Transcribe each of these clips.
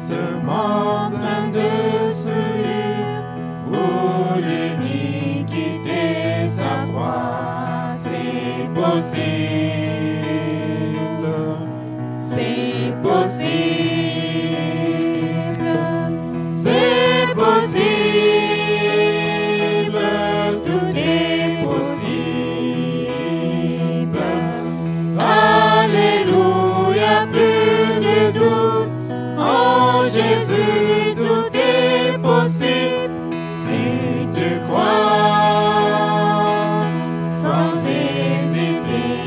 ce monde plein de souillure, où l'iniquité s'accroît, c'est possible, c'est possible, c'est possible, tout est possible. Alléluia, plus de doute, en Jésus tout est possible, si tu crois sans hésiter,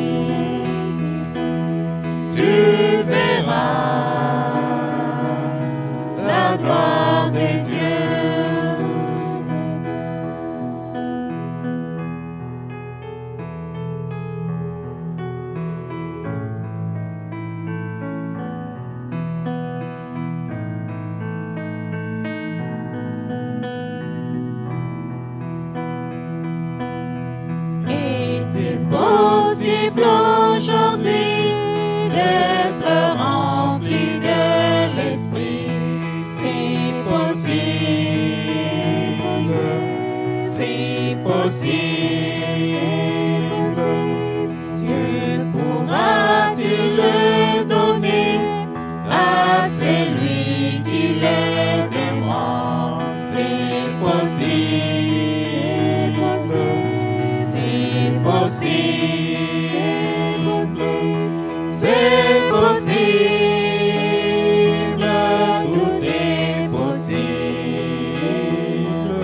tu verras la gloire de Dieu. Est-il possible aujourd'hui d'être rempli de l'Esprit? C'est possible, c'est possible. Dieu pourra-t-il le donner à celui qui le demande? C'est possible, c'est possible, c'est possible, tout est possible.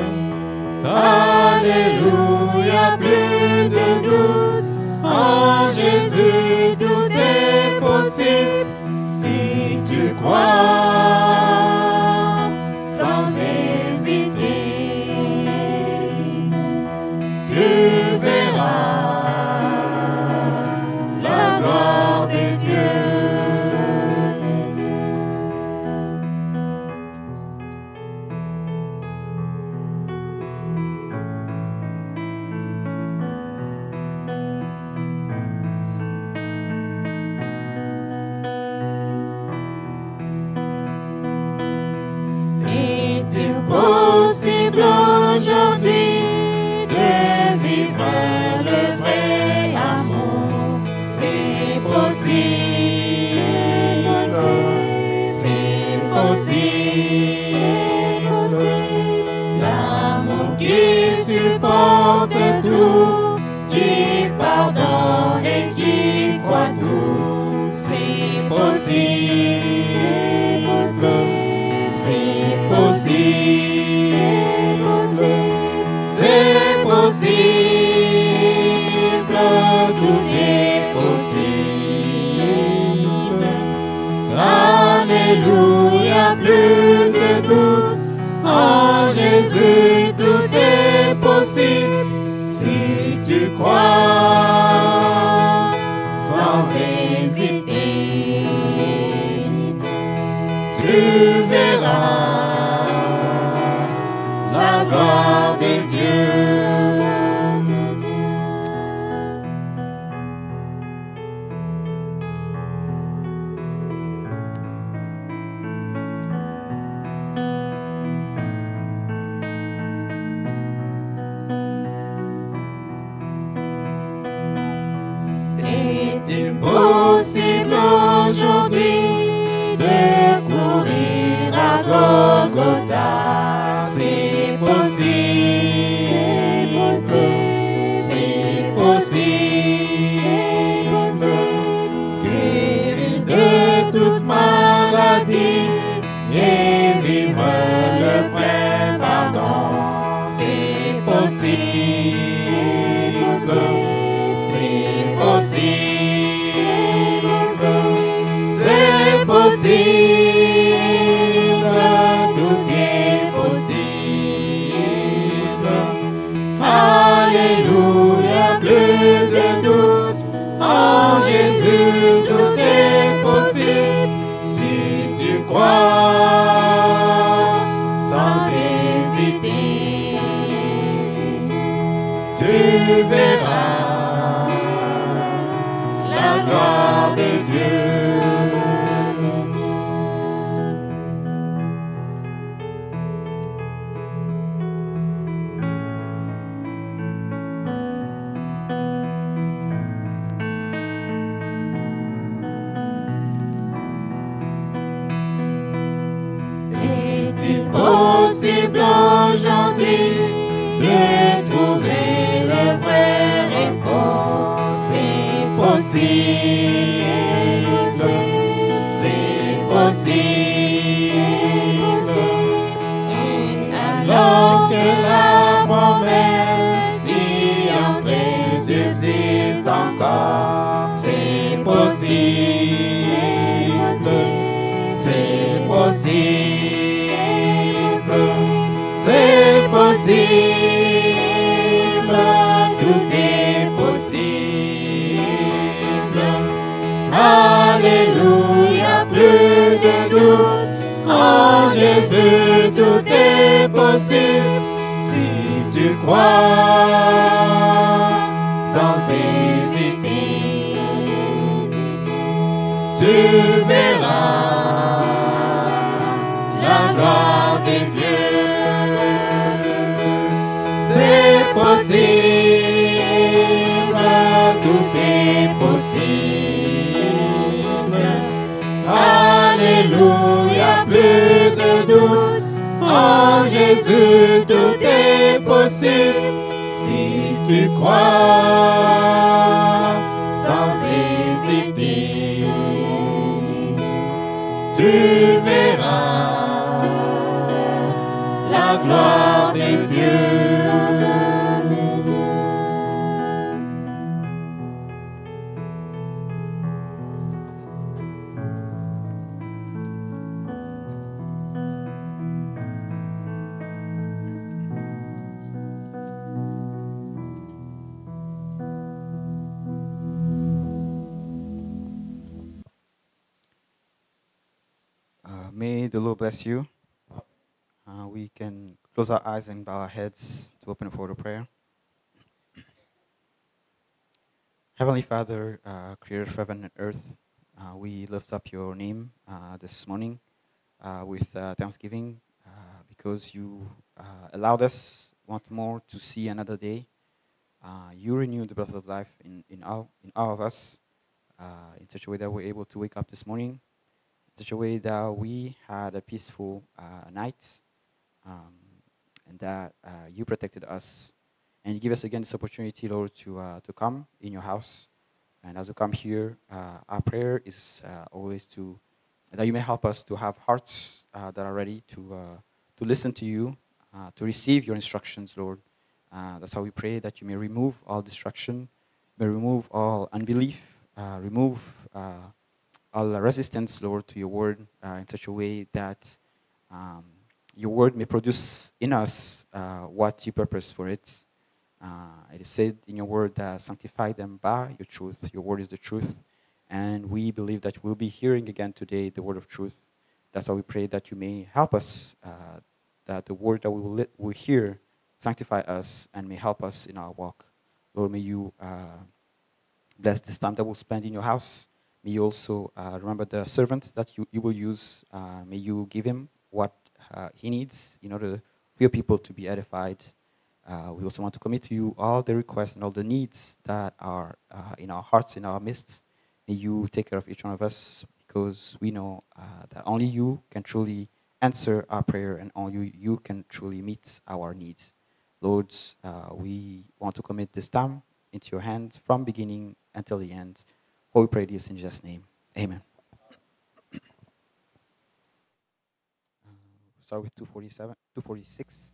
Alléluia, plus de doute, en Jésus tout est possible, si tu crois sans hésiter, tu verras la gloire de Dieu. Est-il possible aujourd'hui de vivre le vrai amour? C'est possible, c'est possible. L'amour qui supporte tout, qui pardonne et qui croit tout, c'est possible, c'est possible, c'est possible, tout est possible. Alléluia, plus de doute, en Jésus tout est possible, si tu crois sans hésiter, tu verras la gloire de Dieu. Est-il possible aujourd'hui de courir à Golgotha? C'est possible, c'est possible. Guérir de toute maladie et vivre le plein pardon, c'est possible, c'est possible, c'est possible, tout est possible. Alléluia, plus de doute, en Jésus tout est possible, si tu crois sans hésiter, tu verras la gloire de Dieu. possible aujourd'hui de trouver le vrai repos. C'est possible, c'est possible. Et alors que la promesse d'y entrer subsiste encore, c'est possible, c'est possible, c'est possible, tout est possible. Alléluia, plus de doute, en Jésus tout est possible. Si tu crois sans hésiter, tu verras la gloire de Dieu. C'est possible, tout est possible. Alléluia, plus de doute, en Jésus tout est possible. Si tu crois sans hésiter, tu verras la gloire de Dieu. May the Lord bless you. We can close our eyes and bow our heads to open for the prayer. Heavenly Father, creator of heaven and earth, we lift up your name this morning with thanksgiving because you allowed us once more to see another day. You renewed the breath of life in all of us in such a way that we're able to wake up this morning, in such a way that we had a peaceful night, and that you protected us. And you give us again this opportunity, Lord, to come in your house. And as we come here, our prayer is always that you may help us to have hearts that are ready to listen to you, to receive your instructions, Lord. That's how we pray, that you may remove all distraction, may remove all unbelief, remove all resistance, Lord, to your word in such a way that your word may produce in us what you purpose for it. It is said in your word that sanctify them by your truth. Your word is the truth. And we believe that we'll be hearing again today the word of truth. That's why we pray that you may help us, that the word that we will hear sanctify us and may help us in our walk. Lord, may you bless this time that we'll spend in your house. May you also remember the servant that you will use. May you give him what he needs in order for your people to be edified. We also want to commit to you all the requests and all the needs that are in our hearts, in our midst. May you take care of each one of us, because we know that only you can truly answer our prayer and only you can truly meet our needs. Lord, we want to commit this time into your hands from beginning until the end. For we pray this in Jesus' name. Amen. Start with 246.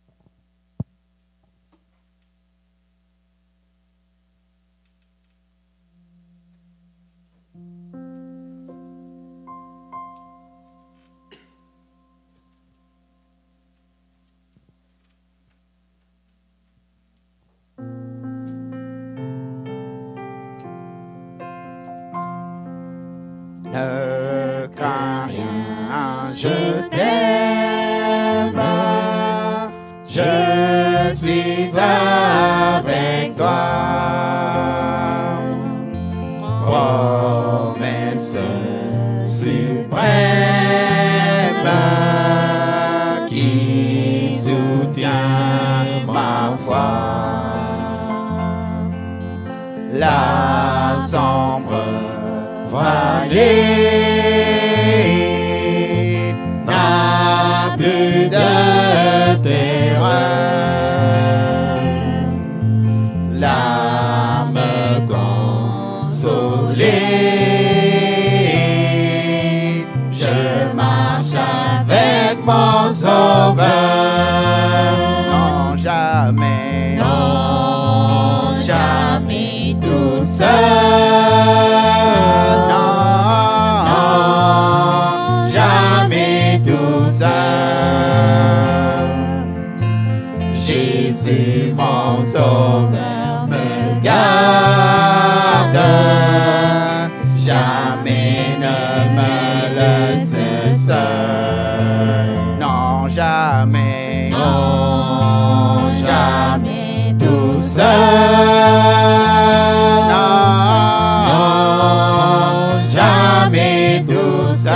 Ne crains rien, je t'aime, je suis avec toi. Promesse suprême qui soutient ma foi. La sombre vallée n'a plus de mon sauveur. Non, jamais, Non, jamais tout seul. non, Jamais tout seul. Jésus, mon sauveur, me garde. Jamais ne me laisse seul. non, jamais, Non, jamais tout seul. Non, jamais tout seul.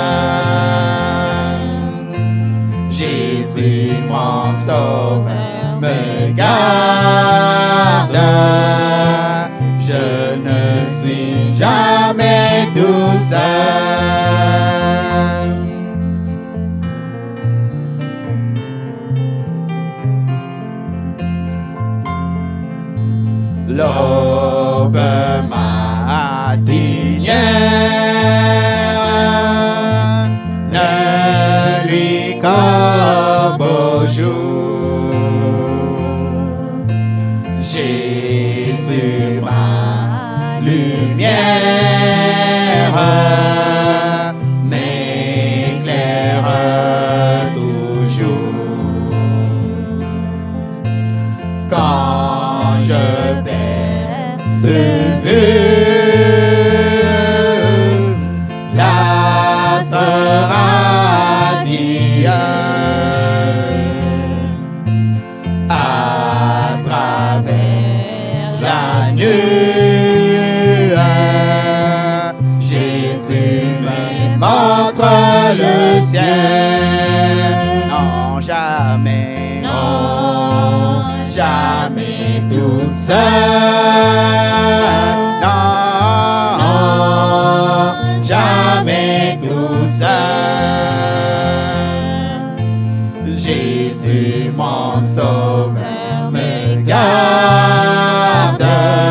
Jésus, mon sauveur, me garde. Je ne suis jamais tout seul. L'aube matinière ne lui comme au jour. Jésus, ma lumière, m'éclaire toujours. Quand je perds de vue l'astre radieux, à travers la nuit, Jésus me montre le ciel. non, jamais, Non, jamais tout seul. Non, jamais tout seul. Jésus, mon sauveur, me garde.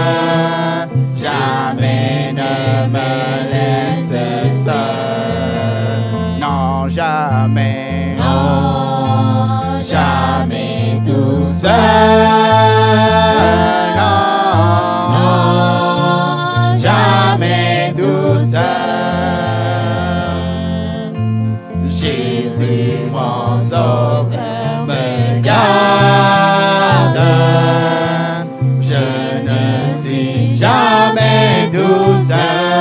Jamais ne me laisse seul. non, jamais, Non, jamais tout seul. Non, jamais tout seul. Jésus, mon sauveur, me garde. Je ne suis jamais tout seul.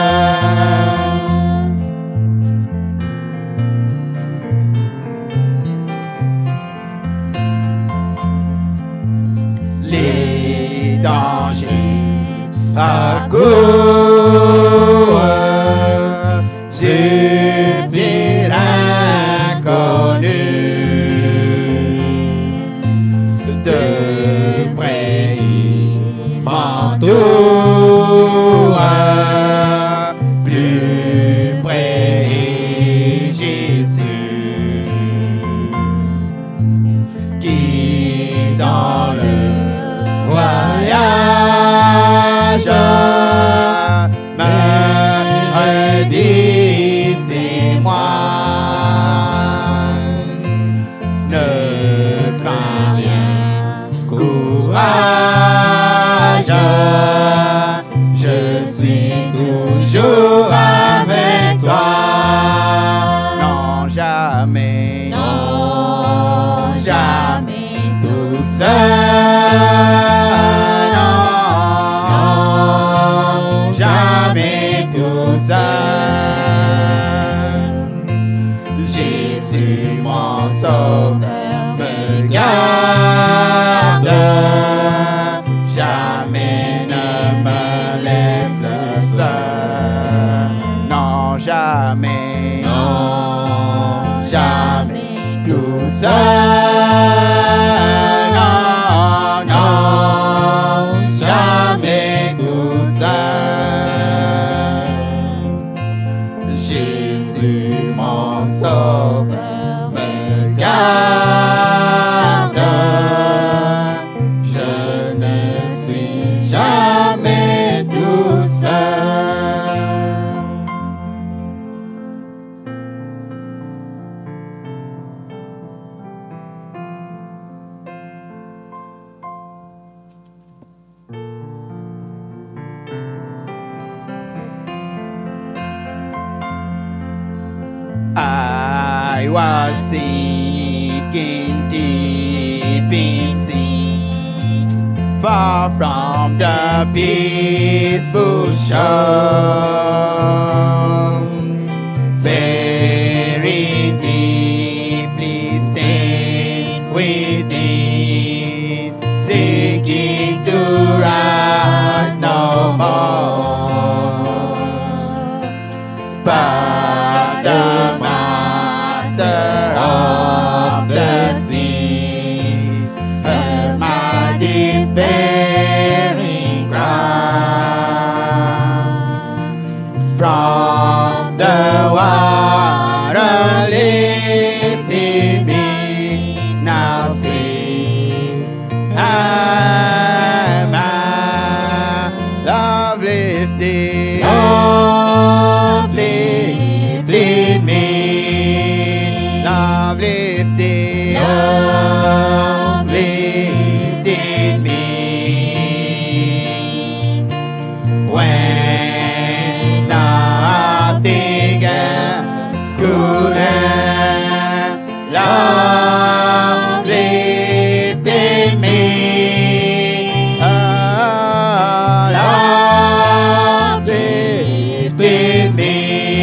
Les dangers accourent, subtils inconnus, de près ils m'entourent, plus près Jésus, qui dans le voyage me redit c'est moi. Ne crains rien, courage, je suis toujours avec toi. non, jamais, Non, jamais tout seul. Non, jamais tout seul. Jésus, mon sauveur, me garde. Jamais ne me laisse seul. non, jamais, Non, jamais tout seul. Non, non, jamais tout seul. Jésus, mon sauveur, me garde. Je ne suis jamais tout seul. was sinking deep in sin, far from the peaceful shore, very deeply stained within, seeking to rise no more. But the Master of the sea heard my despairing cry. From the water lifted me, now sing, I'm love lifted. Love lifted me. Love lifted. Love lifted me. When nothing else could help, love lifted me. Love lifted me.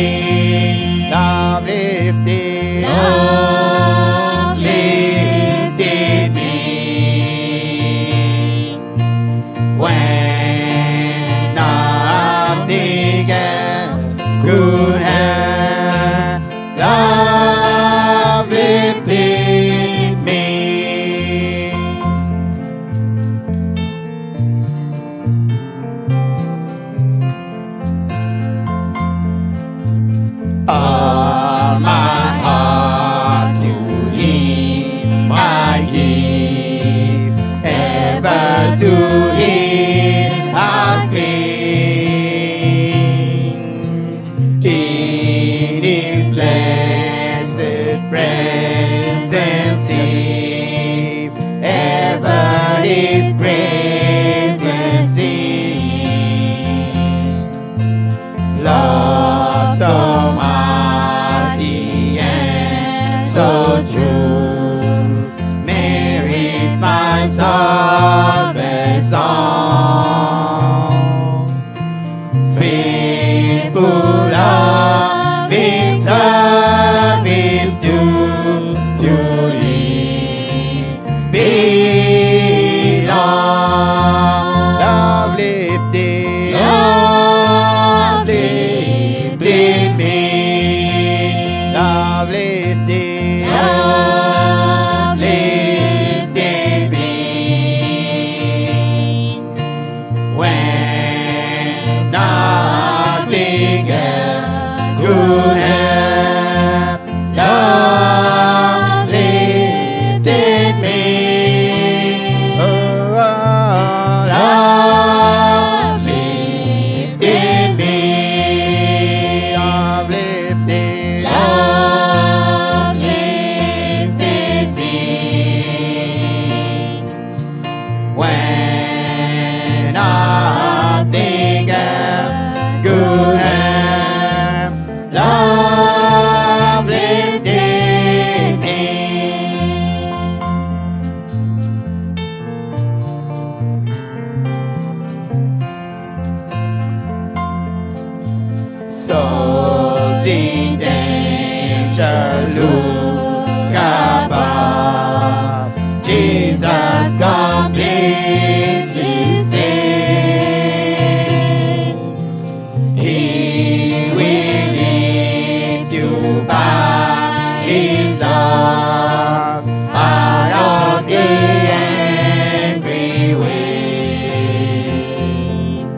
Love lifted. Love lifted me. When nothing else could help, love lifted me. All my heart to Him I give, ever to Him I cling. In His blessed presence live, ever His presence sing. Love so mighty and so true merits my soul's best song. Faithful love in service to Thee belong. Love lifted. Love lifted me. Love lifted. Love lifted me. When nothing else could help, love lifted me. Oh, love lifted me. Love lifted. Love lifted me. When nothing else could help, love lifted me. Souls in danger look above, Jesus completely saved. He will lift you by His love out of the angry wave.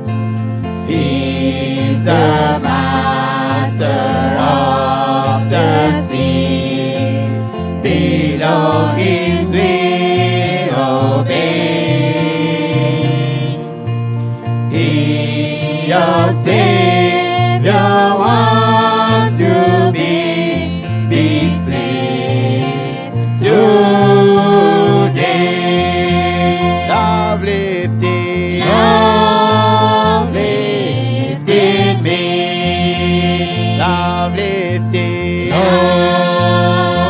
He's the Master of the sea, below His will obey. He, your Savior, wants to be saved today. Love lifted. Love lifted me. Love lifted. Love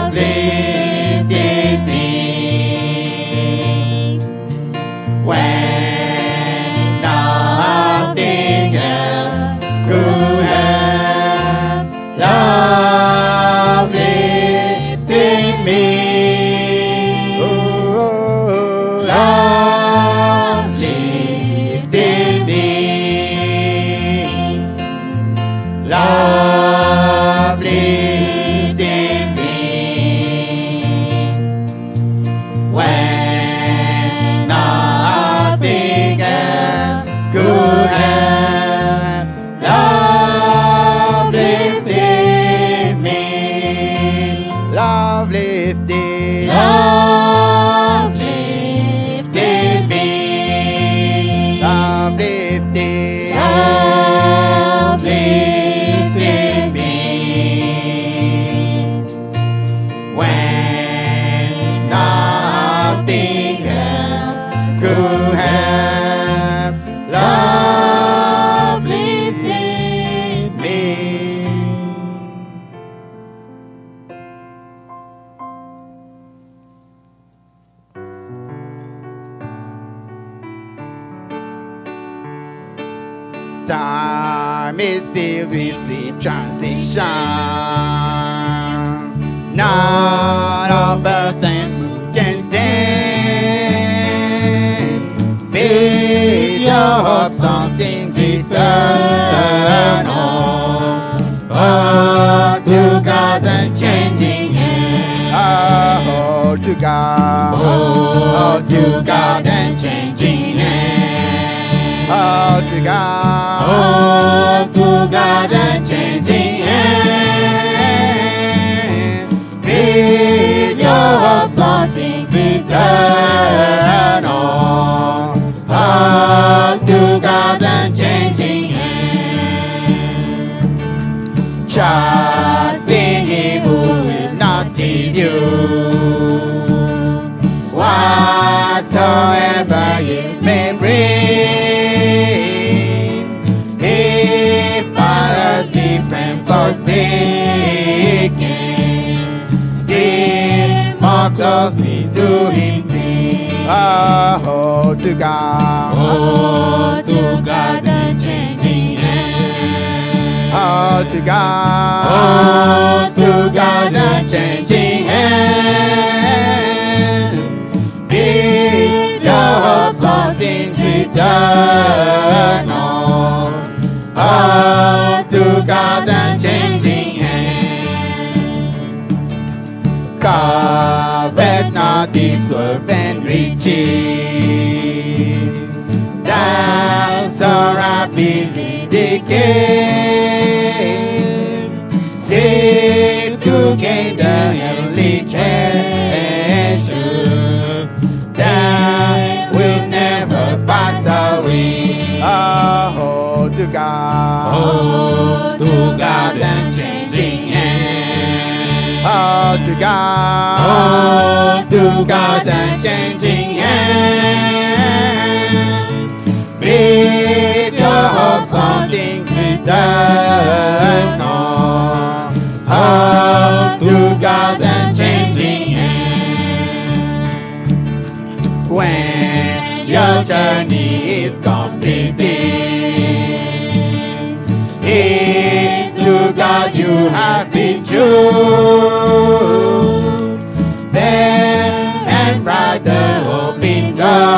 when nothing else could help. Love lifted me. Love lifted. Love lifted me. Love lifted. Love lifted me. When nothing else could help. Love lifted me. Time is filled with sweet transition. None of earth and can stand. Build your hopes on things eternal. Oh, to God's unchanging hand. Oh, to God. Oh, to God's unchanging hand. Oh, to God. Oh, to God's unchanging hand. Build your hopes on things eternal. Oh, to God's unchanging hand. Trust in Him who will not leave you. Whatsoever it may bring. If our earthly friends forsaken, still more closely to Him cling. Oh, to God. Oh, to God's unchanging hand. Oh, to God. Oh, to God's unchanging hand. Build your hopes on things eternal. Oh, to God's unchanging hand. Covet not these world's vain riches, that so rapidly decay. Seek to gain the heavenly treasures that will never pass away. Oh, to God. Oh, to God's unchanging hand. Oh, to God. Oh, to God's unchanging hand. Build your hopes on things eternal. Oh, to God's unchanging hand. When your journey is completed, if to God you have been true, then and brighter hope in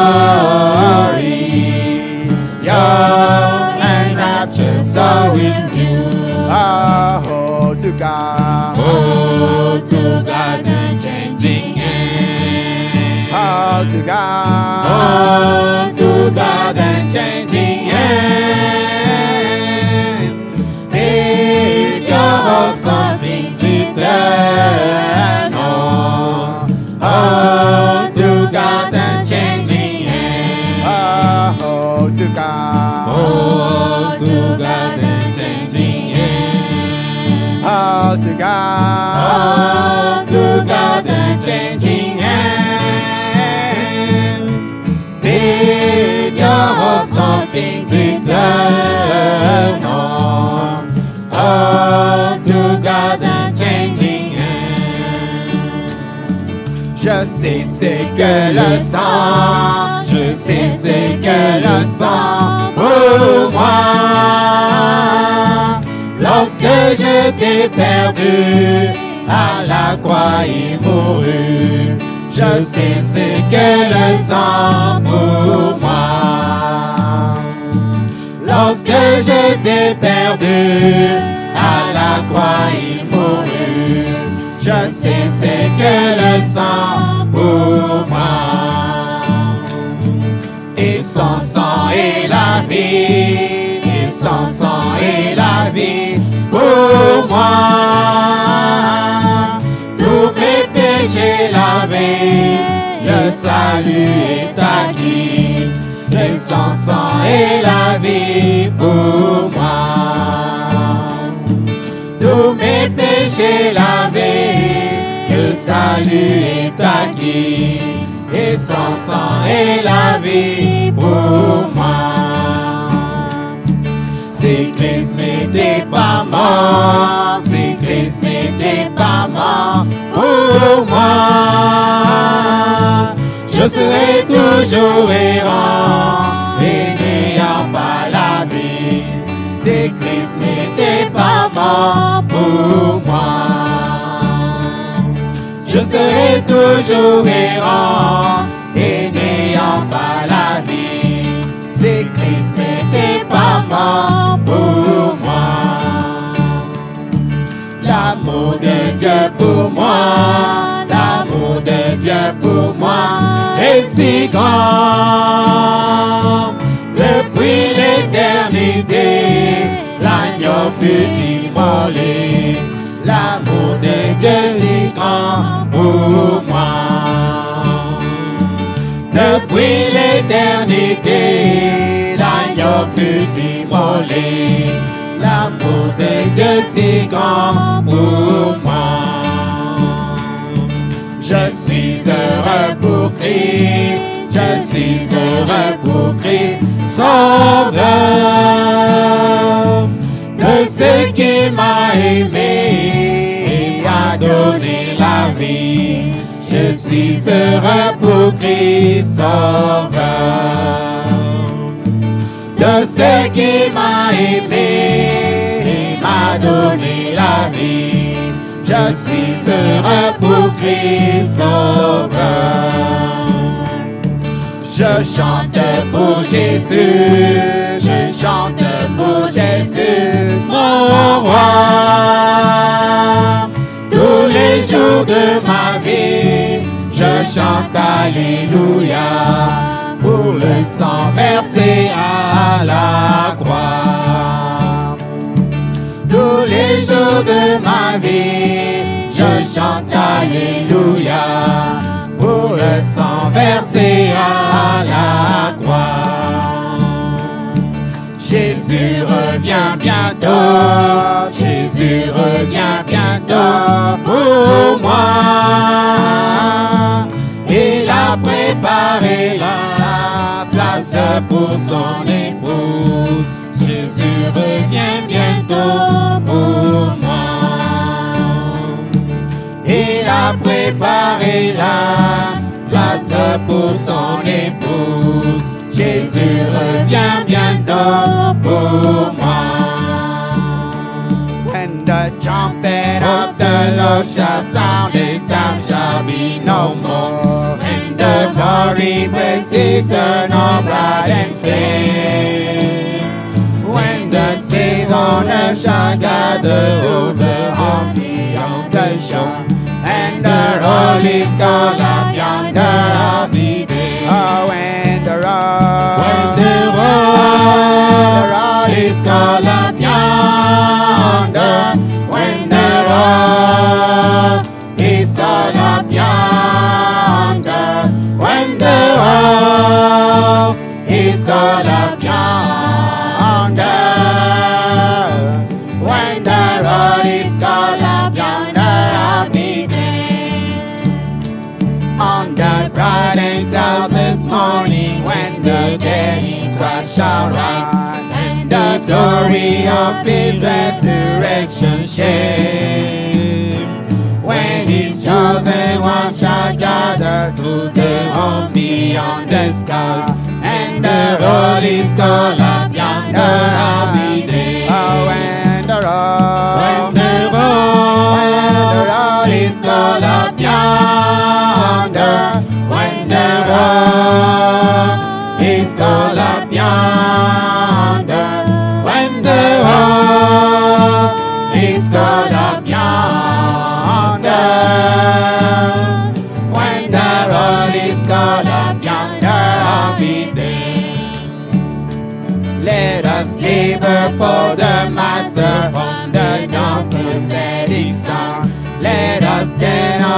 glory, your enraptured soul is new. Oh, to God. Oh, to God's unchanging hand. Oh, to God. Oh, to God's unchanging hand. Build your hopes on things eternal. Oh, to God's unchanging hand. Oh, to God. Oh, to God's unchanging hand. Oh, to God. Oh, to God's unchanging hand. Build your hopes on things eternal. Oh, to God's unchanging hand. Je sais c'est que le sang, je sais c'est que le sang pour moi. Lorsque je t'ai perdu, à la croix il mourut. Je sais c'est que le sang pour moi. Lorsque je t'ai perdu, à la croix il mourut. Je sais c'est que le sang pour moi. son sang est la vie pour moi. Tous mes péchés lavés, le salut est acquis. Et son sang est la vie pour moi. Tous mes péchés lavés, le salut est acquis. Et son sang est la vie pour moi. Si Christ n'était pas mort, si Christ n'était pas mort pour moi, je serais toujours errant et n'ayant pas la vie. Si Christ n'était pas mort pour moi, je serais toujours errant et n'ayant pas la vie. Si Christ n'était pas mort pour moi. L'amour de Dieu pour moi, l'amour de Dieu pour moi est si grand. Depuis l'éternité, l'agneau fut immolé. L'amour de Dieu si grand pour moi. Depuis l'éternité, l'agneau fut immolé. L'amour de Dieu si grand pour moi. Je suis heureux pour Christ, je suis heureux pour Christ, Sauveur, de ce qui m'a aimé et a donné la vie. Je suis heureux pour Christ, Sauveur, de ce qui m'a aimé et m'a donné la vie. Je suis heureux pour Christ, Sauveur. Je chante pour Jésus, je chante pour Jésus, mon roi. Tous les jours de ma vie, je chante Alléluia pour le sang versé à la croix. Tous les jours de ma vie, je chante Alléluia pour le sang versé à la croix. Jésus revient bientôt, Jésus revient bientôt pour moi. Il a préparé la place pour son épouse. Jésus revient bientôt pour moi. Il a préparé la place pour son épouse. Jésus revient bientôt pour moi. When the trumpet of the Lord shall sound, the time shall be no more. When the glory breaks eternal, bright and flame. When the saints on earth shall gather over on beyond the shore, and the roll is called up yonder, I'll be there. Oh, when the roll is called up yonder, when the roll is called up yonder, when the roll is called up yonder, when the roll is called up yonder, I'll be there. On that bright and cloudless morning, when the dead in Christ shall rise, and the glory of His resurrection share, when His chosen ones shall gather to the home beyond the sky, and the roll is called up yonder, I'll be there. Oh, when the roll is called up yonder, when the roll is called up yonder, when the roll is called up yonder, when the roll is called up yonder, I'll be there. Let us labor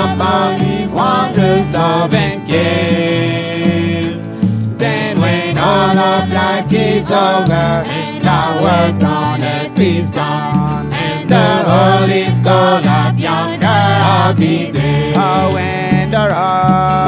about His wondrous love and care. Then when all of life is over and our work on earth is done, and the world is called up yonder, I'll be there. Oh, when the road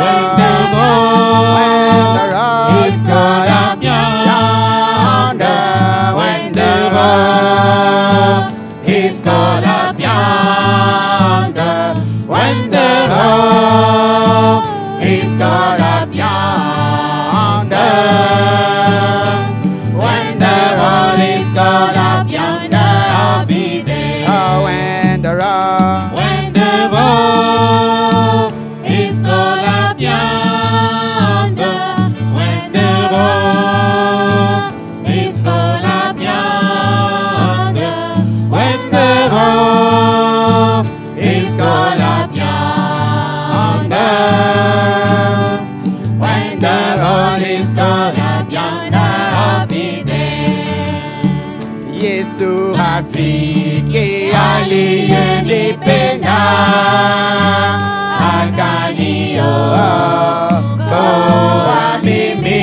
is called up yonder, when the road is called up yonder, when the road is called up yonder, when the road is called up yonder, I'll be there. Oh, when the road When the road is called up yonder, when the road is called up yonder, when the road is called up yonder, when the road is called up yonder, I'll be there. Yesu Rafiki aliyenipenda akaniokoa mimi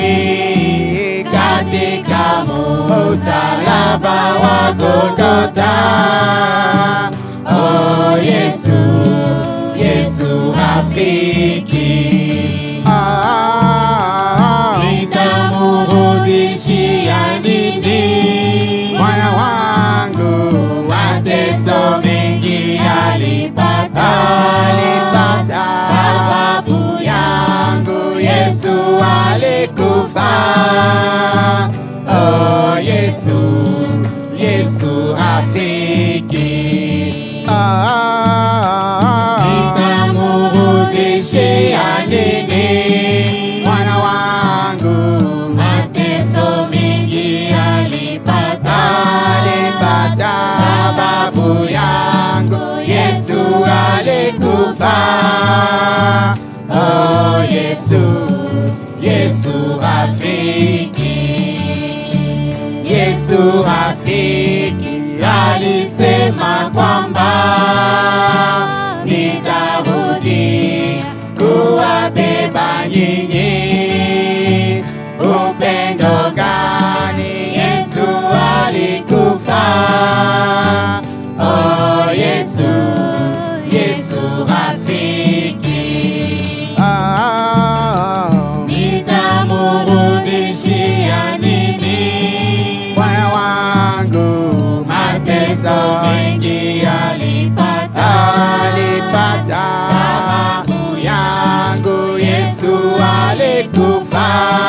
katika msalaba wa Golgotha. Oh Yesu, Yesu rafiki, nitamrudishia nini mwana wangu? mateso mengi alipata, sababu yangu Yesu alikufa. Oh Yesu, Yesu rafiki, nitamrudishia nini mwana wangu? mateso mengi alipata, sababu yangu Yesu alikufa. Oh Yesu, Yesu rafiki, Yesu rafiki alisema kwamba nitarudi kuwabeba nyinyi. Upendo gani Yesu alikufa. Oh Yesu, Yesu rafiki, nitamrudishia nini mwana wangu? mateso mengi alipata, sababu yangu Yesu alikufa.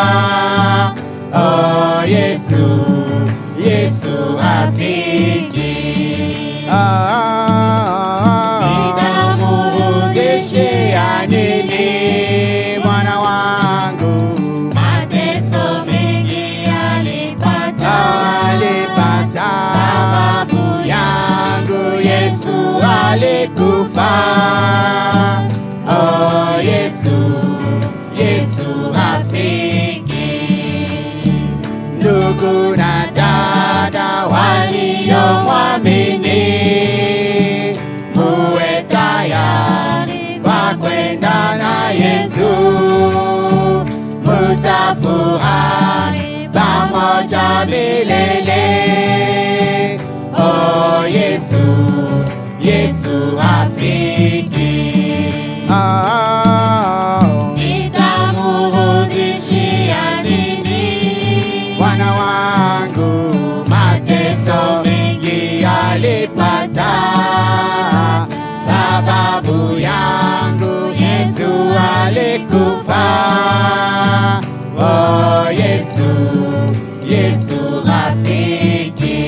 Oh Yesu, Yesu rafiki, nitamrudishia nini mwana wangu? mateso mengi alipata, sababu yangu Yesu alikufa. Oh Yesu, Yesu rafiki, ndugu na dada waliomwamini, muwe tayari kwa kwenda na Yesu, mutafurahi pamoja milele. Oh Yesu, Yesu rafiki, nitamrudishia nini mwana wangu? mateso mengi alipata, sababu yangu Yesu alikufa. Oh Yesu, Yesu rafiki,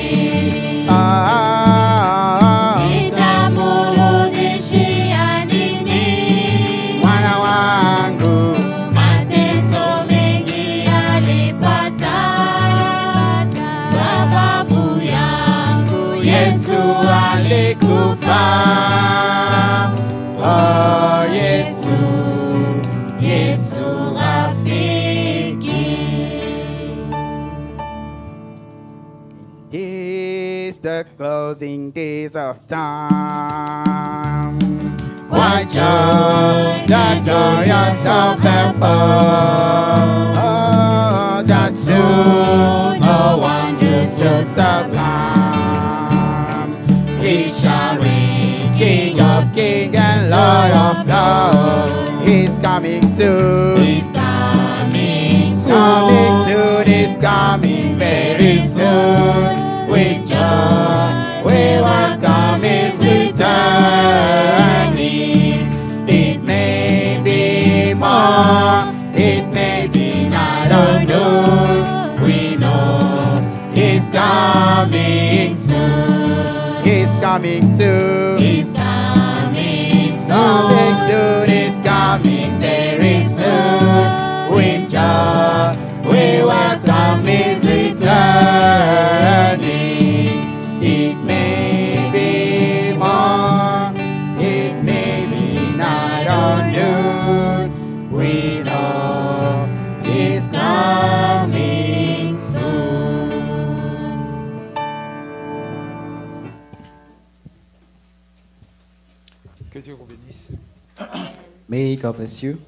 nitamrudishia nini mwana wangu? mateso mengi alipata, sababu yangu Yesu alikufa. Oh Yesu, Yesu rafiki. This the closing days of time. What joy, the glorious of the fall. Oh, that soon no one is just sublime. He shall reign, King of kings and Lord of lords. He's coming soon. He's coming soon. Coming soon. He's coming very soon. With joy, we welcome His returning. It may be more, it may be night or noon. We know He's coming soon. He's coming soon. He's coming soon. Coming soon. He's coming very soon. With joy, we welcome His returning. It may be more, it may be night or noon. We know He's coming soon. Que Dieu vous bénisse. May God bless you.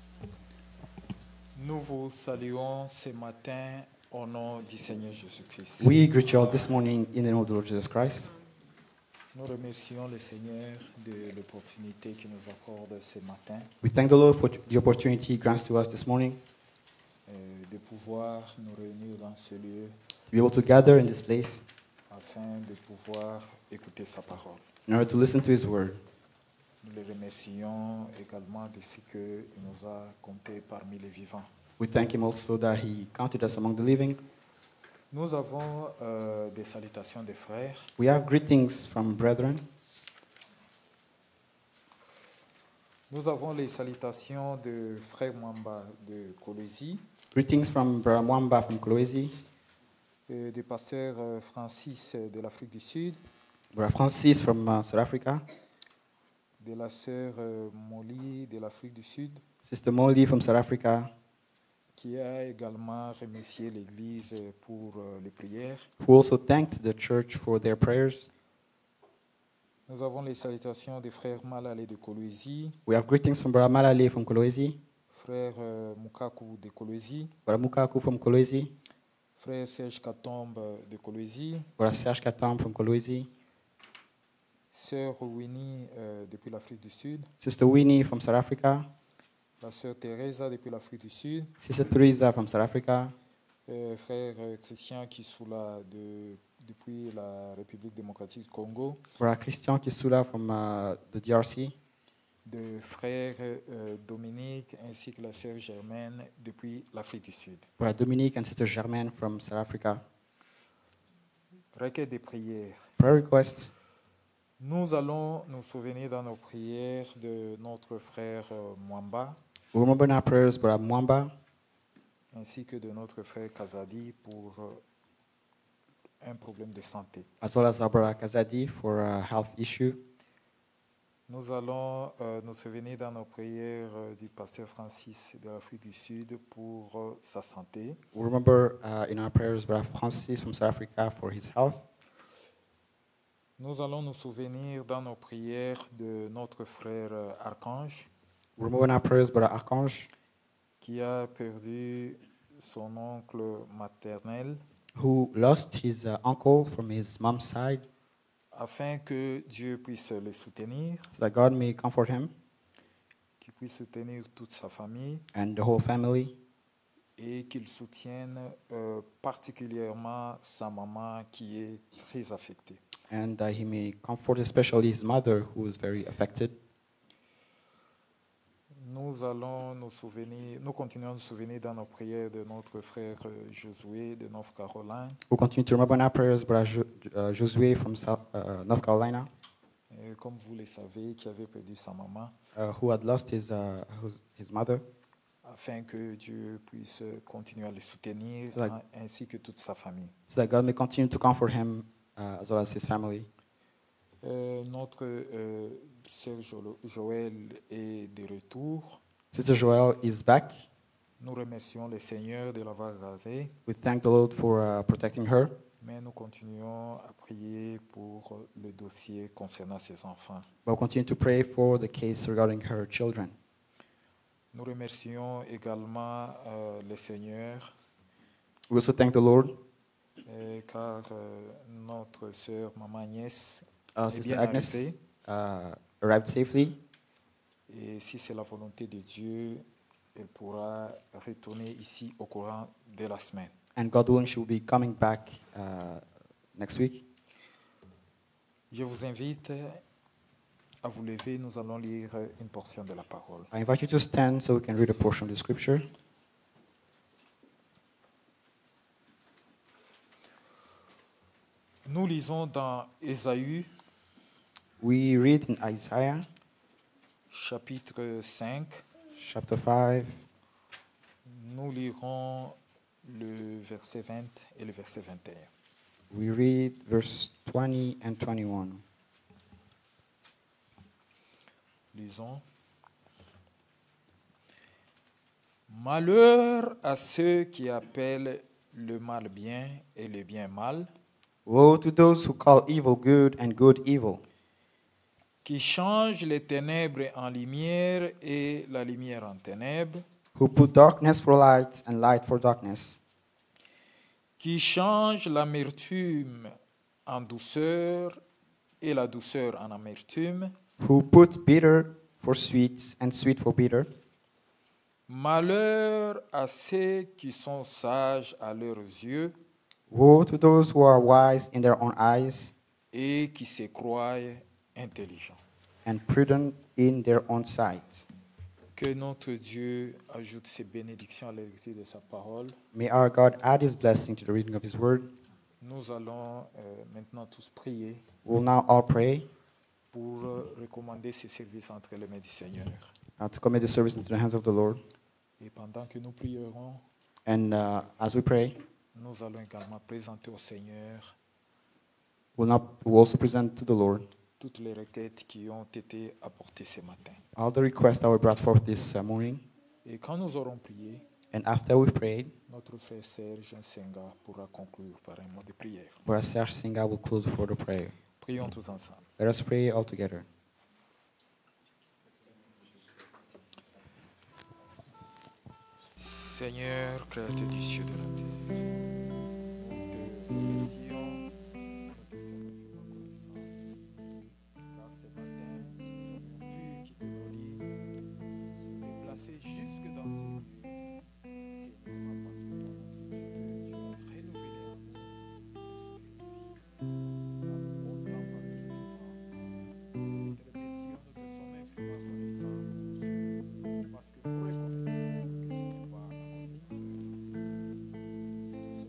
Nous vous saluons ce matin au nom du Seigneur Jésus-Christ. We greet you all this morning in the name of the Lord Jesus Christ. Nous remercions le Seigneur de l'opportunité qu'il nous accorde ce matin We thank the Lord for the opportunity He grants to us this morning de pouvoir nous réunir dans ce lieu to be able to gather in this place afin de pouvoir écouter sa parole. in order to listen to His word. Nous le remercions également de ce qu'il nous a comptés parmi les vivants. We thank Him also that He counted us among the living. Nous avons des salutations des frères. We have greetings from brethren. Nous avons les salutations de frère Mwamba de Kolwezi, Greetings from Brother Mwamba from Kolwezi, du pasteur Francis de l'Afrique du Sud, Brother Francis from South Africa, de la sœur Molly de l'Afrique du Sud, Sister Molly from South Africa, qui a également remercié l'Église pour les prières. who also thanked the church for their prayers. Nous avons les salutations des frères Malale de Kolwezi, We have greetings from Brother Malale from Kolwezi, frère Mukaku de Kolwezi, Brother Mukaku from Kolwezi, frère Serge Katombe de Kolwezi, Brother Serge Katam from Kolwezi, sœur Winnie depuis l'Afrique du Sud, Sister Winnie from South Africa, la sœur Teresa depuis l'Afrique du Sud, Sister Teresa from South Africa, frère Christian Kisula depuis la République démocratique du Congo, Brother Christian Kisula from the DRC, de frère Dominique ainsi que la sœur Germaine depuis l'Afrique du Sud. Brother Dominique and Sister Germaine from South Africa. Requête des prières. Prayer requests. Nous allons nous souvenir dans nos prières de notre frère Mwamba We remember in our prayers Brother Mwamba ainsi que de notre frère Kazadi pour un problème de santé. as well as our Brother Kazadi for a health issue. Nous allons nous souvenir dans nos prières du pasteur Francis de l'Afrique du Sud pour sa santé. We remember in our prayers Brother Francis from South Africa for his health. Nous allons nous souvenir dans nos prières de notre frère Archange We remember in our prayers Brother Archange qui a perdu son oncle maternel who lost his uncle from his mom's side, afin que Dieu puisse le soutenir, so that God may comfort him qu'il puisse soutenir toute sa famille and the whole family, et qu'il soutienne particulièrement sa maman qui est très affectée. and he may comfort especially his mother who is very affected. Nous allons nous souvenir, nous continuons à nous souvenir dans nos prières de notre frère Josué de North Carolina, We'll continue to remember in our prayers Brother Josué from North Carolina, comme vous le savez, qui avait perdu sa maman, who had lost his mother, afin que Dieu puisse continuer à le soutenir So that- ainsi que toute sa famille. so that God may continue to comfort him as well as his family. Notre sœur Joël est de retour. Sister Joelle is back. Nous remercions le Seigneur de l'avoir gardée, We thank the Lord for protecting her, Mais nous continuons à prier pour le dossier concernant ses enfants. But we'll continue to pray for the case regarding her children. Nous remercions également le Seigneur We also thank the Lord. Car notre sœur, maman Agnès, est Sister bien Agnes arrivée. arrived safely. Et si c'est la volonté de Dieu, elle pourra retourner ici au courant de la semaine. And God willing, she will be coming back next week. Je vous invite à vous lever. Nous allons lire une portion de la parole. I invite you to stand so we can read a portion of the scripture. Nous lisons dans Ésaü, We read in Isaiah chapitre 5. chapter 5. Nous lirons le verset 20 et le verset 21. We read verse 20 and 21. Lisons. Malheur à ceux qui appellent le mal bien et le bien mal, Woe to those who call evil good and good evil, qui changent les ténèbres en lumière et la lumière en ténèbres, who put darkness for light and light for darkness, qui changent l'amertume en douceur et la douceur en amertume. who put bitter for sweet and sweet for bitter. Malheur à ceux qui sont sages à leurs yeux Woe to those who are wise in their own eyes et qui se croient intelligents. and prudent in their own sight. Que notre Dieu ajoute ses bénédictions à la lecture de sa parole. May our God add His blessing to the reading of His word. Nous allons maintenant tous prier We'll now all pray pour recommander ces services entre les mains du Seigneur. to commit the service into the hands of the Lord. Et pendant que nous prierons, And as we pray, nous allons également présenter au Seigneur we'll also present to the Lord toutes les requêtes qui ont été apportées ce matin. all the requests that were brought forth this morning. Et quand nous aurons prié, And after we've prayed, notre frère Serge Nsenga pourra conclure par un mot de prière. Brother Serge Singa will close for the prayer. Prions tous ensemble. Let us pray all together. Seigneur, créateur du ciel et de la terre, nous te remercions, nous te sommes infiniment reconnaissants. Car ce matin, si nous avions pu quitter nos lits, nous déplacer jusque dans ces lieux, c'est uniquement parce que toi, notre Dieu, tu as renouvelé en nous le souffle de vie. Car autant par que nous nous te remercions, nous te sommes infiniment reconnaissants. Parce que nous reconnaissons que c'est toi la conduite. C'est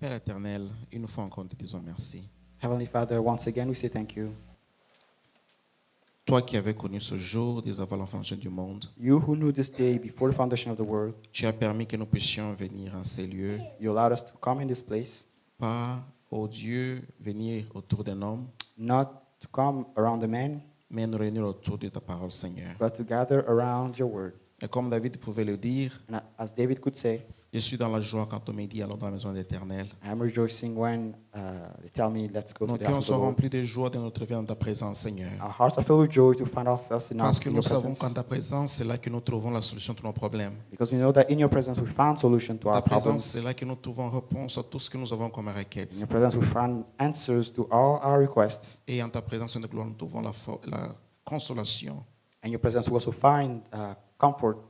Père éternel, une fois encore, nous te disons merci. Heavenly Father, once again we say thank you. Toi qui avais connu ce jour dès avant la fondation du monde, You who knew this day before the foundation of the world, tu as permis que nous puissions venir en ces lieux, you allowed us to come in this place, pas, ô Dieu, venir autour d'un homme, not to come around a man, mais nous réunir autour de ta parole, Seigneur. but to gather around your word. Et comme David pouvait le dire, And as David could say, je suis dans la joie quand on me dit allons dans la maison de l'Éternel. I am rejoicing when they tell me, let's go to Nos the cœurs house of the sont Lord. remplis de joie de notre vie dans ta présence, Seigneur. Our hearts are filled with joy to find ourselves in Parce que your nous savons presence. qu'en ta présence, c'est là que nous trouvons la solution de nos problèmes. Because we know that in your presence we found solution to Ta our présence, problems. c'est là que nous trouvons réponse à tout ce que nous avons comme In requête. your presence we found answers to all our requests. Et en ta présence, Seigneur de gloire, nous trouvons la consolation. In your presence we also find comfort.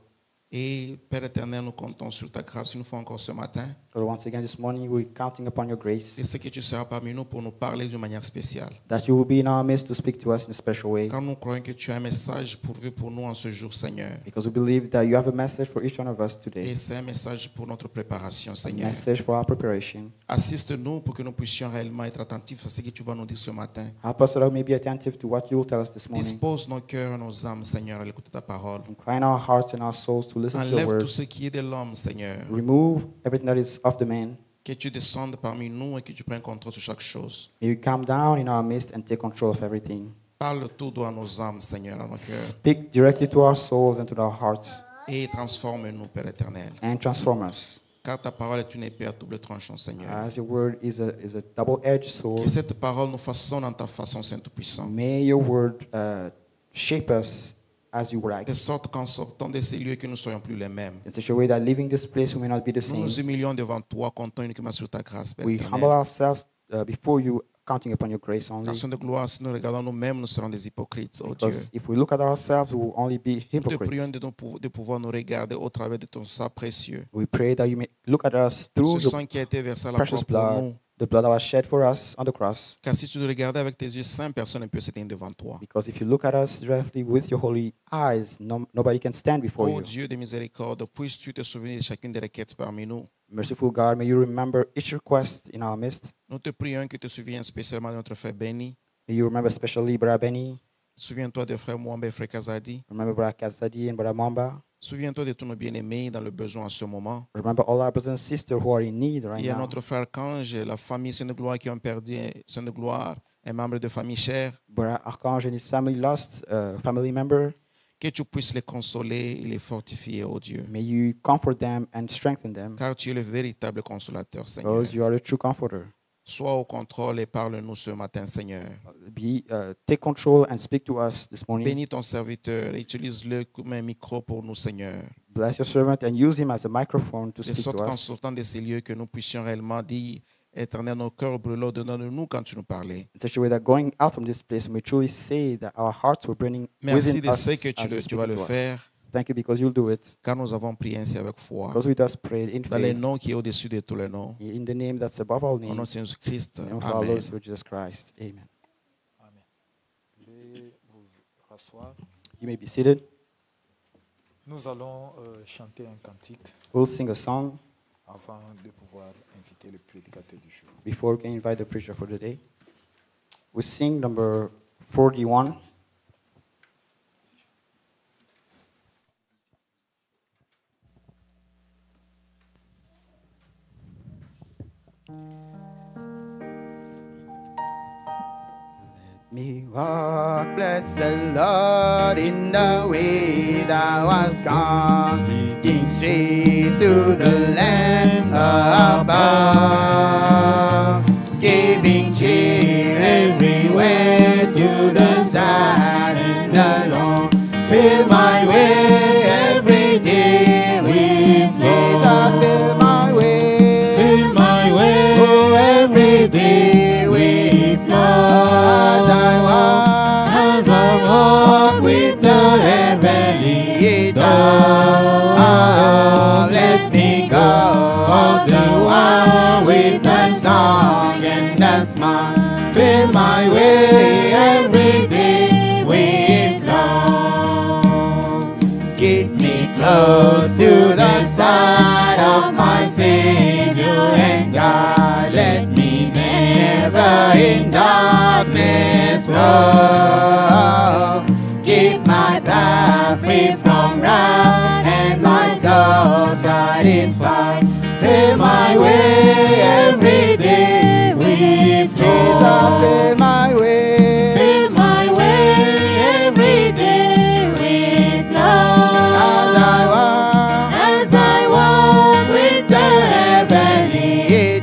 Et Père éternel, nous comptons sur ta grâce une fois encore ce matin. So once again this morning we're counting upon your grace, Et c'est que tu seras parmi nous pour nous parler d'une manière spéciale. that you will be in our midst to speak to us in a special way. Car nous croyons que tu as un message pourvu pour nous en ce jour, Seigneur. Because we believe that you have a message for each one of us today. Et c'est un message pour notre préparation, A Seigneur. message for our preparation. Assiste-nous pour que nous puissions réellement être attentifs à ce que tu vas nous dire ce matin. Help us so that we may be attentive to what you will tell us this morning. Dispose nos cœurs et nos âmes, Seigneur, à l'écoute de ta parole. Incline our hearts and our souls to listen to your Enlève tout words. ce qui est de l'homme, Seigneur. Remove everything that is of the man. Que tu descendes parmi nous et que tu prennes contrôle sur chaque chose. May you come down in our midst and take control of everything. Parle tout doux à nos âmes, Seigneur, à nos cœurs. Speak directly to our souls and to our hearts Et transforme-nous, Père éternel. and transform us. Car ta parole est une épée à double tranchant, Seigneur. As your word is a double-edged sword, Que cette parole nous façonne en ta façon, Saint Tout-Puissant. may your word shape us as you like. De sorte qu'en sortant de ces lieux, que nous ne soyons plus les mêmes. In such a way that leaving this place we may not be the Nous same. nous humilions devant toi, comptons uniquement sur ta grâce, Père We éternel. humble ourselves before you, counting upon your grace only. Car Saint de gloire, si nous regardons nous-mêmes, nous serons des hypocrites, oh Dieu. Because if we look at ourselves, we will only be Nous te prions hypocrites. de pouvoir nous regarder au travers de ton sang précieux. We pray that you may look at us through Ce your sang qui a été versé à la precious croix pour blood, nous. the blood that was shed for us on the cross. Car si tu nous regardais avec tes yeux saints, personne ne peut se tenir devant toi. Because if you look at us directly with your holy eyes, nobody can stand before Oh you. Dieu de miséricorde, puisses-tu te souvenir de chacune des requêtes parmi nous. Merciful God, may you remember each request in our midst. Nous te prions que tu te souviennes spécialement de notre frère Béni. May you remember especially Brother Benny, Souviens-toi de frère Mwamba et frère Kazadi. remember Brother Kazadi and Brother Mamba. Souviens-toi de tous nos bien-aimés dans le besoin en ce moment. Remember all our brothers and sisters who are in need right Il y a now. notre frère Kange, la famille Saint de Gloire qui ont perdu Saint de Gloire, un membre de famille chère. Brother Archange and his family lost a family member. Que tu puisses les consoler et les fortifier, oh Dieu. May you comfort them and strengthen them, Car tu es le véritable consolateur, Seigneur. because you are the true comforter. Sois au contrôle et parle-nous ce matin, Seigneur. Take control and speak to us this morning. Bénis ton serviteur et utilise-le comme un micro pour nous, Seigneur. Bless your servant and use him as a microphone to De speak sorte to qu'en us. sortant de ces lieux, que nous puissions réellement dire, Éternel, nos cœurs brûlants, donne-nous quand tu nous parlais. In such a way that going out from this place, we may truly say that our hearts were burning Merci within de us ce que as you tu vas speak le to us. faire, Thank you because you'll do it. car nous avons prié ainsi avec foi. Because we just prayed in Dans le faith, nom qui est au-dessus de tous les noms. in the name that's above all Au nom de names, Jésus-Christ. in the name of our Lord Amen. and Savior Jesus Christ. Amen. Amen. Veuillez vous rasseoir. You may be seated. Nous allons chanter un cantique We'll sing a song avant de pouvoir inviter le prédicateur du jour. before we can invite the preacher for the day. We sing number 41. Me walk, bless the Lord, in the way that was gone, leading straight to the land above, giving cheer everywhere to the sad and the lone. Fill my way every day with Jesus, fill my way, oh, every day with love. As I walk with the heavenly dove, let me go all the while with the song and the smile. Fill my way every day with love. Keep me close to the side of my Savior and God. free from wrath, and my soul satisfied. Fill my way every day with Jesus, fill my way. Fill my way every day with love. As I walk with the heavenly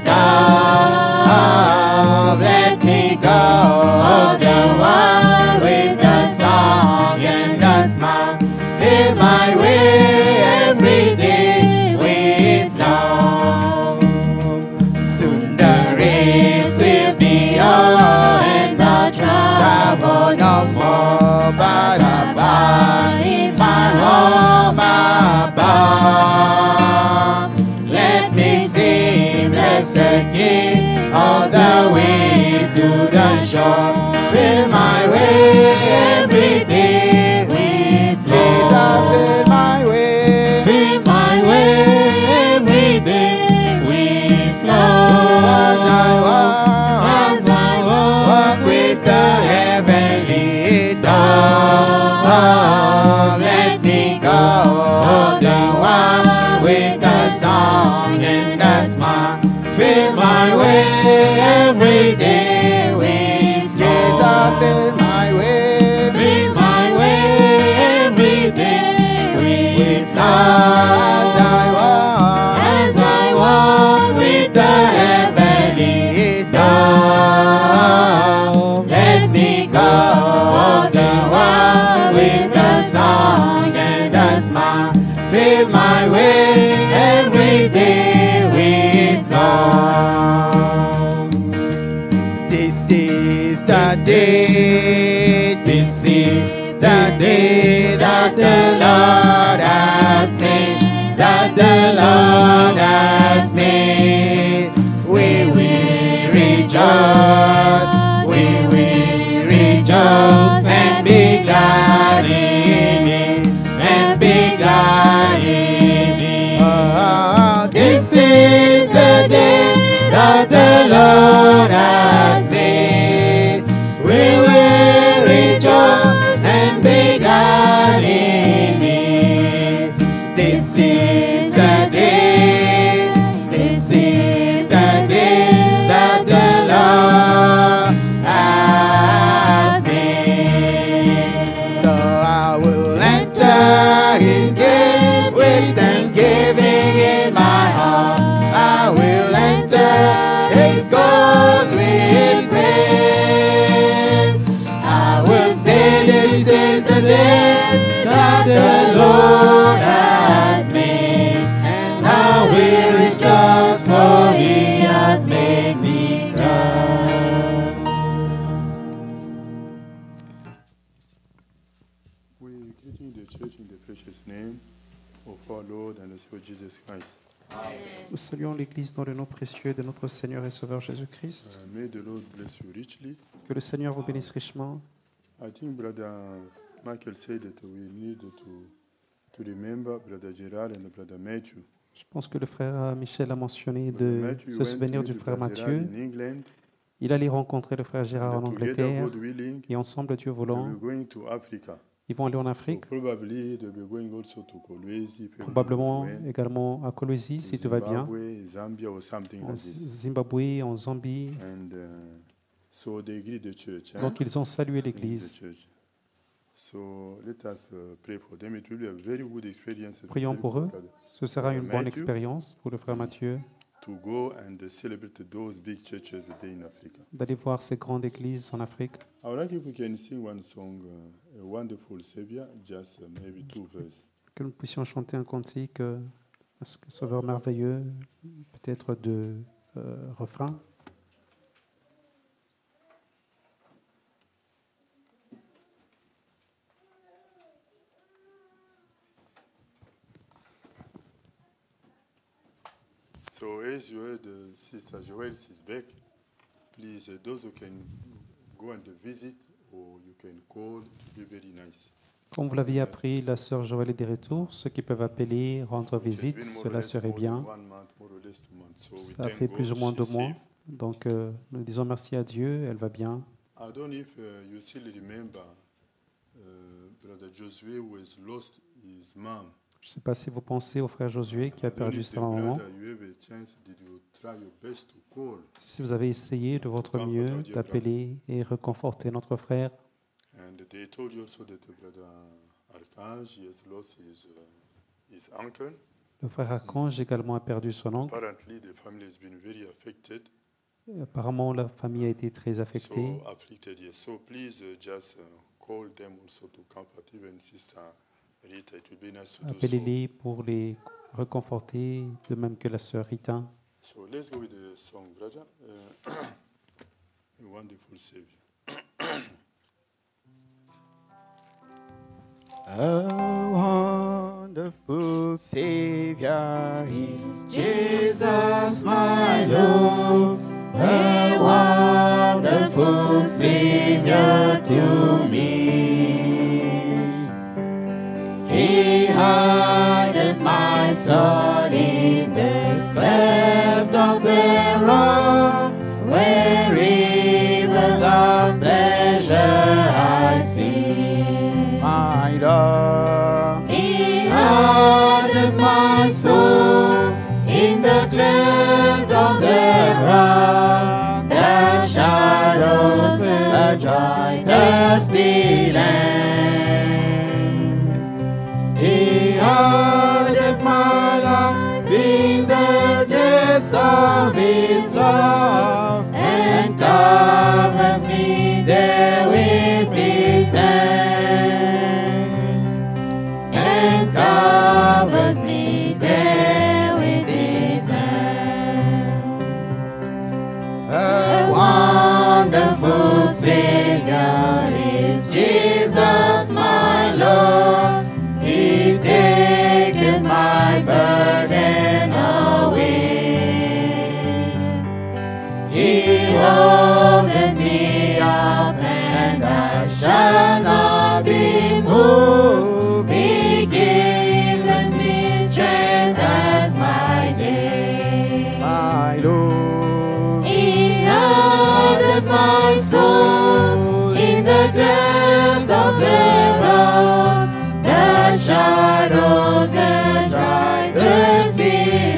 dove, let me go all the while with a song and a smile. Fill my way every day with love. Soon the race will be o'er and the travel no more, but abide in my home above. Let me sing, blessed King, all the way to the shore. Fill my way every day with love. Fill my way. Fill my way every day with love. As I walk with the heavenly dove, let me go all the while with a song and a smile. Fill my way every day with love. Fill my way. Fill my way every day with love. As I walk with the heavenly dove, let me go all the while with a song and a smile. Fill my way every day with love. This is the day. This is the day that the Lord has made, that the Lord has made. We will rejoice, we will rejoice and be glad in it, and be glad in it. This is the day that the Lord has made. We will rejoice and be glad in it. This is the day, this is the day that the Lord has made. So I will enter His gates with thanksgiving in my heart. I will enter His courts with praise. I will say this is the day that the Lord has made, and I will rejoice, for He has made me glad. We greeting the church in the precious name of our Lord and Savior Jesus Christ. Nous saluons l'Église dans le nom précieux de notre Seigneur et Sauveur Jésus-Christ. May the Lord bless you richly. Que le Seigneur vous bénisse richement. I think Brother Michael said that we need to remember Brother Gerard and Brother Matthew. Je pense que le frère Michel a mentionné Brother de Matthew se went souvenir to du meet frère Brother Gerard Mathieu. in England, Il allait rencontrer le frère Gérard en and together, Angleterre. God willing, Et ensemble, Dieu they voulant, will going to Africa. ils vont aller en So Afrique. probably they will going also to Kolwezi, Probablement également à Kolwezi, si tout va bien. Zimbabwe, Zambia, or something En like this. Zimbabwe, en Zambie. And so they greet the church. Donc ils ont salué The l'Église. church. So let us pray for them. It will be a very good experience. Prions pour eux. Ce sera une bonne Matthew. expérience pour le frère Mathieu To go and celebrate those big churches there in Africa. d'aller voir ces grandes églises en Afrique. I would like if we can sing one song, A Wonderful Savior, just maybe 2 verses. Que nous puissions chanter un cantique, un Sauveur merveilleux, peut-être de refrain. So as you heard, Sister Joelle is back. Please, those who can go and visit or you can call, it will be very nice. Comme vous l'aviez appris, la sœur Joël est de retour. Ceux qui peuvent appeler, rendre visite, It's been more or cela less serait more bien. than 1 month, more or less 2 months. So we Ça thank fait plus ou God moins she's 2 mois. safe. Donc nous disons merci à Dieu, elle va bien. I don't know if you still remember Brother Josué who was lost his mom. Je ne sais pas si vous pensez au frère Josué qui a I don't perdu know if sa the maman. brother, you have a chance, did you try your best to call? Si vous avez essayé de votre mieux d'appeler et réconforter notre frère, And they told you also that the brother Arkanj, he has lost his uncle. le frère Archange également a perdu son oncle. Apparently, the family has been very affected. Apparemment, la famille a été très affectée. So afflicted, yes. So please just call them also to comfort even Sister Rita. It would be nice to do so. Appelez-les pour les réconforter, de même que la sœur Rita. So let's go with the song, brother. A wonderful Savior. A wonderful Savior is Jesus, my Lord. A wonderful Savior to me. He hideth my soul in the cleft of the rock, where rivers of pleasure I see. My Lord, He hideth my soul in the cleft of the rock, that shadows the dry, thirsty land. He hideth my life in the depths of His love, and covers me there with His hand, and covers me there with His hand. A wonderful Savior is Jesus, my Lord. He taketh my burden away. He holdeth me up, and I shall not be moved. He giveth me strength as my day. My Lord, He hideth my soul in the depth of the rock, that shadows and dry thirsty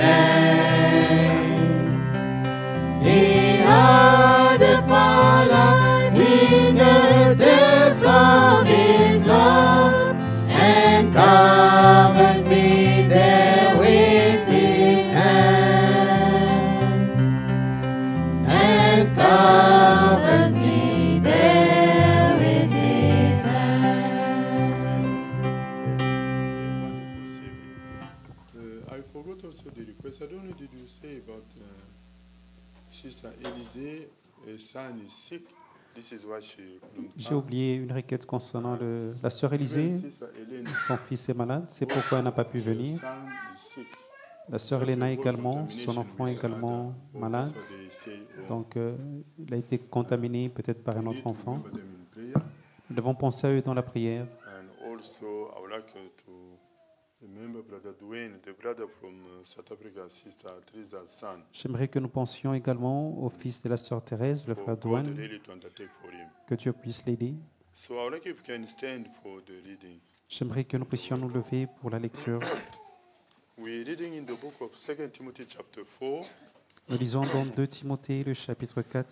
land. He hideth my life in the depths of His love, and covers me there with His hand, and covers me there with His hand. Wonderful Savior. I forgot also the request. I don't know, did you say about Sister Elise? Her son is sick. This is why she couldn't J'ai come. oublié une requête concernant la sœur Even Élisée. Sister Hélène, Son fils est malade, c'est pourquoi elle n'a pas pu her venir. son is sick. La sœur Elena également, son enfant est également malade. So they say, Donc, il a été contaminé peut-être par un we need autre to enfant. remember them in prayer. Nous devons penser à eux dans la prière. And also, I would like to remember Brother Dwayne, the brother from South Africa, Sister Teresa's son. J'aimerais que nous pensions également au fils de la sœur Thérèse, le For frère God Douane, really to undertake for him. que Dieu puisse l'aider. So I would like if you can stand for the reading. J'aimerais que nous puissions nous lever pour la lecture. We're reading in the book of 2 Timothy chapter 4, Nous lisons dans 2 Timothée, le chapitre 4,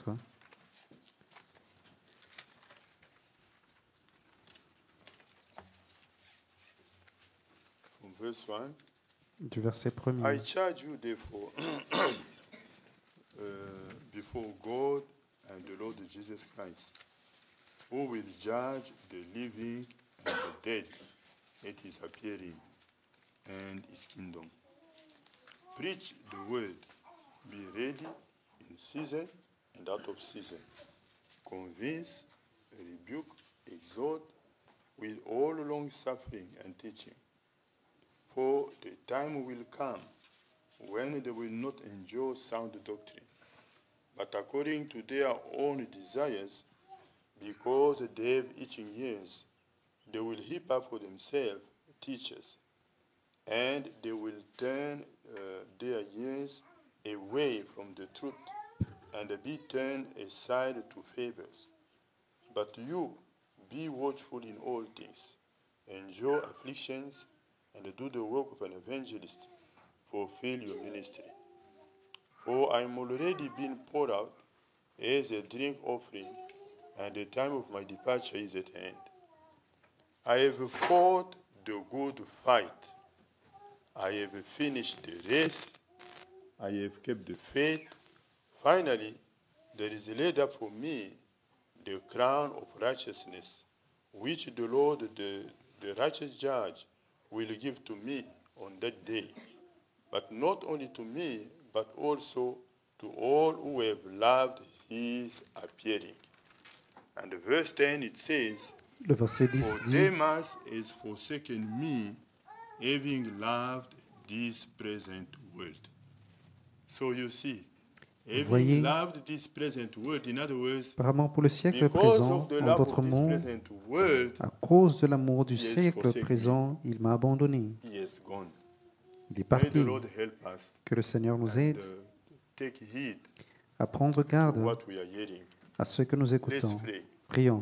from verse 1. du verset I 1er. charge you therefore before God and the Lord Jesus Christ, who will judge the living and the dead at His appearing and His kingdom. Preach the word, be ready in season and out of season. Convince, rebuke, exhort with all long suffering and teaching. For the time will come when they will not endure sound doctrine, but according to their own desires, because they have itching ears, they will heap up for themselves teachers, and they will turn their ears away from the truth and be turned aside to fables. But you, be watchful in all things, endure afflictions, and do the work of an evangelist. Fulfill your ministry. For I am already being poured out as a drink offering, and the time of my departure is at hand. I have fought the good fight. I have finished the race. I have kept the faith. Finally, there is laid up for me the crown of righteousness, which the Lord, the righteous judge, will give to me on that day. But not only to me, but also to all who have loved his appearing. And verse 10, it says, Le verset 10 For dit, Demas has forsaken me, having loved this present world. So you see, voyez, having loved this present world, in other words, apparemment pour le siècle because présent, of the en love d'autres of this mots, present world, à cause de l'amour du He has siècle forsaken présent, il m'a abandonné. he has gone. Il est May the parti. Lord help us Que le Seigneur nous and aide take heed à prendre to garde what we are hearing. à ce que nous Let's écoutons. pray. Prions.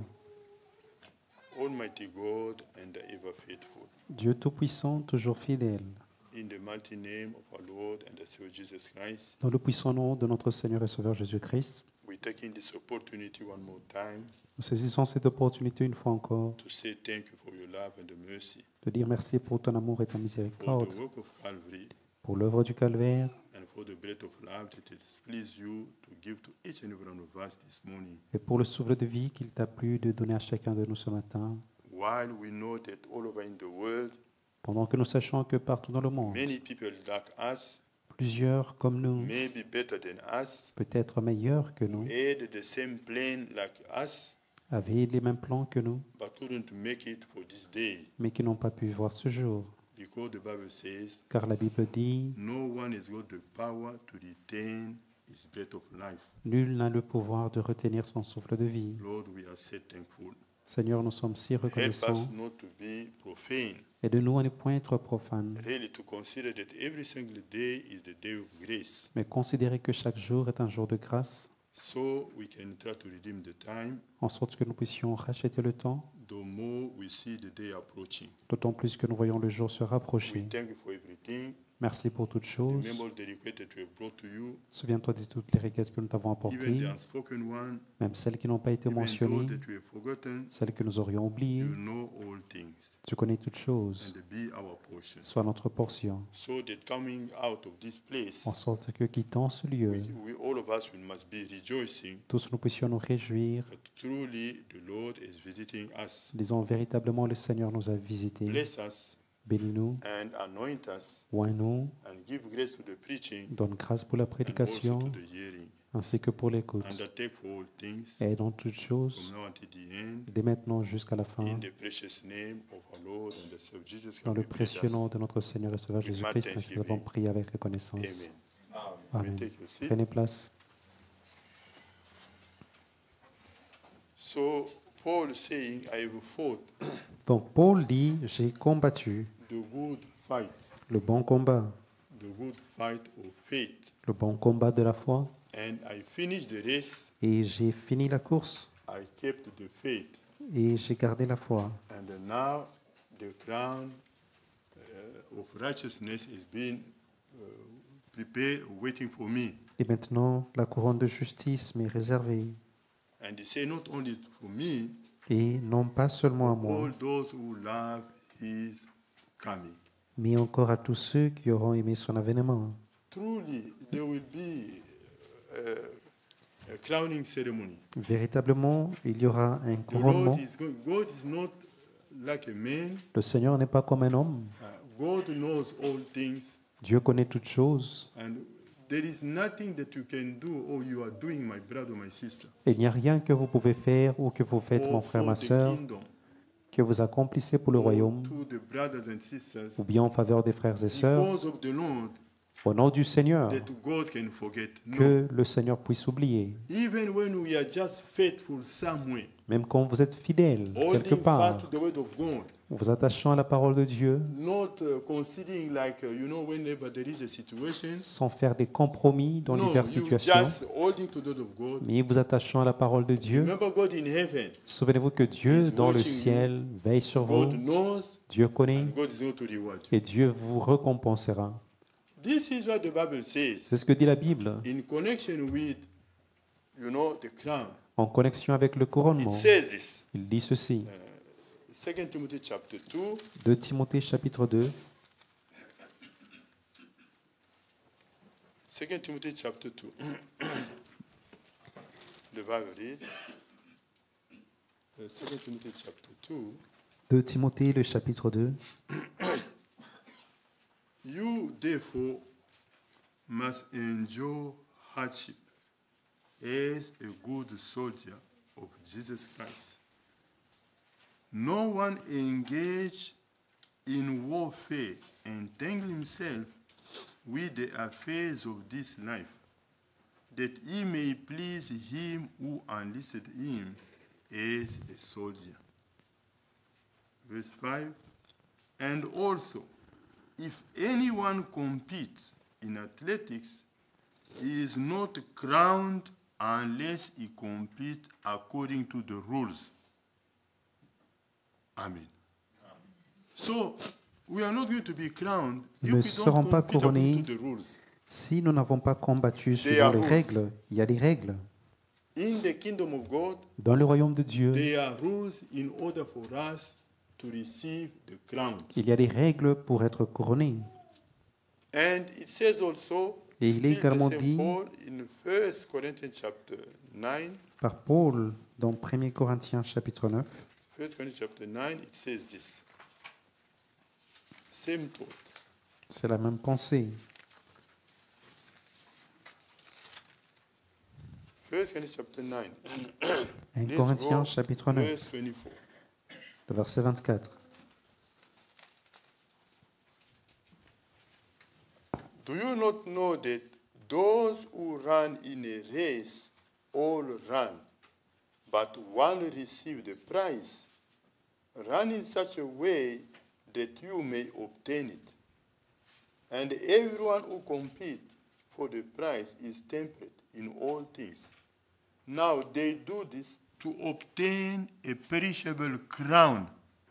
Almighty God and ever faithful, Dieu Tout-Puissant, toujours fidèle, in the mighty name of our Lord and the Savior Jesus Christ, dans le puissant nom de notre Seigneur et Sauveur Jésus-Christ, we take in this opportunity one more time nous saisissons cette opportunité une fois encore to say thank you for your love and mercy, de dire merci pour ton amour et ta for miséricorde, the work of Calvary, pour l'œuvre du Calvaire and for the breath of life that it pleased you to give to each and every one of us this morning. et pour le souffle de vie qu'il t'a plu de donner à chacun de nous ce matin, While we know that all over in the world, pendant que nous sachons que partout dans le monde, many people like us, plusieurs comme nous, maybe better than us, peut-être meilleurs que nous, had the same plan like us, avaient les mêmes plans que nous, but couldn't make it for this day. mais qui n'ont pas pu voir ce jour. Because the Bible says, Car la Bible dit, no one has got the power to retain his breath of life. nul n'a le pouvoir de retenir son souffle de vie. Lord, we are so thankful. Seigneur, nous sommes si Help reconnaissants. us not to be profane. Aide-nous à ne point être profanes, Really to consider that every single day is the day of grace. mais considérer que chaque jour est un jour de grâce, So we can try to redeem the time, en sorte que nous puissions racheter le temps, the more we see the day approaching. d'autant plus que nous voyons le jour se We rapprocher. thank you for everything. Merci pour toutes choses. Remember the request that we have brought to you, Souviens-toi de toutes les requêtes que nous t'avons even apportées, the unspoken one, même celles qui n'ont pas été even mentionnées, those that we have forgotten. celles que nous aurions oubliées. You know all things, Tu connais toutes choses, and be our portion. sois notre portion, So that coming out of this place, en sorte que quittant ce lieu, we all of us, we must be rejoicing tous nous puissions nous réjouir, that truly the Lord is visiting us. disons véritablement le Seigneur nous a visités. Bless us Bénis-nous, and anoint us, oins-nous, and give grace to the preaching donne grâce pour la and also prédication, to the hearing. ainsi que pour l'écoute. Undertake for all things Et dans toutes choses, from now until the end. dès maintenant jusqu'à la fin, In the precious name of our Lord and the Savior Jesus dans Christ, le we pray précieux this. nom de notre Seigneur et Sauveur Jésus-Christ, ainsi que nous avons prié avec reconnaissance. Amen. Amen. You may take your seat. Prenez place. So Paul saying, I have fought Donc Paul dit, j'ai combattu the good fight, le bon combat, the good fight of faith, le bon combat de la foi, and I finished the race. et j'ai fini la course, I kept the faith, et j'ai gardé la foi. and now the crown of righteousness is being prepared, waiting for me. Et maintenant, la couronne de justice m'est réservée, And he said, not only for me, et non pas seulement à moi, all those who love his coming. mais encore à tous ceux qui auront aimé son avènement. Truly, there will be a crowning ceremony. Véritablement, il y aura un The couronnement. Lord is going, God is not like a man. Le Seigneur n'est pas comme un homme. God knows all things, Dieu connaît toutes choses. and there is nothing that you can do or you are doing, my brother, my sister, Et il n'y a rien que vous pouvez faire ou que vous faites, mon or frère, for ma the sœur, kingdom, que vous accomplissez pour le or royaume, to the brothers and sisters, ou bien en faveur des frères et sœurs, because of the Lord, au nom du Seigneur, that God can forget. No. que le Seigneur puisse oublier. Even when we are just faithful somewhere, Même quand vous êtes fidèle, quelque holding part, fast to the word of God, vous attachant à la parole de Dieu, not considering like, whenever there is a situation, sans faire des compromis dans no, diverses you situations, just holding to the word of God. mais vous attachant à la parole de Dieu. Remember God in heaven. Souvenez-vous que Dieu, He's dans le watching you. ciel, veille sur vous. God knows, Dieu connaît and God is going to reward you. et Dieu vous récompensera. This is what the Bible says C'est ce que dit la Bible in connection with, the crown. en connexion avec le It couronnement. says this. Il dit ceci. 2 Timothy chapter 2, 2 Timothée chapitre 2, 2 Timothy chapter 2. The Bible reads, 2 Timothy chapter 2. 2 Timothée le chapitre 2. You therefore must endure hardship as a good soldier of Jesus Christ. No one engaged in warfare entangle himself with the affairs of this life, that he may please him who enlisted him as a soldier. Verse 5, and also, if anyone competes in athletics, he is not crowned unless he competes according to the rules. Amen. So, we are not going to be crowned if Nous ne we serons don't pas compete couronnés according to the rules. si nous n'avons pas combattu There selon are les rules. règles. Il y a des règles. In the kingdom of God, Dans le royaume de Dieu, there are rules in order for us to receive the crown. il y a des règles pour être couronné. And it says also, Et il est still the également same dit- Paul, in 1 Corinthians chapter 9, Par Paul, dans 1 Corinthiens chapitre 9, 1 Corinthians chapter 9, it says this. Same thought. c'est la même pensée. 1 Corinthians chapter 9. 1 Let's Corinthiens go, chapitre 9, verse 24. le verset 24. Do you not know that those who run in a race all run, but one receives the prize? Run in such a way that you may obtain it. And everyone who competes for the prize is temperate in all things. Now they do this to obtain a perishable crown.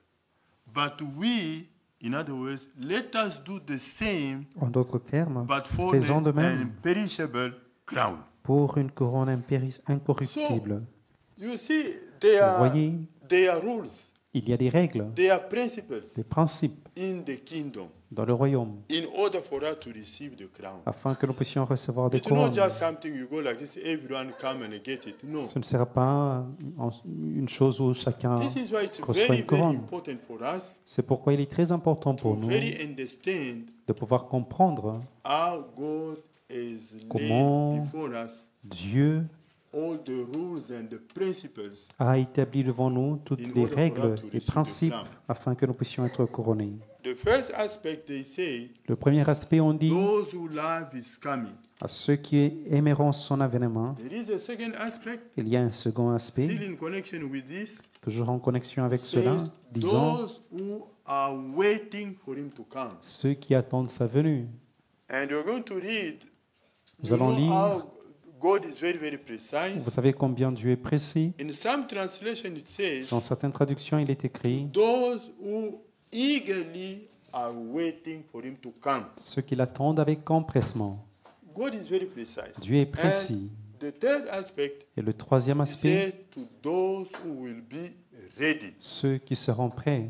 But we, in other words, let us do the same, En d'autres termes, but for faisons de the même imperishable crown. pour une couronne incorruptible. You see, there Vous are, voyez, there are rules, il y a des règles, there are principles des principes in the kingdom dans le royaume in order for us to receive the crown. afin que nous puissions recevoir des It's not couronnes. just something you go like this, everyone come and get it. No. Ce ne sera pas une chose où chacun This is why it's reçoit very, une very couronne. important for us C'est pourquoi il est très important to pour nous very understand de pouvoir comprendre how God is Comment laid before us Dieu all the rules and the principles. a établi devant nous toutes In les order for règles us to et receive the principes crown. afin que nous puissions être couronnés. The first aspect they say, Le premier aspect, on dit those who love is coming. à ceux qui aimeront son avènement. There is a second aspect, Il y a un second aspect, still in connection with this, toujours en connexion avec says cela, disant those who are waiting for him to come. ceux qui attendent sa venue. And we're going to read, Nous you allons know lire. how God is very, very Vous precise. savez combien Dieu est précis. In some translation it says, Dans certaines traductions, il est écrit those who eagerly are waiting for him to come. ceux qui l'attendent avec empressement. God is very precise. Dieu est précis. And the third aspect, Et le troisième he aspect, says to those who will be ready. ceux qui seront prêts.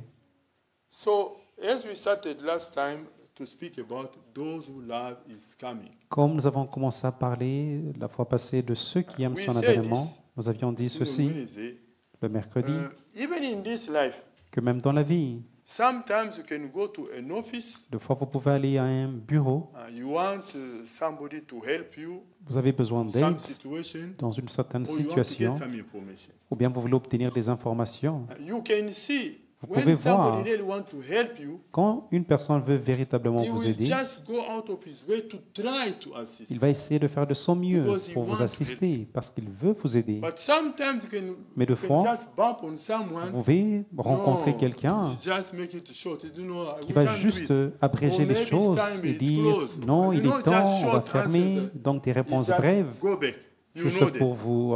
So, as we started last time to speak about those who love is coming, Comme nous avons commencé à parler la fois passée de ceux qui aiment We son said avènement, this. nous avions dit ceci Wednesday, le mercredi, even in this life, que même dans la vie, sometimes you can go to an office, des fois vous pouvez aller à un bureau, you want somebody to help you vous avez besoin in some d'aide situation, dans une certaine or you want to get situation, some information. ou bien vous voulez obtenir des informations. You can see Vous pouvez When voir, somebody really want to help you, quand une personne veut véritablement he vous will aider, just go out of his way to try to assist. il va essayer de faire de son mieux Because he pour vous wants to assister, parce qu'il veut vous aider. But sometimes Mais de you can fois, just bump on someone. Vous pouvez rencontrer No, quelqu'un you just make it short. You know, qui we va can't do juste it. abréger Or les maybe it's choses time, et it's dire closed. non, You il know, est temps, just on va short fermer. answers, Donc des réponses just brèves, go back. You tout know ça that. pour vous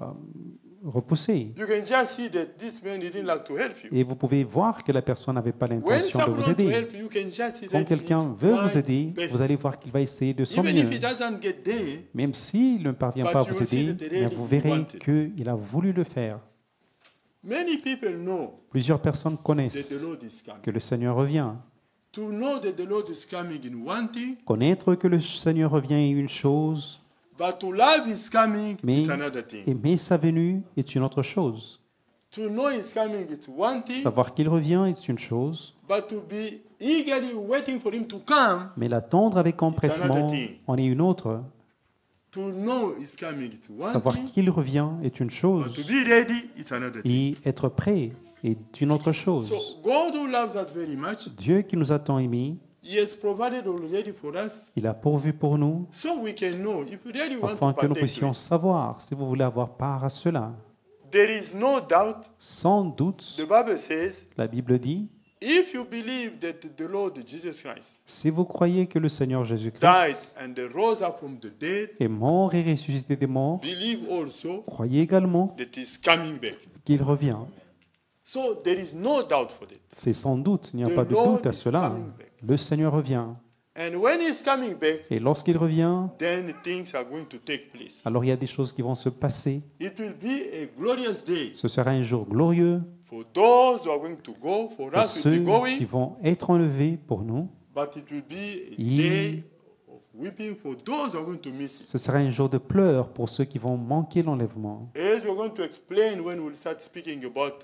repousser. You can just see that this man didn't like to help you. Et vous pouvez voir que la personne n'avait pas When l'intention de someone vous wants to aider. help you, you can just see Quand that quelqu'un he's veut trying vous aider, his best. vous allez voir qu'il va essayer de son Even mieux. if he doesn't get there, Même s'il ne parvient But pas à you vous will see aider, that mais really vous he verrez wanted. qu'il a voulu le faire. many people know Plusieurs personnes that connaissent the Lord is coming. que le Seigneur revient. To know that the Lord is coming in one thing, Connaître que le Seigneur revient est une chose, but to love His coming mais is another thing. aimer sa venue est une autre chose. To know He's coming is one thing, Savoir qu'il revient est une chose, but to be eagerly waiting for Him to come, mais l'attendre avec empressement another thing. en est une autre. to know He's coming is one Savoir thing, qu'il revient est une but chose, to be ready is another thing. et être prêt est une autre chose. So God who loves us very much, Dieu qui nous a tant aimés, He has provided already for us, il a pourvu pour nous, so we can know if we really want afin to que nous partake. puissions savoir si vous voulez avoir part à cela. There is no doubt. Sans doute, The Bible says, la Bible dit, if you believe that the Lord Jesus Christ si vous croyez que le Seigneur died Jésus-Christ and rose up from the dead, est mort et ressuscité des morts, believe also croyez également that He's coming back. qu'il revient. So there is no doubt for that. C'est sans doute, il n'y a The pas de Lord doute à is cela. coming back. Le Seigneur revient. And when He's coming back, Et lorsqu'il revient, then things are going to take place. alors il y a des choses qui vont se passer. It will be a glorious day Ce sera un jour glorieux for those who are going to go, for pour us who ceux will be qui going, vont être enlevés pour nous. but it will be a Il- day of weeping for those who are going to miss it. Ce sera un jour de pleurs pour ceux qui vont manquer l'enlèvement. As we're going to explain when we'll start speaking about,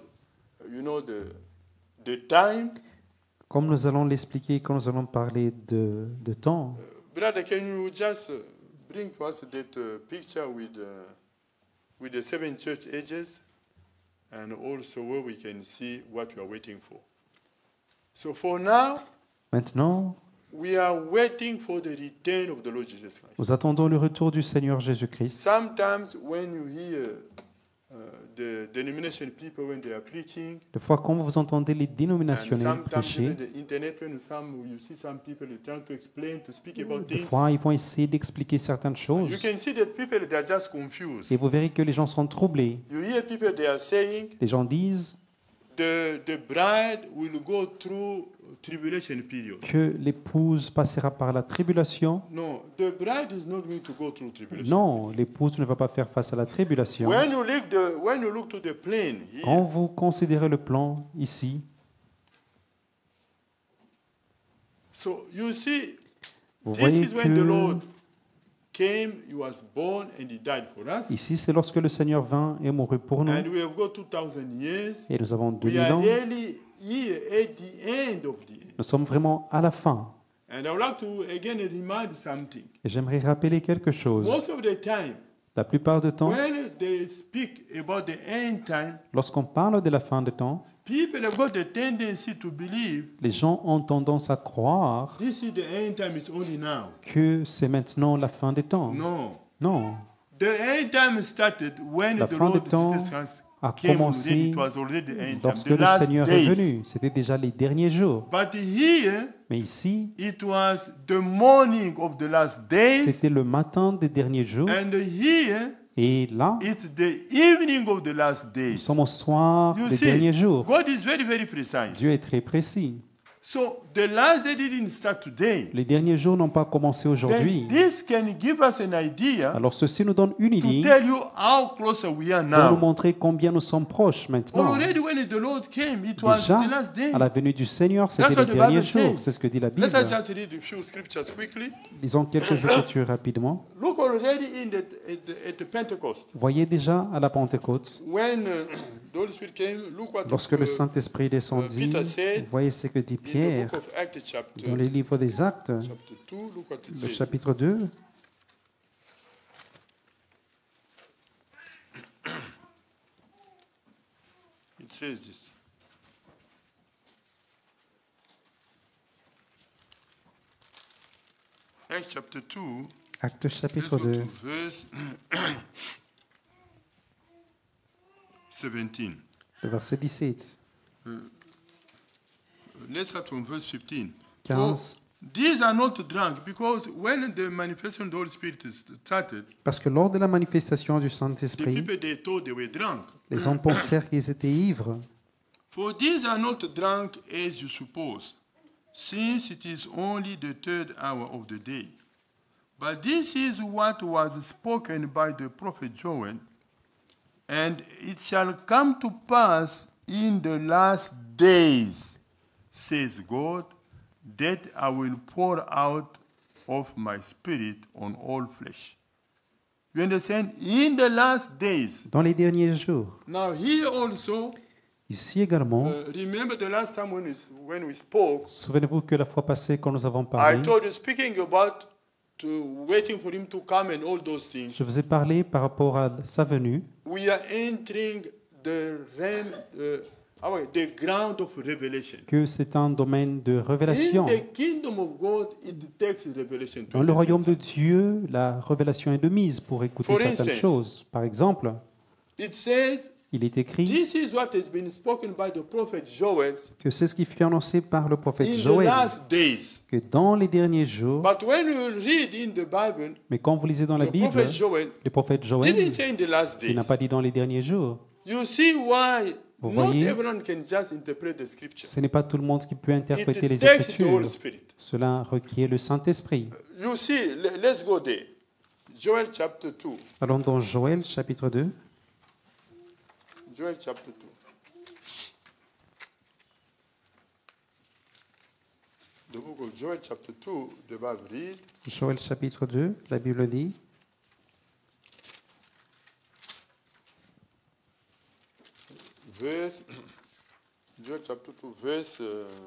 the time, Comme nous allons l'expliquer quand nous allons parler de temps, brother, can you just bring to us that picture with the 7 church ages, and also where we can see what we are waiting for. So for now, maintenant, we are waiting for the return of the Lord Jesus Christ. nous attendons le retour du Seigneur Jésus-Christ. Sometimes when you hear the denomination people when they are preaching, Des fois, quand vous entendez les and dénominationnels sometimes prêcher, even the internet when you see some people trying to explain, to speak about des things, fois, ils vont essayer d'expliquer certaines choses. you can see that people they are just confused. Et vous verrez que les gens sont troublés. You hear people they are saying Les gens disent the bride will go through tribulation period. que l'épouse passera par la tribulation. No, the bride is not going to go through tribulation. Non, l'épouse ne va pas faire face à la tribulation. When you look to the plane here, Quand vous considérez le plan ici, so you see, vous this voyez is when the Lord que came, He was born, and He died for us. ici, c'est lorsque le Seigneur vint et mourut pour nous. And we have got 2000 years. Et nous avons We 2000 are ans. really here at the end of the end. Nous sommes vraiment à la fin. And I would like to again remind something. Et j'aimerais rappeler quelque chose. Most of the time, La plupart du temps, when they speak about the end time, lorsqu'on parle de la fin des temps, people have got the tendency to believe les gens ont tendance à croire this is the end time is only now. que c'est maintenant la fin des temps. No. Non, The end time started when la the fin des Lord temps Jesus Christ a came already. commencé It was already the end time, lorsque the le last Seigneur est days. venu. C'était déjà les derniers jours. But here, Mais ici, it was the morning of the last days. c'était le matin des derniers jours. And here, Et là, it's the evening of the last nous days. sommes au soir You des see, derniers jours. God is very, very precise. Dieu est très précis. So the last day didn't start today. Les derniers jours n'ont pas commencé aujourd'hui. Then this can give us an idea Alors ceci nous donne une to idée tell you how closer we are pour nous now. montrer combien nous sommes proches maintenant. Already when the Lord came, it was Déjà, the last day. à la venue du Seigneur, c'était That's what les the derniers Bible jours. says. C'est ce que dit la Bible. Let us just read a few scriptures quickly. Lisons quelques écritures rapidement. Look already at the Pentecost. Voyez déjà à la Pentecôte, When the Holy Spirit came, look what lorsque le Saint-Esprit descendit, Peter said voyez ce que dit in the Pierre book of Acts chapter, dans les livres des Actes, chapter 2. Look what it le says. chapitre 2. It says this. Acts chapter 2, Actes let's chapitre go 2, to verse 17. le verset 17, Let's start from verse 15. 15. So, these are not drunk because when the manifestation of the Holy Spirit started, Parce que lors de la manifestation du the Saint-Esprit, people they thought they were drunk. les hommes pensèrent qu'ils étaient ivres. For these are not drunk as you suppose, since it is only the third hour of the day. But this is what was spoken by the prophet Joel, and it shall come to pass in the last days, says God, that I will pour out of my spirit on all flesh. You understand? In the last days. Dans les derniers jours. Now here also, Ici également, remember the last time when we spoke, souvenez-vous que la fois passée, quand nous avons I parlé, told you speaking about waiting for him to come and all those things. je vous ai parlé par rapport à sa venue. We are entering the realm, the ground of revelation. Que c'est un domaine de révélation. In the kingdom of God, it takes revelation. Dans le royaume de Dieu, la révélation est de mise pour écouter For certaines instance, choses. Par exemple, It says, il est écrit this is what has been spoken by the prophet Joel que c'est ce qui fut annoncé par le prophète in the Joël, last days. que dans les derniers jours, But when you read in the Bible, mais quand vous lisez dans la the Bible, prophet Joel le prophète Joël, didn't say in the last il days. n'a pas dit dans les derniers jours. You see why Vous not voyez, everyone can just interpret the scripture. ce n'est pas tout le monde qui peut interpréter It les takes the Holy Écritures. Spirit. Cela requiert le Saint-Esprit. You see, let's go there. Joel chapter 2. Allons dans Joël chapitre 2. Joel chapter 2. The book of Joel chapter 2, the Bible read, Joël chapitre 2, la Bible dit, verse, Joel chapter 2, verse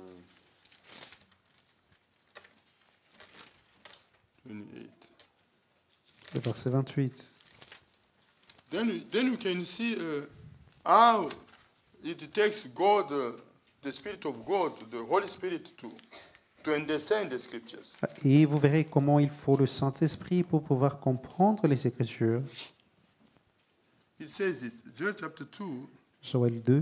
28. le verset 28. Then you can see how it takes God, the Spirit of God, the Holy Spirit to understand the scriptures. Et vous verrez comment il faut le Saint-Esprit pour pouvoir comprendre les Écritures. It says this, Joel chapter 2, Joël 2,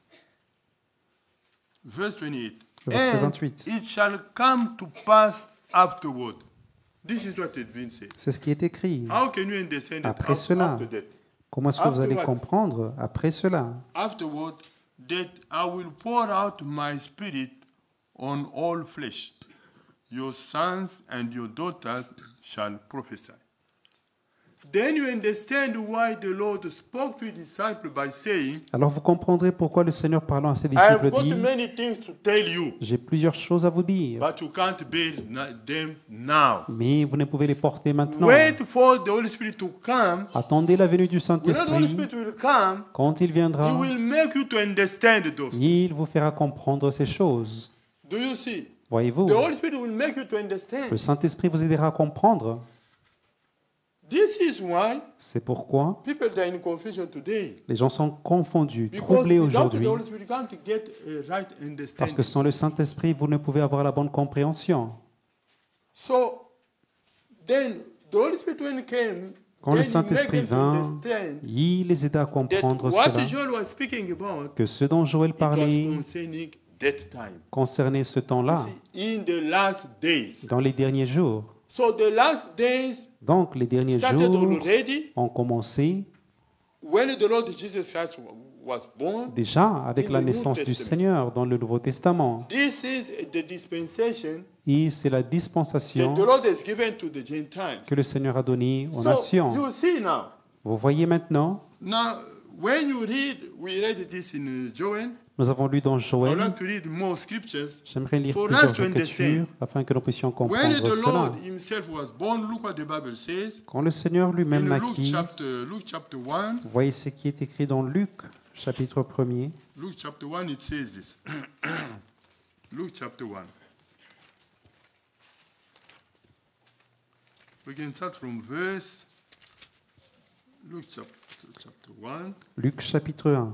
verse 28. le verset And 28. it shall come to pass afterward. This is what it been said. C'est ce qui est écrit. How can you understand it Après cela, after that? comment est-ce que vous allez After what? comprendre après cela? Afterward, that I will pour out my spirit on all flesh. Your sons and your daughters shall prophesy. Then you understand why the Lord spoke to his disciples by saying, Alors vous comprendrez pourquoi le Seigneur parlant à ses I have disciples got dit, many things to tell you, j'ai plusieurs choses à vous dire, but you can't bear them now. mais vous ne pouvez les porter maintenant. Wait for the Holy Spirit to come. Attendez la venue du When the Holy Saint-Esprit. Spirit will come, Quand il viendra, He will make you to understand those things. il vous fera comprendre ces choses. Do you see? Voyez-vous, The Holy Spirit will make you to le understand. Saint-Esprit vous aidera à comprendre. This is why C'est pourquoi people are in confusion today. les gens sont confondus, Because troublés without the aujourd'hui. Holy Spirit, you can't get a right Parce que understanding. sans le Saint-Esprit, vous ne pouvez avoir la bonne compréhension. So then the Holy Spirit when he came, Quand le then he make Saint-Esprit them to vint, understand il les aida à that comprendre what cela, Joel was speaking about, que ce dont Joël it was parlait concerning that time. concernait ce temps-là, In the last days. dans les derniers jours. So the last days Donc, les derniers started jours already ont commencé when the Lord Jesus Christ was born. déjà avec In la the New naissance du Testament. Seigneur dans le Nouveau Testament. This is the dispensation Et c'est la that dispensation the Lord has given to the Gentiles. que le Seigneur a donnée aux So nations. you see now. Vous voyez maintenant, Now, when you read, we read this in Joel. nous avons lu dans I would Joël. like to read more scriptures. J'aimerais lire For us plusieurs to écritures understand. afin que nous puissions When comprendre the cela. Lord Himself was born, look what the Bible says. Quand le Seigneur lui-même In Luke naquit, chapter 1, vous voyez ce qui est écrit dans Luc, chapitre 1er. Luke chapter 1, it says this. Luke chapter 1. We can start from verse. Luke chapter 1. Luc, chapitre 1.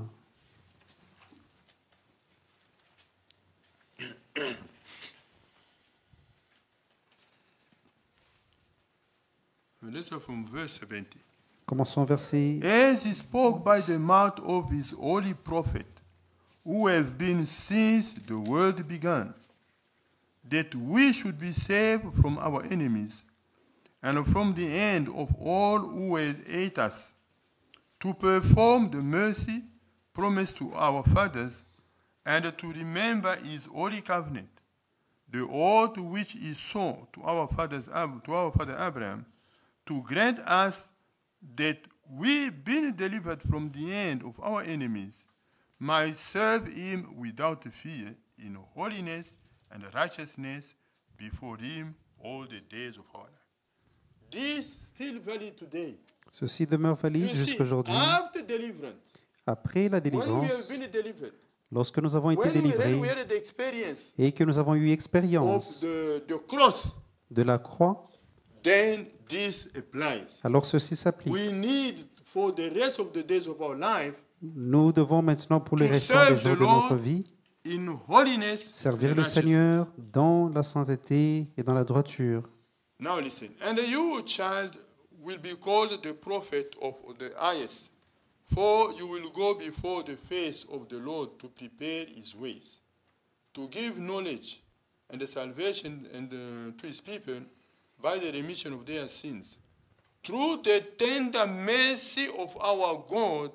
let's start from verse 20. Commençons au verset. As he spoke by the mouth of his holy prophet, who has been since the world began, that we should be saved from our enemies and from the hand of all who hate us, to perform the mercy promised to our fathers, and to remember his holy covenant, the oath which he swore to our father Abraham, to grant us that we, being delivered from the hand of our enemies, might serve him without fear, in holiness and righteousness before him all the days of our life. This still valid today. Ceci demeure valide You see, jusqu'aujourd'hui. after deliverance, Après la when we délivrance, have been delivered, lorsque nous avons été when we délivrés had the experience et que nous avons eu of expérience the cross, de la croix, then this applies. alors ceci s'applique. We need, for the rest of the days of our life, Nous devons maintenant, pour les To restants serve des jours the de notre Lord vie, in holiness servir and le righteousness. Seigneur dans la sainteté et dans la droiture. Now listen. And you, child, will be called the prophet of the highest, for you will go before the face of the Lord to prepare his ways, to give knowledge and the salvation to his people by the remission of their sins, through the tender mercy of our God,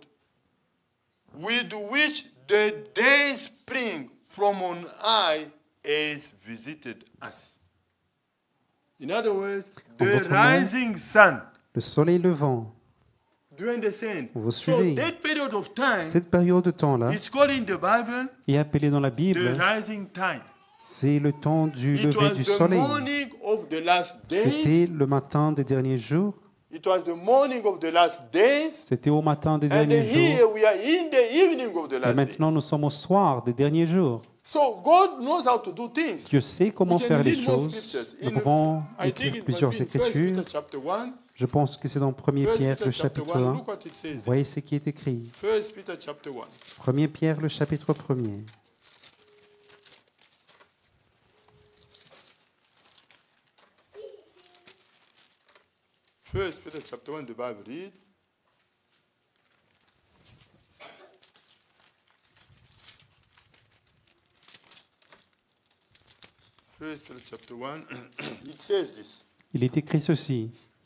with which the day spring from on high has visited us. In other words, En the d'autres mots, rising sun. Le soleil levant, Do you understand? Vous So suivez? that period of time cette période de temps-là is called in the Bible est appelée dans la the Bible, rising time. c'est le temps du It lever was du the soleil. morning of the last C'était days. le matin des derniers jours, It was the morning of the last days. c'était au matin des And derniers here jours, we are in the evening of the et last maintenant days. nous sommes au soir des derniers jours. So God knows how to do things. Dieu sait comment We can faire les read more choses. scriptures. Nous In- pouvons I think écrire it plusieurs must be in 1 écritures. Peter chapter 1. Je pense que c'est dans 1 1 Pierre, Peter le chapter chapitre 1. 1. Look what it says. Voyez ce qui est écrit. 1 Peter chapter 1. 1 Pierre, le chapitre 1er. First Peter chapter 1, the Bible read. First Peter chapter 1, it says this. Il est écrit ceci.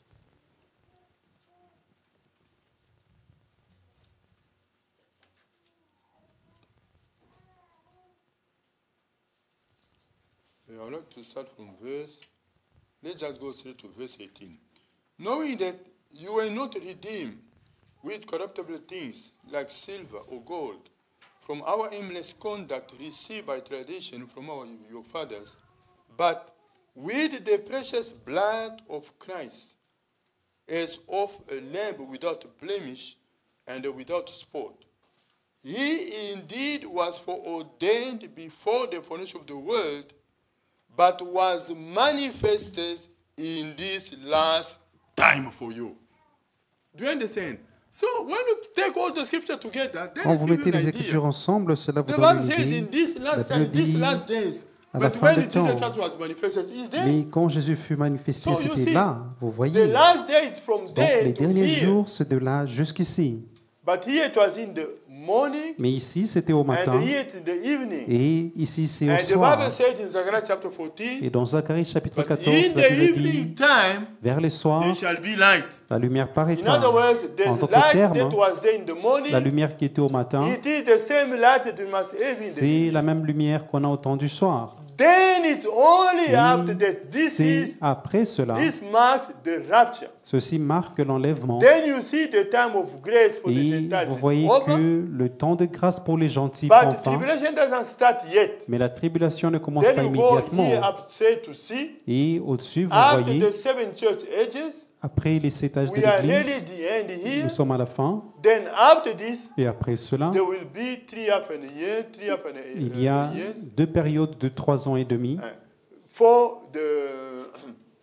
I would like to start from verse. Let's just go straight to verse 18. Knowing that you were not redeemed with corruptible things like silver or gold from our aimless conduct received by tradition from your fathers, but with the precious blood of Christ, as of a lamb without blemish and without spot. He indeed was foreordained before the foundation of the world, but was manifested in this last time for you. Do you understand? So when you take all the scripture together, then Quand it vous gives mettez you an les idea. Écritures ensemble, cela vous The donne Bible une says in idée. this La last time, Bible these dit, last days, à la but fin when des Jesus temps. Christ was manifested, is there? Mais quand Jésus fut manifesté, So you c'était see, là, vous The voyez. last days from Donc there les to derniers here. jours, c'est de là jusqu'ici. But here it was in the morning, Mais ici, c'était au matin. and here it's in the evening. Et ici, c'est au And the soir. Bible says in Zechariah chapter 14, Et dans Zacharie chapitre but 14, in la the Bible evening dit, time, vers les soirs, there shall be light. la lumière In paraîtra. other words, En the d'autres light termes, that was there in the la morning, lumière qui était au matin, it is the same light that you must have in the c'est la même lumière qu'on a au temps du soir. Then it's only after Et that this c'est is après cela, this marks the rapture. ceci marque l'enlèvement. Then you see the time of grace for the Et Gentiles vous is voyez over, que le temps de grâce pour les gentils prend but fin. tribulation doesn't start yet. Mais la tribulation ne commence Then pas you go immédiatement. here up say to see Et au-dessus, vous after voyez, the seven church ages, après les 7 âges de we are really l'Église, the end here. nous sommes à la fin. Then after this, Et après cela, there will be 3.5 years, 3.5 il y a years 2 périodes de 3 ans et demi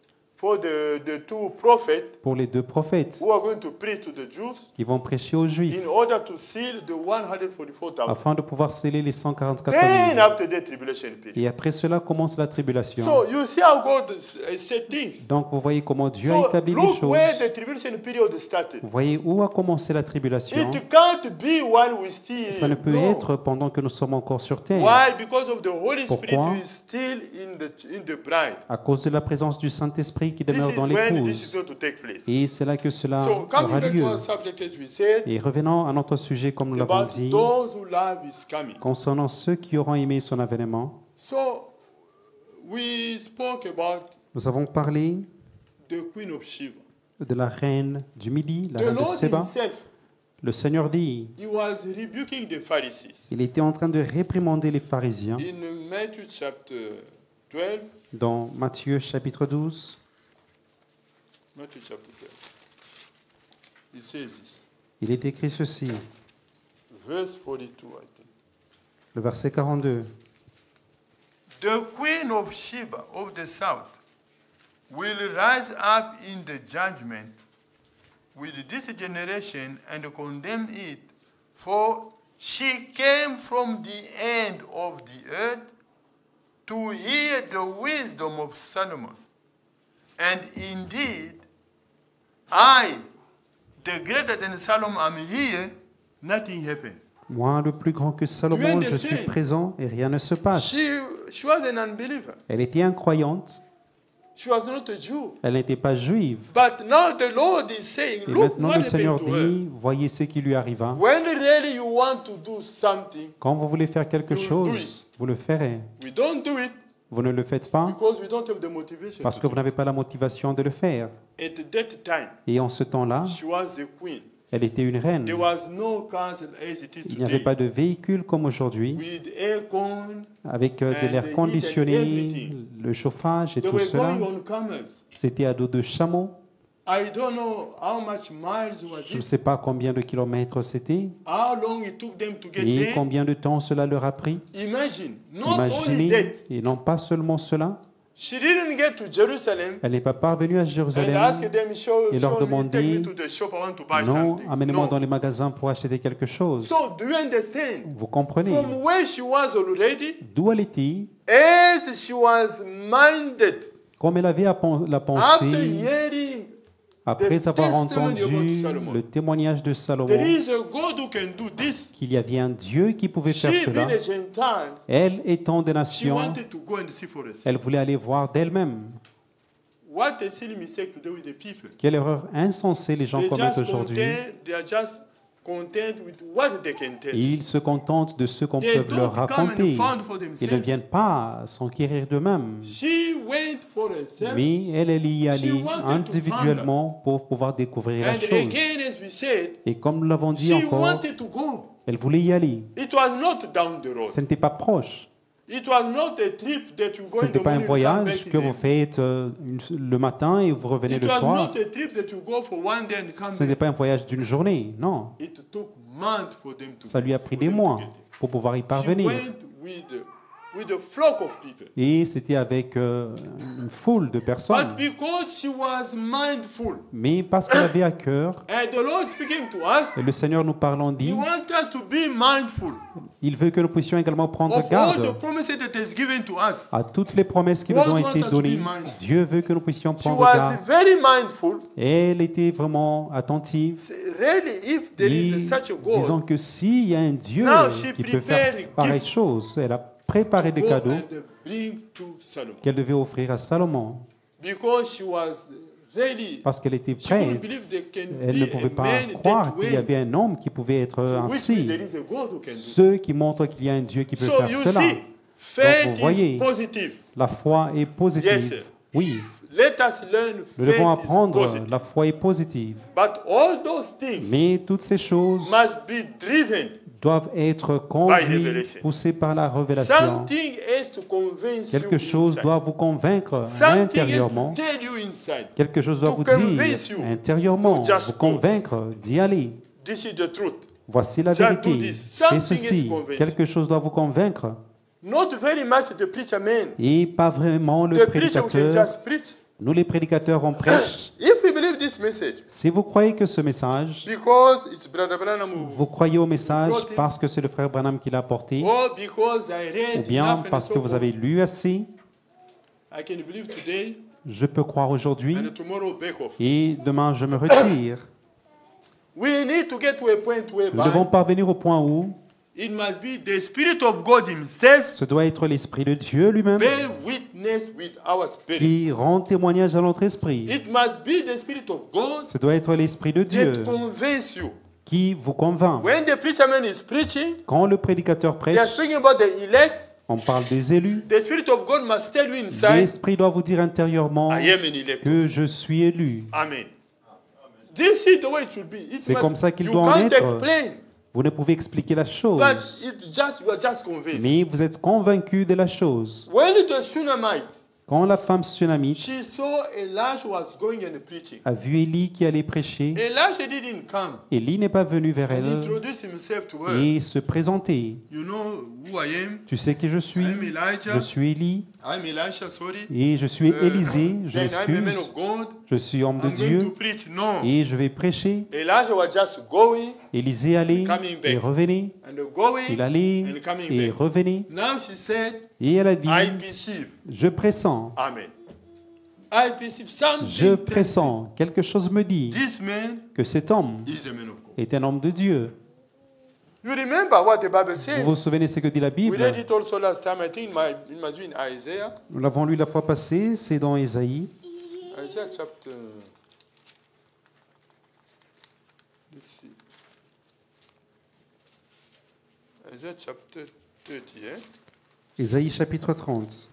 for the two prophets pour les 2 prophètes who are going to preach to the Jews qui vont prêcher aux Juifs in order to seal the 144,000. afin de pouvoir sceller les 144 Then 000. after the tribulation period. Et après cela commence la tribulation. So you see how God set things. Donc vous voyez comment Dieu a So établi les look choses. where the tribulation period started. Vous voyez où a commencé la tribulation. It can't be while we still. Ça ne peut No. être pendant que nous sommes encore sur terre. Why? Because of the Holy Spirit Pourquoi? who is still in the bride. À cause de la présence du Saint-Esprit qui This demeure is dans when this l'épouse. is going to take place. Et c'est là que cela So aura coming back to lieu. our subject as we said Et revenant à notre sujet, comme nous l'avons about dit, those who love is coming. concernant ceux qui auront aimé son avènement, So we spoke about nous avons parlé the Queen of Sheba. de la reine du Midi, la The reine de Lord Séba. himself, Le Seigneur dit, he was rebuking the Pharisees. il était en train de réprimander les pharisiens In Matthew chapter 12, dans Matthieu chapitre 12. Matthew chapter 12, it says this, Il est écrit ceci, verse 42, I think. le verset 42. The Queen of Sheba of the south will rise up in the judgment with this generation and condemn it, for she came from the end of the earth to hear the wisdom of Solomon. And indeed, I, the greater than Solomon, am here, nothing happened. Moi, le plus grand que Salomon, je suis présent et rien ne se passe. She was an unbeliever. Elle était incroyante, She was not a Jew. elle n'était pas juive. But now the Lord is saying, Et look maintenant, what le Seigneur happened to her. dit, voyez ce qui lui arriva. When really you want to do something, Quand vous voulez faire quelque You will do chose, it. vous le ferez. we don't do it Vous ne le faites pas because we don't have the motivation. parce to que do vous n'avez pas la motivation de le faire. it. At that time, Et en ce temps-là, she was a queen. elle était une reine. There was no castle as it is Il n'y avait today. pas de véhicule comme aujourd'hui, With aircon, avec de And l'air the heat and conditionné, everything. le chauffage et they tout were cela. going on camels. C'était à dos de chameau. I don't know how much miles was Je ne it, sais pas combien de kilomètres c'était how long it took them to get et there. combien de temps cela leur a pris. Imagine, not only Imaginez, that, et non pas seulement cela, she didn't get to Jerusalem elle n'est pas parvenue à and Jérusalem. ask them, et leur show me, demander, take me to the shop, I want to buy Non, something. amenez-moi No. dans les magasins pour acheter quelque chose. So, do you understand? Vous comprenez From where she was already, d'où elle était, as she was minded, comme elle avait la after pensée, hearing, après the avoir testimony about entendu Solomon. le témoignage de Salomon, there is a God who can do this. qu'il y avait un Dieu qui pouvait faire She, cela. being a Gentile, Elle étant des she nations, wanted to go and see for herself. elle voulait aller voir d'elle-même. What a silly mistake to do with the people. Quelle erreur insensée les gens They commettent just aujourd'hui. they are just content with what they can tell. Ils se contentent de ce qu'on They peut leur don't come and raconter. find for Ils ne themselves. viennent pas s'enquérir d'eux-mêmes. She went for herself. Mais elle y She allait wanted to individuellement pour pouvoir découvrir la And chose. again, as we said, Et comme nous l'avons dit she encore, wanted to go. elle voulait y aller. It was not down the road. Ce n'était pas proche. It was not a trip that you go Ce in the n'était pas un morning and come voyage back que in vous the faites le matin et vous revenez It le was soir. not a trip that you go for one day and come Ce n'est back. pas un voyage d'une journée, non. It took months for them to Ça lui a pris for des them to mois get there. pour pouvoir y She parvenir. went with a flock of people. Et c'était avec une foule de personnes. But because she was mindful, Mais parce qu'elle avait à cœur, and the Lord speaking to us, et le Seigneur nous parlant He dit, wants us to be mindful il veut que nous puissions également prendre of all the garde promises that is given to us. à toutes les promesses qui nous ont été données. Dieu veut que nous puissions She prendre was garde. very mindful. Elle était vraiment attentive. Really, if there Et is such a disons God, que s'il y a un Dieu Now she qui peut faire prepared pareille gift chose, elle a préparé des go cadeaux and bring to Solomon. qu'elle devait offrir à Salomon Because she was really, parce qu'elle était she couldn't prête. believe there can Elle ne be pouvait a pas man croire that qu'il y way. avait un homme qui pouvait être So which means ainsi. there is a God who can do. Ceux qui montrent qu'il y a un Dieu qui peut So faire you cela. see, faith vous voyez, is positive. La foi est Yes, positive. sir. Oui, Let us learn nous devons faith is apprendre. positive. La foi est positive. But all those things Mais toutes ces choses must be driven. doivent être By conduites, revelation. poussées par la révélation. Something has to convince Quelque you chose inside. doit vous convaincre Something has intérieurement. to tell you inside. Quelque chose doit to vous convince dire you, intérieurement, not just vous go. convaincre d'y aller. This is the truth. Voici la Just do vérité. this. Fais Something ceci. is convincing. Quelque chose doit vous convaincre. Not very much the preacher man. Et pas vraiment le The preacher who can prédicateur, just preach. Nous, les prédicateurs, on prêche. If we believe this message, Si vous croyez que ce message, because it's Brother Branham who, vous croyez au message brought it, parce que c'est le frère Branham qui l'a apporté, or because I ou read bien enough and parce so que vous avez forth, lu assez, I can believe today je peux croire aujourd'hui and tomorrow back off. et demain je me retire. We need to get to a point Nous devons whereby parvenir au point où it must be the Spirit of God Himself ce doit être l'Esprit de Dieu lui-même bear witness with our spirit. qui rend témoignage à notre esprit. It must be the Spirit of God Ce doit être l'Esprit de Dieu that convinces you. qui vous convainc. When the preacher man is preaching, Quand le prédicateur they are prêche, speaking about the elect. on parle des élus. The Spirit of God must tell you inside, L'Esprit doit vous dire intérieurement I am an elect. que je suis élu. Amen. This is the way it should be. It C'est must- comme ça qu'il you doit en can't être. explain, Vous ne pouvez expliquer la chose, but you are just convinced. mais vous êtes convaincu de la chose. When the Shunammite, Quand la femme sunamite she saw Elijah was going and preaching. a vu Élie qui allait prêcher, Elijah didn't come Élie n'est pas venu vers and elle introduce himself to her. et se présenter. You know who I am? Tu sais qui je suis? I'm Elijah. Je suis Élie I'm Elisha, sorry. et je suis Élisée. Je Then I'm a man m'excuse. of God. Je suis homme de I'm going to Dieu preach. No. et je vais prêcher. Elijah was just going Élisée allait Coming back. et revenait. and going Il allait and coming et back. revenait. Now she said, Et elle a dit, I perceive. je pressens, Amen. I perceive something. je pressens. Quelque chose me dit This man que cet homme is a man of God. est un homme de Dieu. You remember what the Bible Vous says? vous souvenez ce que dit la We Bible? read it also last time. I think it must be in Isaiah. Nous l'avons lu la fois passée, c'est dans Ésaïe. Isaiah chapter. Let's see. Isaiah chapter 30, eh? Ésaïe chapitre 30.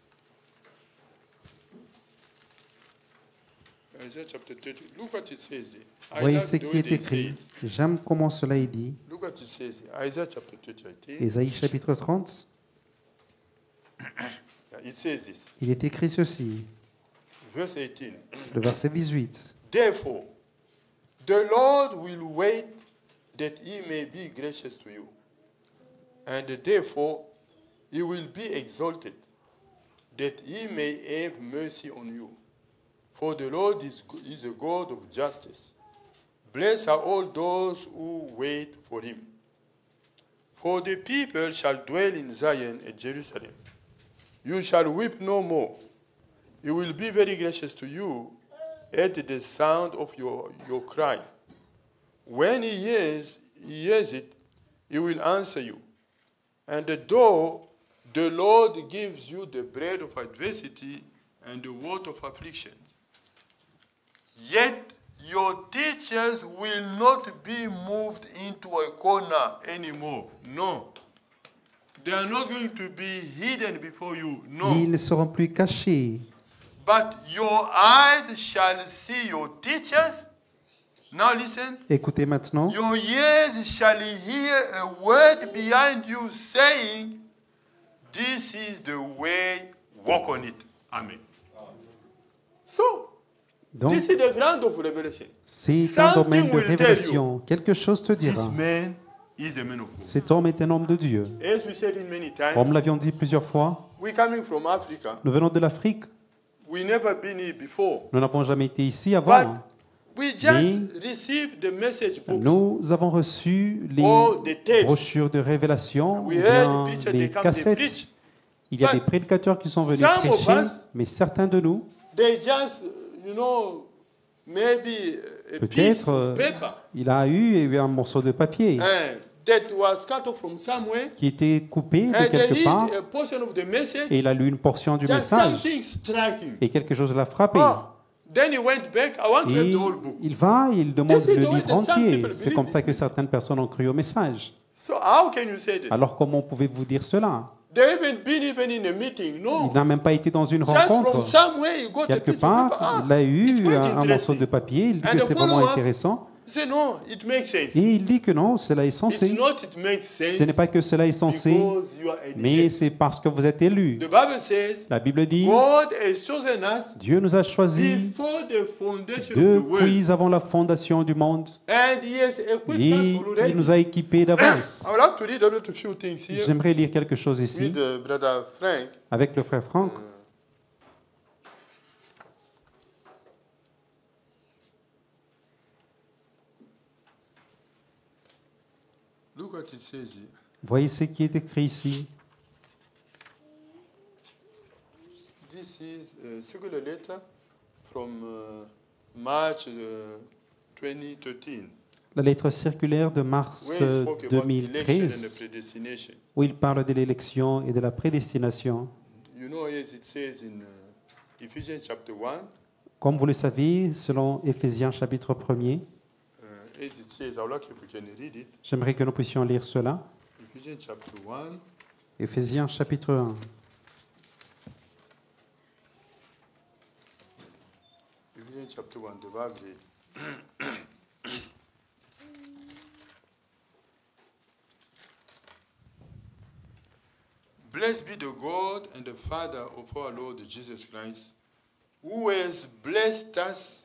Isaiah chapter 30. Look what it says there. I Voyez like ce the qui way est they say écrit. it. J'aime comment cela est dit. Look what it says there. Isaiah chapter 30, I think. Ésaïe chapitre 30, Yeah, it says this. il est écrit ceci, Verse 18. le verset 18. Therefore, the Lord will wait that he may be gracious to you. And therefore, he will be exalted, that he may have mercy on you. For the Lord is a God of justice. Blessed are all those who wait for him. For the people shall dwell in Zion at Jerusalem. You shall weep no more. He will be very gracious to you at the sound of your cry. When he hears it, he will answer you. And though the Lord gives you the bread of adversity and the water of affliction, yet your teachers will not be moved into a corner anymore. No. They are not going to be hidden before you. No. Ils ne seront plus cachés, But your eyes shall see your teachers. Now listen. écoutez maintenant, Your ears shall hear a word behind you saying, this is the way, walk on it. Amen. So, donc this is the ground of revelation. c'est un domaine de will tell révélation. Quelque chose te This dira, man is a man of God. cet homme est un homme de Dieu. As we said it many Comme times, l'avions dit plusieurs fois, we coming from Africa. nous venons de l'Afrique. We never been here before. Nous n'avons jamais été ici But avant. we just received the message books. Nous avons reçu les All the tapes. brochures de révélation, ou We heard bien the preacher, les they come, they cassettes. preach. Il y a But des prédicateurs qui sont venus some of prêcher, us, mais certains de nous, They just, maybe a piece peut-être, of paper il a eu un morceau de papier that was cut off from somewhere, qui était coupé de and they quelque part, read a portion of the message, et il a lu une portion du just message, something striking. et quelque chose l'a frappé. Oh, then he went back, I want to have Et the whole book. il va, il demande This is le the way livre that some entier. people C'est believe comme ça this que certaines personnes ont cru au message. So how can you say that? Alors comment pouvez-vous dire cela? They haven't been even in a meeting, no. Il n'a même pas été dans une Just from rencontre. somewhere he got a Quelque piece of paper. part, il a it's eu quite un morceau interesting. de papier, il dit And que the c'est vraiment follow-up, intéressant, He said, no, it makes sense. et il dit que non, cela est It's censé. not it makes sense Ce n'est pas que cela est censé, because you are an mais elect. c'est parce que vous êtes élus. The Bible says, La Bible dit, God has chosen us Dieu nous a choisis before the foundation of the world. depuis avant la fondation du monde, And he has equipped et us already. il nous a équipés d'avance. I would like to read a little few things here J'aimerais lire quelque chose ici with Brother Frank. avec le frère Franck. what it says here. Voyez ce qui est écrit ici. This is a circular letter from March 2013. La lettre circulaire de mars Where he spoke about election and the 2013, predestination. où il parle de l'élection et de la prédestination. You know, as it says in Ephesians chapter 1, Comme vous le savez, selon Éphésiens chapitre 1er, as it says, I would like if we can read it. j'aimerais que nous puissions lire cela. Ephesians chapter 1, Éphésiens chapitre 1. Ephesians chapter 1, the Bible read. Blessed be the God and the Father of our Lord Jesus Christ, who has blessed us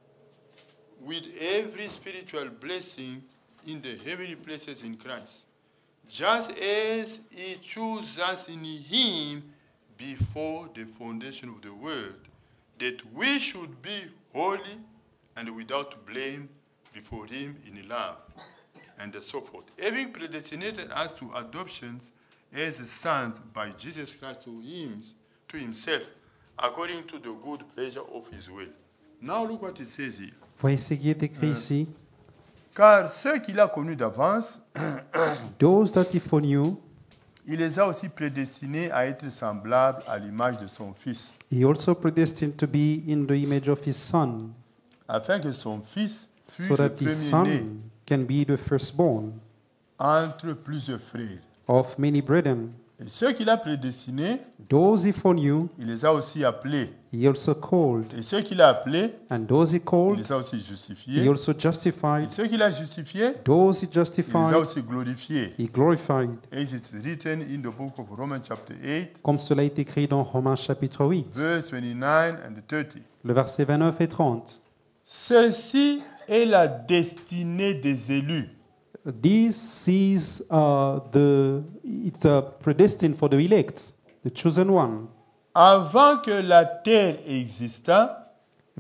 with every spiritual blessing in the heavenly places in Christ, just as he chose us in him before the foundation of the world, that we should be holy and without blame before him in love, and so forth. Having predestinated us to adoptions as sons by Jesus Christ to himself, according to the good pleasure of his will. Now look what it says here. Voyez ce qui est écrit ici. Car ceux qu'il a connus d'avance, Those that he foreknew, il les a aussi prédestinés à être semblables à l'image de son Fils, he also predestined to be in the image of his son, afin que son Fils fût so le that his premier-né son can be the firstborn entre plusieurs frères. of many brethren. Et ceux qu'il a prédestinés, Those he foreknew, il les a aussi appelés. he also called. Et ceux qu'il a appelés, And those he il called, les a aussi he justifiés. also Et justified. ceux qu'il a justifiés, Those he il les a justified, aussi glorifiés. he glorified. As it's written in the book of Romans chapter 8, Comme cela est écrit dans Romains chapitre 8, verse 29 and 30. le verset 29 et 30. Ceci est la destinée des élus. This is it's predestined for the elect, the chosen one. Avant que la terre exista,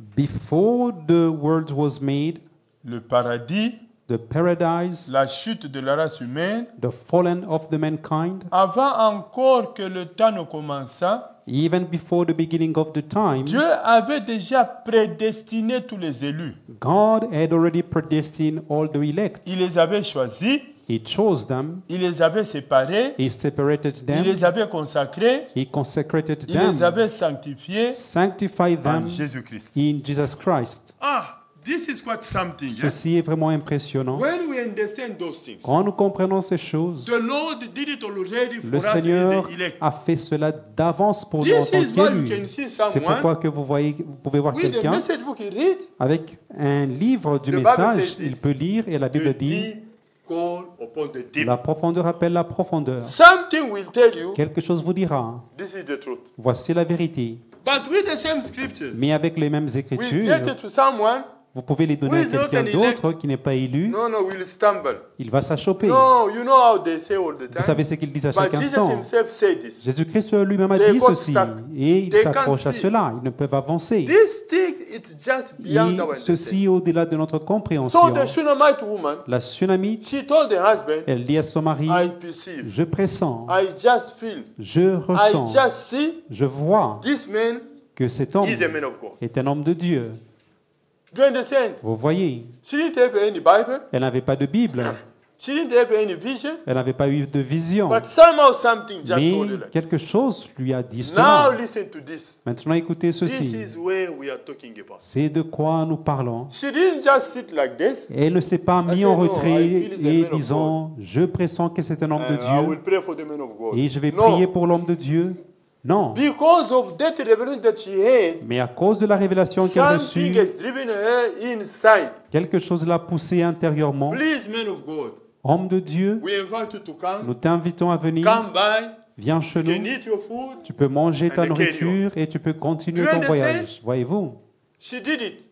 Before the world was made, le paradis, the paradise, la chute de la race humaine, the fallen of the mankind, avant encore que le temps ne commençât, even before the beginning of the time, Dieu avait déjà prédestiné tous les élus. God had already predestined all the elect. Il les avait choisis, He chose them, il les avait séparés, He separated il them, les avait consacrés, He consecrated il les them, avait sanctifiés sanctified en them Jésus-Christ. in Jesus Christ. Ah, this is quite something. Ceci est vraiment impressionnant. When we understand those things, Quand nous comprenons ces choses, the Lord did it already for le us as Seigneur the elect. a fait cela d'avance pour nous en This tant is why you qu'élus. can see C'est pourquoi someone que vous pouvez voir with the quelqu'un message book he read, avec un livre du The Bible message, says this. il peut lire et la the Bible dit deep call upon the deep. la profondeur appelle la profondeur. Something will tell you Quelque chose vous dira, this is the truth. voici la vérité. But with the same scriptures, Mais avec les mêmes we écritures, get it to someone, vous pouvez les donner Who à is not quelqu'un an elect? d'autre qui n'est pas élu, no, will stumble. il va s'achoper. No, you know how they say all the Vous time. savez ce qu'ils disent à But chaque Jesus instant. himself said this. Jésus-Christ lui-même a They dit got ceci, stuck. et ils They can't s'accrochent à see. cela, ils ne peuvent avancer. This thing, it's just beyond our Et ceci understanding. au-delà de notre So compréhension. the Shunammite woman, La tsunamite, she told the husband, elle dit à son mari, I perceive, je pressens, I just feel, je I ressens, just see je vois this man que cet homme is a man of God. est un homme de Dieu. Do you understand? Vous voyez, She didn't have any Bible. elle n'avait pas de Bible, She didn't have any vision. elle n'avait pas eu de vision, But somehow something just mais told her like quelque chose lui a dit Now cela. listen to this. Maintenant écoutez This ceci, is where we are talking about. c'est de quoi nous parlons. She didn't just sit like this. Elle ne s'est pas mis said, en "No, I retrait feel he's a et man of disant, je pressens que c'est un homme de I will Dieu pray for the man of God. et je vais No. prier pour l'homme de Dieu. Non, Because of that revelation that she had, mais à cause de la révélation qu'elle a something reçue, has driven her inside. quelque chose l'a poussé intérieurement. Please, man of God, Homme de Dieu, we invite you to nous come. t'invitons à venir. Come by. Viens chez You can nous. eat your food. Tu peux manger ta And carry nourriture et tu peux continuer Do you ton understand? voyage. Voyez-vous, She did it.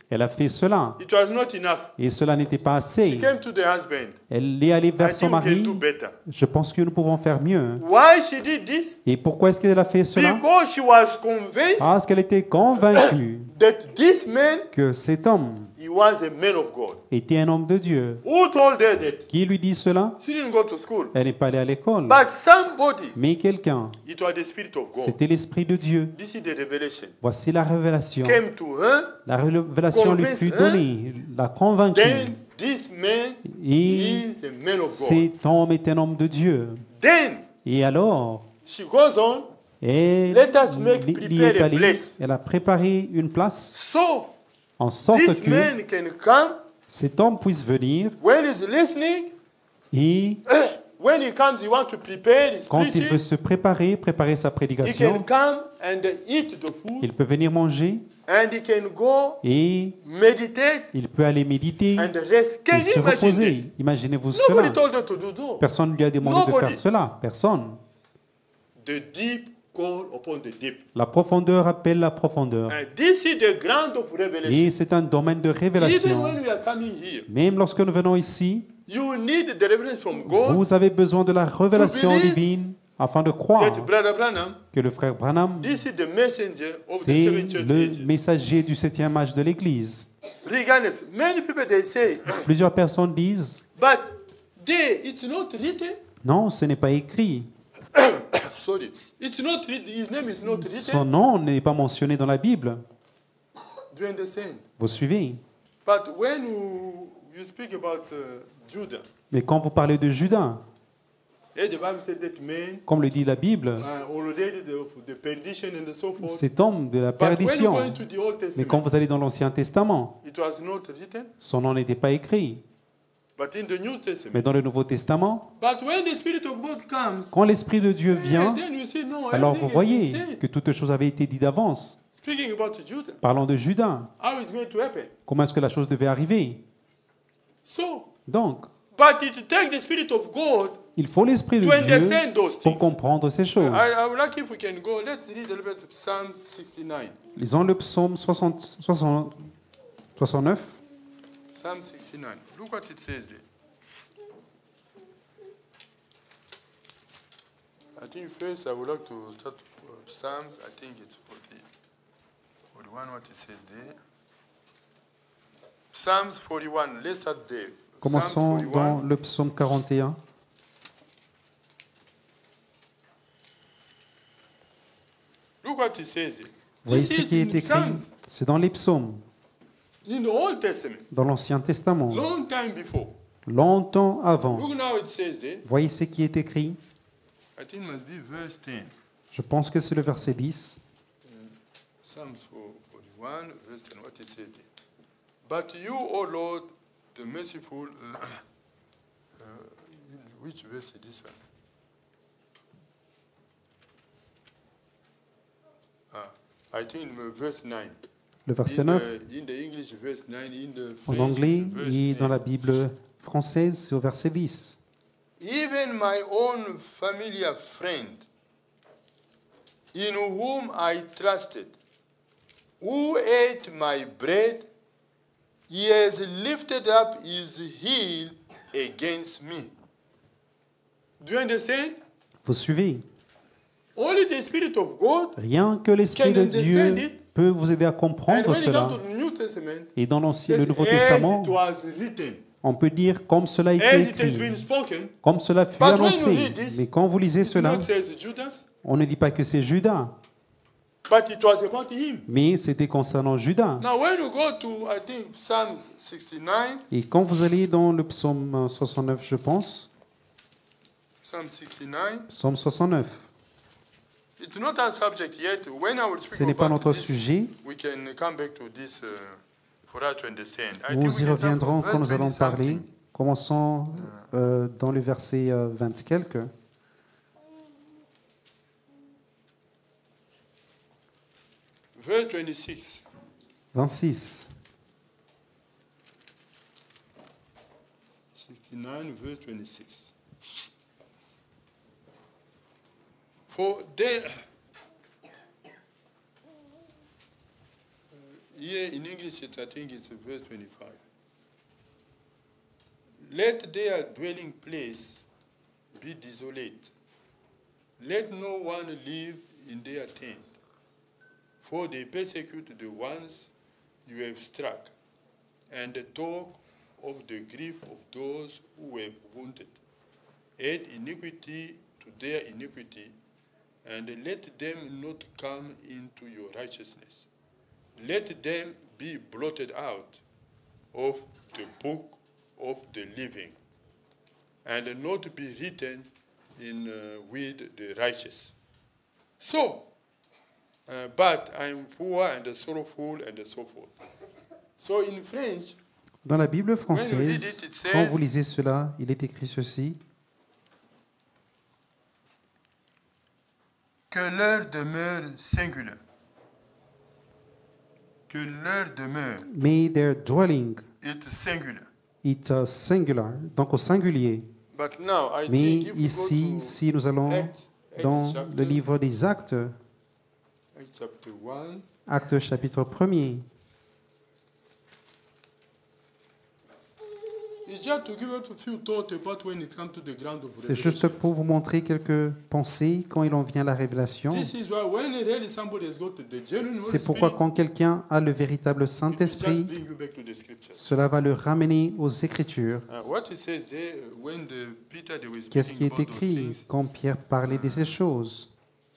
Elle a fait cela. It was not enough. Et cela n'était pas She assez. came to the husband. Elle est allée I vers son think we can mari. do better. Je pense que nous pouvons faire mieux. Why she did this? Et pourquoi est-ce qu'elle a fait cela? Because she was convinced Parce qu'elle était convaincue that this man, que cet homme he was a man of God. était un homme de Dieu. Who told her that? Qui lui dit cela? She didn't go to school. Elle n'est pas allée à l'école. But somebody, Mais quelqu'un, it was the Spirit of God. c'était l'Esprit de Dieu. This is the revelation. Voici la révélation. Came to her, La révélation lui fut donnée, l'a convaincue. then this man Et is a man of God. cet homme est un homme de Dieu. Then Et alors, she goes on, elle let us make y est prepare a allée. place. Elle a préparé une place So en sorte this que man can come cet homme puisse venir when he's listening. et When he comes, he wants to prepare his quand il veut preaching. se préparer sa He can prédication, come and eat the food, il peut venir manger and he can go et meditate il peut aller méditer and rest. Can et you se imagine reposer. that? Imaginez-vous Nobody cela. told her to do that. Personne ne lui a demandé de Nobody. faire cela. Personne. The deep call upon the deep. La profondeur appelle la profondeur. And this is the ground of revelation. Et c'est un domaine de Even révélation. when we are coming here, Même lorsque nous venons ici, you need the revelation from God vous avez besoin de la révélation believe divine afin de croire that Brother Branham, que le frère Branham, this is the messenger of the c'est seven church le ages. messager du 7e âge de l'Église. Regardless, many people they say, Plusieurs personnes disent, but there it's not written. non, ce n'est pas écrit. Sorry, it's not written. His name is not Son written. nom n'est pas mentionné dans la Bible. Do you understand? Vous suivez? But when you speak about Judah, Mais quand vous parlez de Judas, the Bible said that man comme le dit la Bible, already the perdition and so forth. cet homme de la But when you perdition. go into the Old Mais quand Testament, vous allez dans l'Ancien Testament, it was not written. son nom n'était pas écrit. But in the New Mais Testament. dans le Nouveau Testament, But when the Spirit of God comes, quand l'Esprit de Dieu vient, then you see, no, alors vous everything has voyez been said. que toute chose avait été dit d'avance. Speaking about Judah, Parlons de Judas. how is going to happen? Comment est-ce que la chose devait arriver? So, Donc, but it takes the Spirit of God il faut l'Esprit de to Dieu understand those pour things. comprendre ces choses. I would like if we can go. Let's read a little bit of Psalms 69. Lisons le psaume 69. Psalm 69. Look what it says there. I think first I would like to start Psalms. I think it's 41 what it says there. Psalms 41. Let's start there. Commençons Psalms dans 41. le psaume 41. Look what it says there. Voyez This ce is qui est in écrit. Psalms C'est dans les psaumes, in the Old Testament, dans l'Ancien Testament, long time before. longtemps avant. Look now it says there. Voyez ce qui est écrit. I think it must be verse 10. Je pense que c'est le verset 10. Psalms 41, verse 10, what it says there. But you, O Lord, the merciful, which verse is this one? I think verse 9. Le verset 9, In the English, verse 9. In the en French, anglais, it's verse et 10. dans la Bible française, c'est au verset 10. Even my own familiar friend, in whom I trusted, who ate my bread, he has lifted up his heel against me. Do you understand? Vous suivez? Only the Spirit of God, Rien que l'Esprit de Dieu peut vous aider à and comprendre when you cela. come to the New Testament, Et dans le says, Nouveau as Testament, it was written, on peut dire comme cela a as été it has been écrit, spoken, comme cela fut But when you annoncé. read this, Mais quand vous lisez it's cela, not says Judas, on ne dit pas que c'est Judas, but it was about him. mais c'était concernant Judas. Now when you go to, I think, Psalms 69, Et quand vous allez dans le psaume 69, je pense, Psalm 69, psaume 69, it's not our subject yet. When I will ce speak n'est pas about notre this, sujet. we can come back to this for us to understand. I Nous think y we can start reviendrons from quand nous verse allons 20 parler. something. Commençons dans le verset 20 quelques. Verse 26. 26. 69, verse 26. For there, here in English, I think it's verse 25. Let their dwelling place be desolate. Let no one live in their tent, for they persecute the ones you have struck, and talk of the grief of those who were wounded. Add iniquity to their iniquity, and let them not come into your righteousness. Let them be blotted out of the book of the living, and not be written in with the righteous. So, but I am poor and sorrowful and so forth. So in French, Dans la Bible when you read française, it, it quand says, vous lisez cela, il est écrit ceci. que leur demeure singulière. Que leur demeure May their dwelling, est singulière. it's a singular, donc au singulier. But now I Mais think if we ici, go to si nous allons Acts dans chapter, le livre des Actes, Acts chapter 1, Actes chapitre 1er, it's just to give us a few thoughts about when it comes to the ground of c'est juste revelation. pour vous montrer quelques pensées quand il en vient à la révélation. This is why when really somebody has got the genuine Holy C'est pourquoi Spirit, quand quelqu'un a le véritable it will just Saint-Esprit, bring you back to the scriptures. cela va le ramener aux Écritures. What it says there, when Peter they were Qu'est-ce qui speaking est about those écrit things, quand Pierre parlait de ces choses?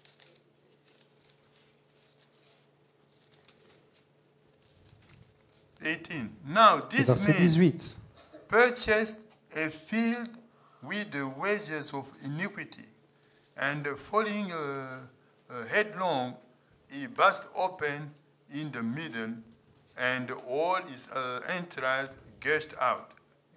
18. Now this Verset man 18. purchased a field with the wages of iniquity, and falling headlong, he burst open in the middle, and all his entrails gushed out.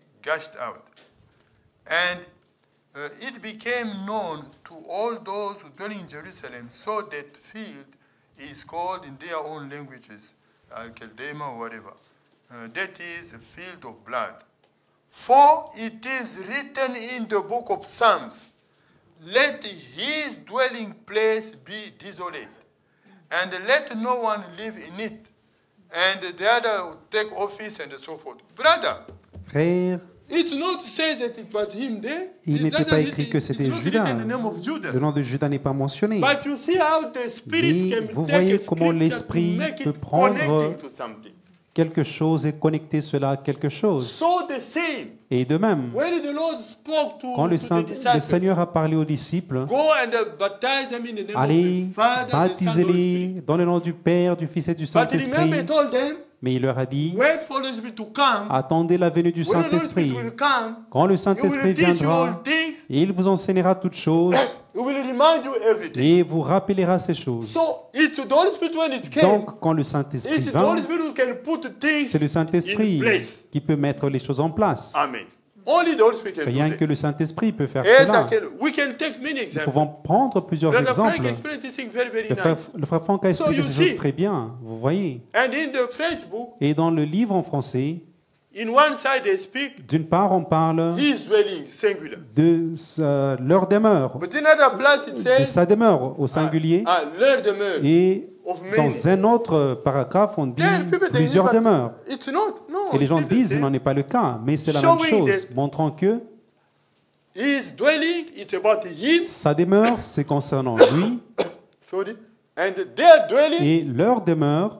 And it became known to all those who dwell in Jerusalem, so that field is called in their own languages, Al-Keldema or whatever. That is a field of blood. For it is written in the book of Psalms, let his dwelling place be desolate, and let no one live in it, and the other take office and so forth. Brother, Frère, it not says that it was him there. il It n'était doesn't pas written- écrit que it's c'était not Judas. written the name of Judas. Le nom de Judas n'est pas mentionné. But you see how the Spirit Mais can vous take voyez a comment scripture l'Esprit to make peut it prendre connecting to something. Quelque chose et connecter cela à quelque chose. So the same, Et de même, when the Lord spoke to, quand le to the disciples, Seigneur a parlé aux disciples, go and baptize them in the name allez, of the Father, the Son, and the Holy baptisez-les Spirit. dans le nom du Père, du Fils et du But remember, Saint-Esprit. he told them, Mais il leur a dit, wait for the Spirit to come. attendez la venue du When the Holy Saint-Esprit. Spirit will come, Quand le he will Saint-Esprit teach you all viendra, things. il vous enseignera toutes choses He will remind you everything. et vous rappellera ces choses. So it's the Holy Spirit when it came. Donc, quand le Saint-Esprit It's the vint, Holy Spirit who can put things c'est le in Saint-Esprit place. qui peut mettre les choses en place. Amen. Only the Holy Spirit can Rien do que that. le Saint-Esprit peut faire Yes, cela. we can take many Nous examples. pouvons prendre plusieurs Brother Frank exemples. explained this thing very, very Le frère, nice. le frère Franck a So expliqué you ces choses see. très bien, vous voyez. And in the French book, Et dans le livre en français, in one side they speak d'une part, on parle his dwelling, singular. de leur demeure, But in other place it de says sa demeure au singulier. leur demeure. Et Of many. dans un autre paragraphe, on dit Then people they plusieurs say, but demeures. it's not. No. Et les gens it's the disent, same. ce n'en est pas le cas, mais c'est la même Showing chose, montrant que His dwelling, it's about him. sa demeure, c'est concernant lui, Sorry. And their dwelling, et leur demeure,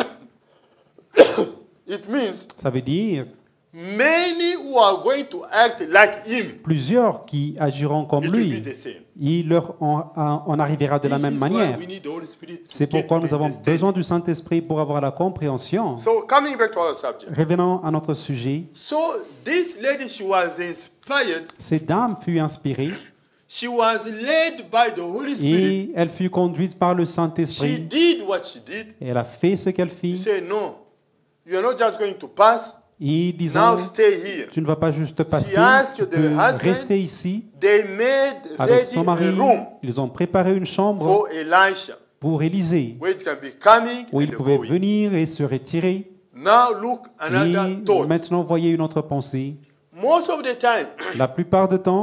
it means ça veut dire many who are going to act like him. plusieurs qui agiront comme It will lui. be the same. Il leur en arrivera de la This même is manière. why we need the Holy Spirit to C'est get pourquoi to nous avons understand. besoin du Saint-Esprit pour avoir la compréhension. So coming back to our subject. Revenons à notre sujet. So this lady, she was inspired. Cette dame fut inspirée She was led by the Holy Spirit. et elle fut conduite par le She Saint-Esprit. did what she did. Et elle a fait ce qu'elle She fit. said, no, you are not just going to pass. Et disons, Now stay here. tu ne vas pas juste passer, asked tu the peux husband rester ici. They made Avec ready son mari, a room ils ont préparé une chambre for Elisha, pour Élisée, where it can be coming où il and pouvait going. venir et se retirer. Now look, another Et thought. maintenant, voyez une autre pensée. Most of the time, La plupart du temps,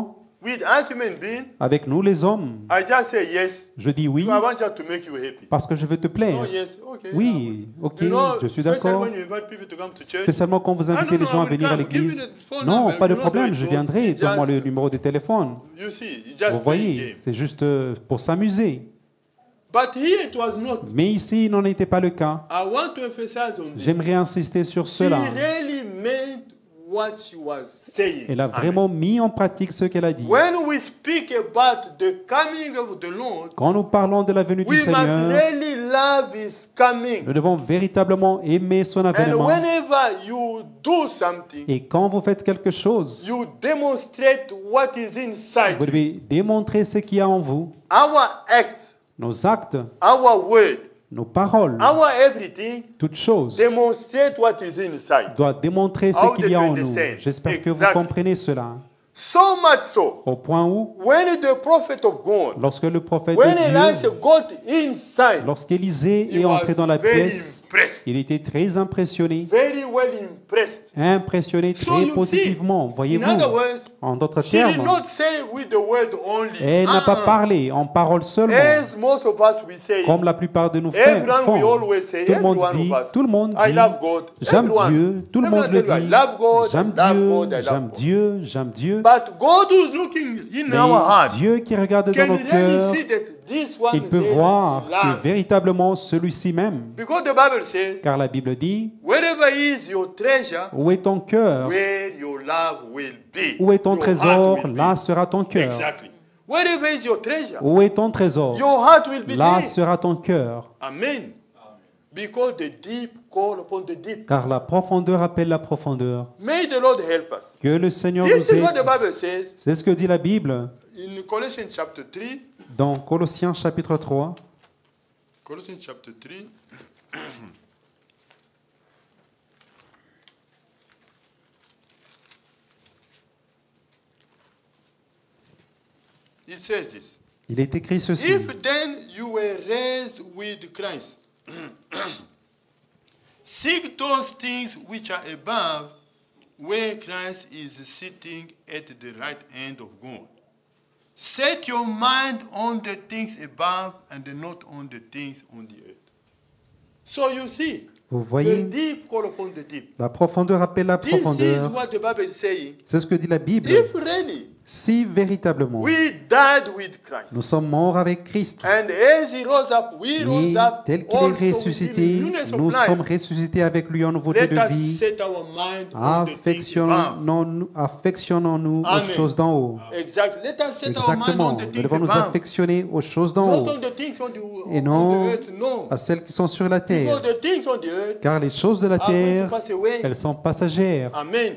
with us human beings, Avec nous les hommes, I just say yes. je dis oui I want just to make you happy. parce que je veux te plaire. Oh yes, okay. Oui, ok, You know, je suis especially d'accord. when you invite people to come to church. Spécialement quand vous invitez Ah, non, les non, gens à I will venir à come. Give me l'église. the phone Non, number. pas de You know how problème, it je goes. viendrai. It's Donne-moi le just- numéro de téléphone. You see, it's Vous just playing voyez, game. c'est juste pour s'amuser. But here it was not. Mais ici, il n'en était pas le cas. I want to emphasize on this. J'aimerais insister sur She cela. really meant what she was saying. Elle a Amen. vraiment mis en pratique ce qu'elle a dit. When we speak about the coming of the Lord, Quand nous parlons de la venue du we must Seigneur, really love His coming. nous devons véritablement aimer son And avènement. whenever you do something, Et quand vous faites quelque chose, you demonstrate what is inside vous you. devez démontrer ce qu'il y a en vous. Our acts, Nos actes, our word, nos paroles, our everything toutes choses demonstrate what is inside. doivent démontrer ce How qu'il y a they en do nous. understand. J'espère que vous Exactly. comprenez cela. So much so, Au point où, when the prophet of God, lorsque le prophète when de Elisha Dieu, got inside, lorsqu'Élisée he est entré was dans la very pièce, impressed, il était très impressionné, very well impressed. impressionné So très you see, positivement. in Voyez-vous, other words, en d'autres she did termes, not say with the word only. elle n'a pas Uh-uh. parlé en parole seulement, As most of us we say, comme la plupart de nous everyone we font. always say, Tout le monde everyone dit, of us, tout le monde I dit, love God. j'aime Everyone. Dieu, tout le monde Everyone le tell you, dit, I love God, j'aime I love Dieu, God, I love j'aime God. Dieu, j'aime Dieu. But God who's looking in Mais our heart Dieu qui regarde dans can nos cœurs, really see that this one il peut really voir que loves. véritablement celui-ci même, Because the Bible says, car la Bible dit, wherever is your treasure, où est ton cœur? where your love will be. Où est ton Your heart trésor? will be. Là sera ton cœur. Exactly. Wherever is your treasure, Où est ton trésor? your heart will be Là there. sera ton cœur. Amen. Because the deep call upon the deep. Car la profondeur appelle la profondeur. May the Lord help us. Que le Seigneur This nous is what the aide. Bible says C'est ce que dit la Bible in Colossians chapter 3. dans Colossiens chapitre 3. Colossians chapter 3. It says this. Il est écrit ceci. If then you were raised with Christ, seek those things which are above, where Christ is sitting at the right hand of God. Set your mind on the things above and not on the things on the earth. So you see, Vous the voyez, deep call upon the deep. la profondeur appelle la This is profondeur. what the Bible is saying. C'est ce que dit la Bible. If really Si véritablement we died with Christ, nous sommes morts avec Christ, and as he rose up, we et rose up tel qu'il est also with him in ressuscité, newness of nous life. sommes ressuscités avec lui en nouveauté Let de us vie. set our mind on the things above. Affectionnons-nous aux Amen. choses d'en haut. Exactly. Let us set our mind Exactement. on Nous the things devons nous above. affectionner aux choses d'en Not haut on the things on the, et on non the earth, no. à celles qui sont sur la terre. Because the things on the earth Car les choses de la are going to terre, pass away. elles sont passagères. Amen.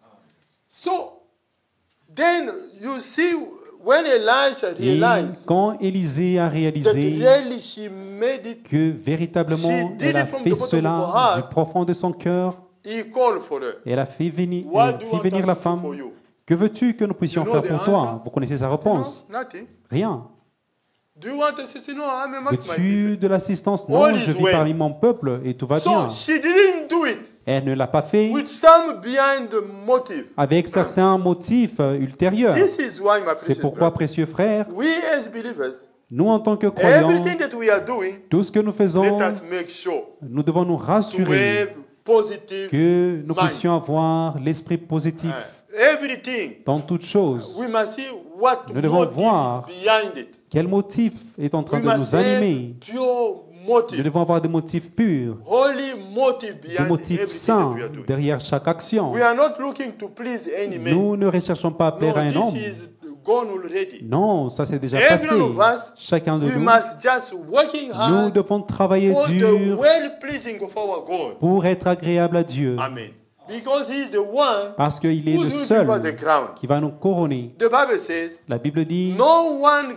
So, then you see, when Elisha Et realized quand Élisée a that réalisé really she made it, que véritablement She did elle a it from fait the bottom of her cela heart. du profond de son cœur, he called for her. elle a fait venir, What do you want us la to do femme. for you? Que veux-tu que nous puissions You know faire the pour toi? answer? Vous connaissez sa No, réponse. nothing. Rien. Do you want assistance? No, I'm amongst my people. Veux-tu de l'assistance? Non, All je is vis well. parmi mon peuple et tout va bien. So she didn't do it Elle ne l'a pas fait with some behind the motive. avec certains motifs ultérieurs. This is why, my C'est precious pourquoi, brother, précieux frères, we as believers, nous en tant que croyants, everything that we are doing, tout ce que nous faisons, let us make sure nous devons nous to rassurer have positive que nous mind. puissions avoir l'esprit positif Everything. dans toutes choses. We must see what Nous devons motive voir is behind it. Quel motif est en train We de must nous have animer? pure Nous motive, devons avoir des motifs purs, holy motive des behind motifs everything saints that we are doing. derrière chaque action. We are not looking to please any man. Nous ne recherchons pas à plaire à un No, homme. this is gone already. Non, ça c'est déjà Every passé. one of us, Chacun de We nous, must just working nous hard devons travailler for the dur well pleasing of our God. pour être agréable à Dieu. Amen. Because He is the one Parce qu'il est who's le going to seul give us the crown. qui va nous couronner. The Bible says, La Bible dit, no one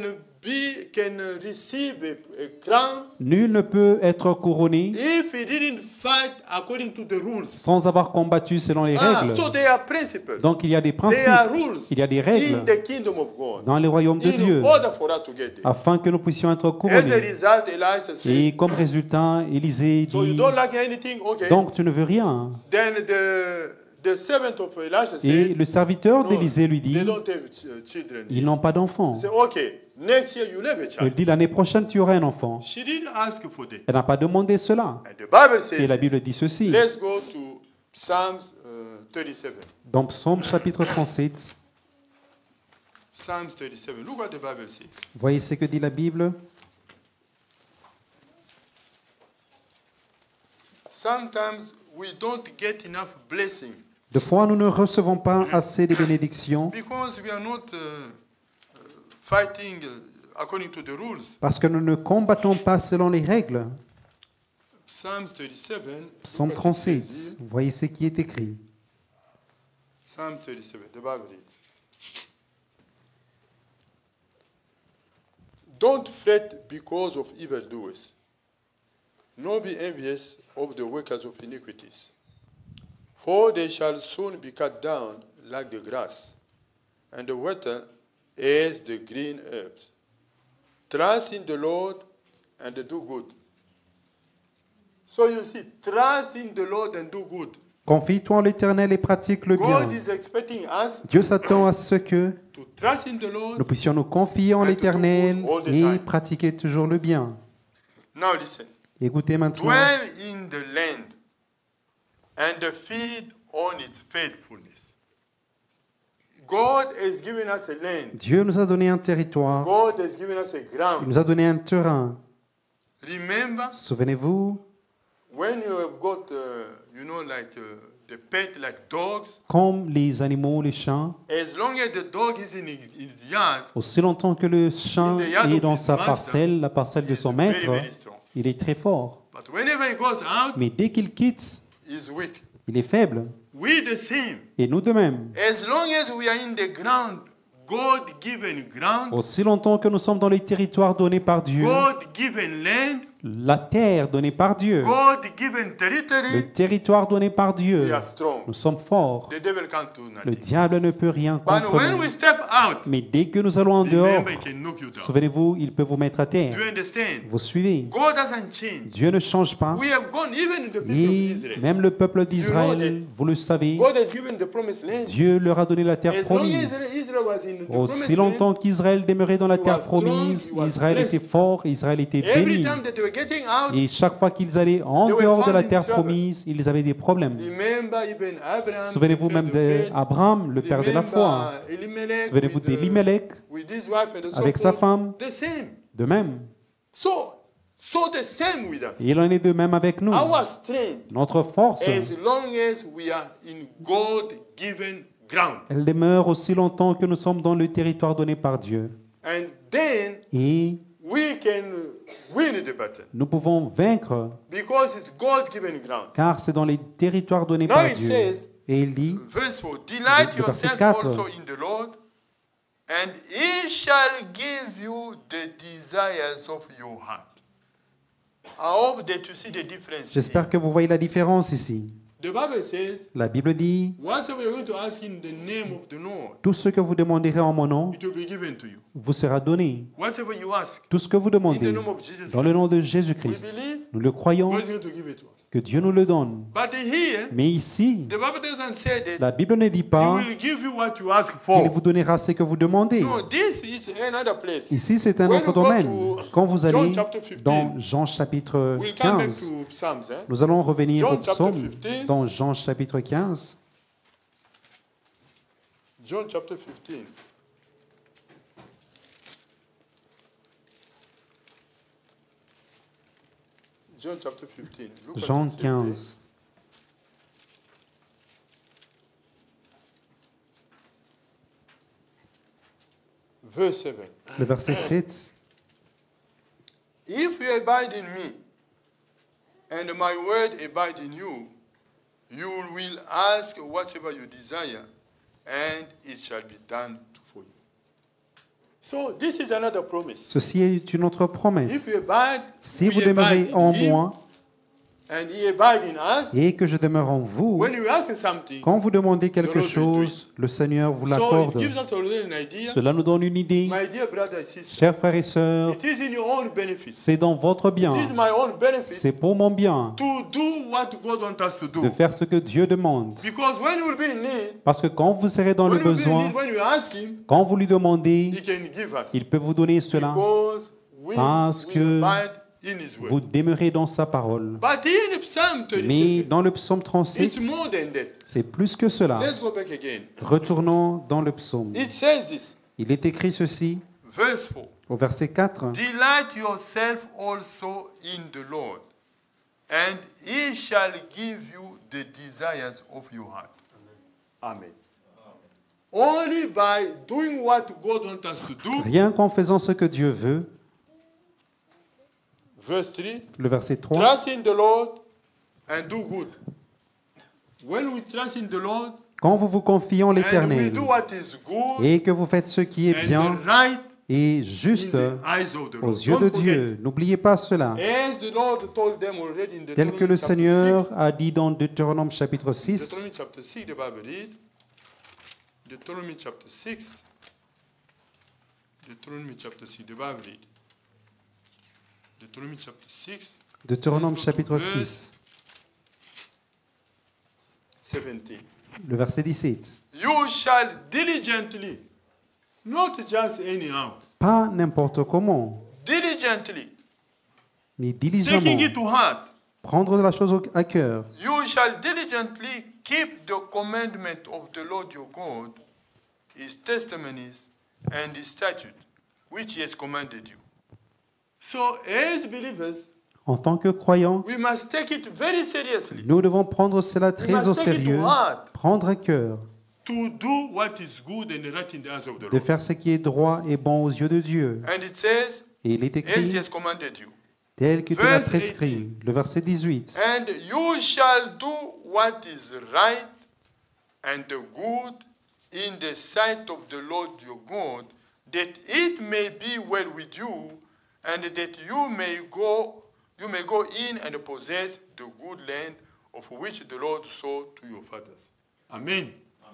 can receive a crown nul ne peut être couronné if he didn't fight according to the rules. sans avoir combattu selon les règles. So there are principles. Donc il y a des There are principes, rules il y a des in règles the kingdom of God dans les royaumes de Dieu in order for us to get there. afin que nous puissions être As a couronnés. result, Elijah said, Et comme résultat, Élisée so you dit, don't like anything? Okay. donc tu ne veux rien. Then the servant of Elisha Et said, le serviteur no, d'Élisée lui they dit, don't have children. ils n'ont pas d'enfants. He said, okay, next year you'll have a Il child. dit, l'année prochaine, tu auras un enfant. She didn't ask for that. Elle n'a pas demandé cela. And the Bible Et la says, Bible dit ceci. let's go to Psalms 37. Dans Psaume chapitre 37, Psalms 37. Look what the Bible says. voyez ce que dit la Bible. Sometimes we don't get enough blessing Des fois, nous ne recevons pas assez de bénédictions because we are not fighting according to the rules. parce que nous ne combattons pas selon les règles. Psalms 37. Psaume look what it says 37, here. voyez ce qui est écrit. Psalm 37. The Bible reads. Don't fret because of evildoers, nor be envious of the workers of iniquities. For they shall soon be cut down like the grass, and the water as the green herbs. Trust in the Lord and do good. So you see, trust in the Lord and do good. Confie-toi en l'Éternel et pratique le bien. God is expecting us Dieu s'attend à ce que to trust in the Lord. nous puissions nous confier en And to do l'Éternel good all the et time. pratiquer toujours le bien. Now listen. Écoutez maintenant. Dwell in the land and feed on its faithfulness. God has given us a land. Dieu nous a donné un territoire. God has given us a Il ground. nous a donné un terrain. Remember, Souvenez-vous, when you have got, the pet like dogs, comme les animaux, les chiens, as long as the dog is in his yard, aussi longtemps que le chien In the yard est of dans his sa master, parcelle, la parcelle de he's son very, maître, very strong. il est très fort. But whenever he goes out, Mais dès qu'il quitte, he's weak. il est faible. We the same. Et nous de même. As long as we are in the ground, God-given ground, Aussi longtemps que nous sommes dans les territoires donnés par Dieu, God-given land, la terre donnée par Dieu, God-given le territory, territoire donné par Dieu, we are strong. nous sommes forts. The devil can't do Le nothing. diable ne peut rien But contre when nous. we step out, Mais dès que nous allons en dehors, remember he can knock you down. souvenez-vous, il peut vous mettre à terre. Do you understand? Vous suivez. God doesn't change. Dieu ne change pas. We have gone, even the people of Et Israel. même le peuple You d'Israël, know vous le savez, God has given the promised land. Dieu leur a donné la terre As long as promise. Israel was in the Aussi promised longtemps land, qu'Israël demeurait dans la He terre was strong, promise, he was Israël blessed. était fort, Israël était every béni. time that they were getting out, Et chaque fois qu'ils allaient en They were dehors de la found in terre trouble. promise, ils avaient des problèmes. remember even Abraham, Souvenez-vous the même father of faith, d'Abraham, le père de la foi. remember Elimelech Souvenez-vous with, d'Elimelech, with his wife and so avec sa forth. femme. The same. De même. So the same with us. Et il en est de même avec nous. Our strength, Notre force, as long as we are in God-given ground. elle demeure aussi longtemps que nous sommes dans le territoire donné par Dieu. And then Et we can win the battle nous pouvons vaincre, because it's God-given ground. car c'est dans les territoires donnés Now par it Dieu. says, Et il dit, verse 4, delight Le verset yourself 4. also in the Lord, and he shall give you the desires of your heart. I hope that you see the difference. j'espère here. que vous voyez la différence ici. The Bible says, La Bible dit, whatever you're going to ask in the name of the Lord, tout ce que vous demanderez en mon nom it will be given to you. vous sera donné. Whatever you ask Tout ce que vous in the demandez name of Jesus, dans le nom de we Jésus-Christ, believe nous le croyons God is going to give it to us. que Dieu nous le donne. But here, Mais ici, the Bible doesn't say that la Bible ne dit He pas will give you what you ask qu'il for. vous donnera ce que vous demandez. No, this is another place. Ici, c'est un When autre you go domaine. to Quand vous John allez chapter 15, dans Jean chapitre We'll come back 15, to Psalms. nous allons revenir John au psaume chapter 15. dans Jean chapitre 15. John chapter 15. John chapter 15. Look what Jean it says 15, there. Verse 7. le verset 7. If you abide in me, and my word abide in you, you will ask whatever you desire, and it shall be done for you. So this is another promise. Ceci est une autre If promesse. you abide, Si we vous demeurez abide in en him, moi, and He abides in us, et que je demeure en vous, when you ask something, quand vous demandez quelque Lord will do chose, le Seigneur vous so it l'accorde. gives us already an idea. Cela nous donne une idée. My dear brother and sister, Chers frères et sœurs, it is in your own benefit. c'est dans votre bien, It is my own benefit c'est pour mon bien to do what God wants us to de do. faire ce que Dieu demande. Because when you will be in need, Parce que quand vous serez dans le when you will be in besoin, need, when you ask Him, quand vous lui demandez, He can give us. il peut vous donner cela. Because we Parce will que abide in His Vous word. demeurez dans sa parole. But in Psalm Mais 37, dans le psaume 36, it's more than that. c'est plus que cela. Let's go back again. Retournons dans le psaume. It says this, Il est écrit ceci verse 4. au verset 4. Delight yourself also in the Lord, and He shall give you the desires of your heart. Amen. Only by doing what God wants us to do, Rien qu'en faisant ce que Dieu veut, verse 3, le verset 3, trust in the Lord and do good. When we trust in the Lord quand vous vous confiez en and we l'Éternel do what is good et que vous faites ce qui est and bien the right et in juste the eyes of the aux Lord. yeux de Don't forget, Dieu, n'oubliez pas cela. as the Lord told them already in Tel que le Deuteronomy chapter Seigneur 6, a dit dans Deutéronome chapitre 6, Deuteronomy chapter 6, the Bible read. Deuteronomy chapter 6. Deuteronomy chapter 6, the Bible read. Deuteronomy chapter 6, Deutéronome chapitre 6, 17. le verset 17. You shall diligently, not just anyhow, Pas n'importe comment, diligently, mais taking diligemment, it to heart, prendre la chose à cœur. you shall diligently keep the commandment of the Lord your God, his testimonies, and his statute, which he has commanded you. So, as believers, En tant que croyants, we must take it very seriously nous devons prendre cela We très must au take it sérieux, to heart. prendre à cœur, to do what is good and right in the eyes of the de Lord. faire ce qui est droit et bon aux yeux de Dieu. And it says, Et il est as he écrit, has commanded you. tel que tu l'as Verse prescrit, le verset 18. And you shall do what is right and good in the sight of the Lord your God, that it may be well with you, and that you may go in and possess the good land of which the Lord swore to your fathers. Amen.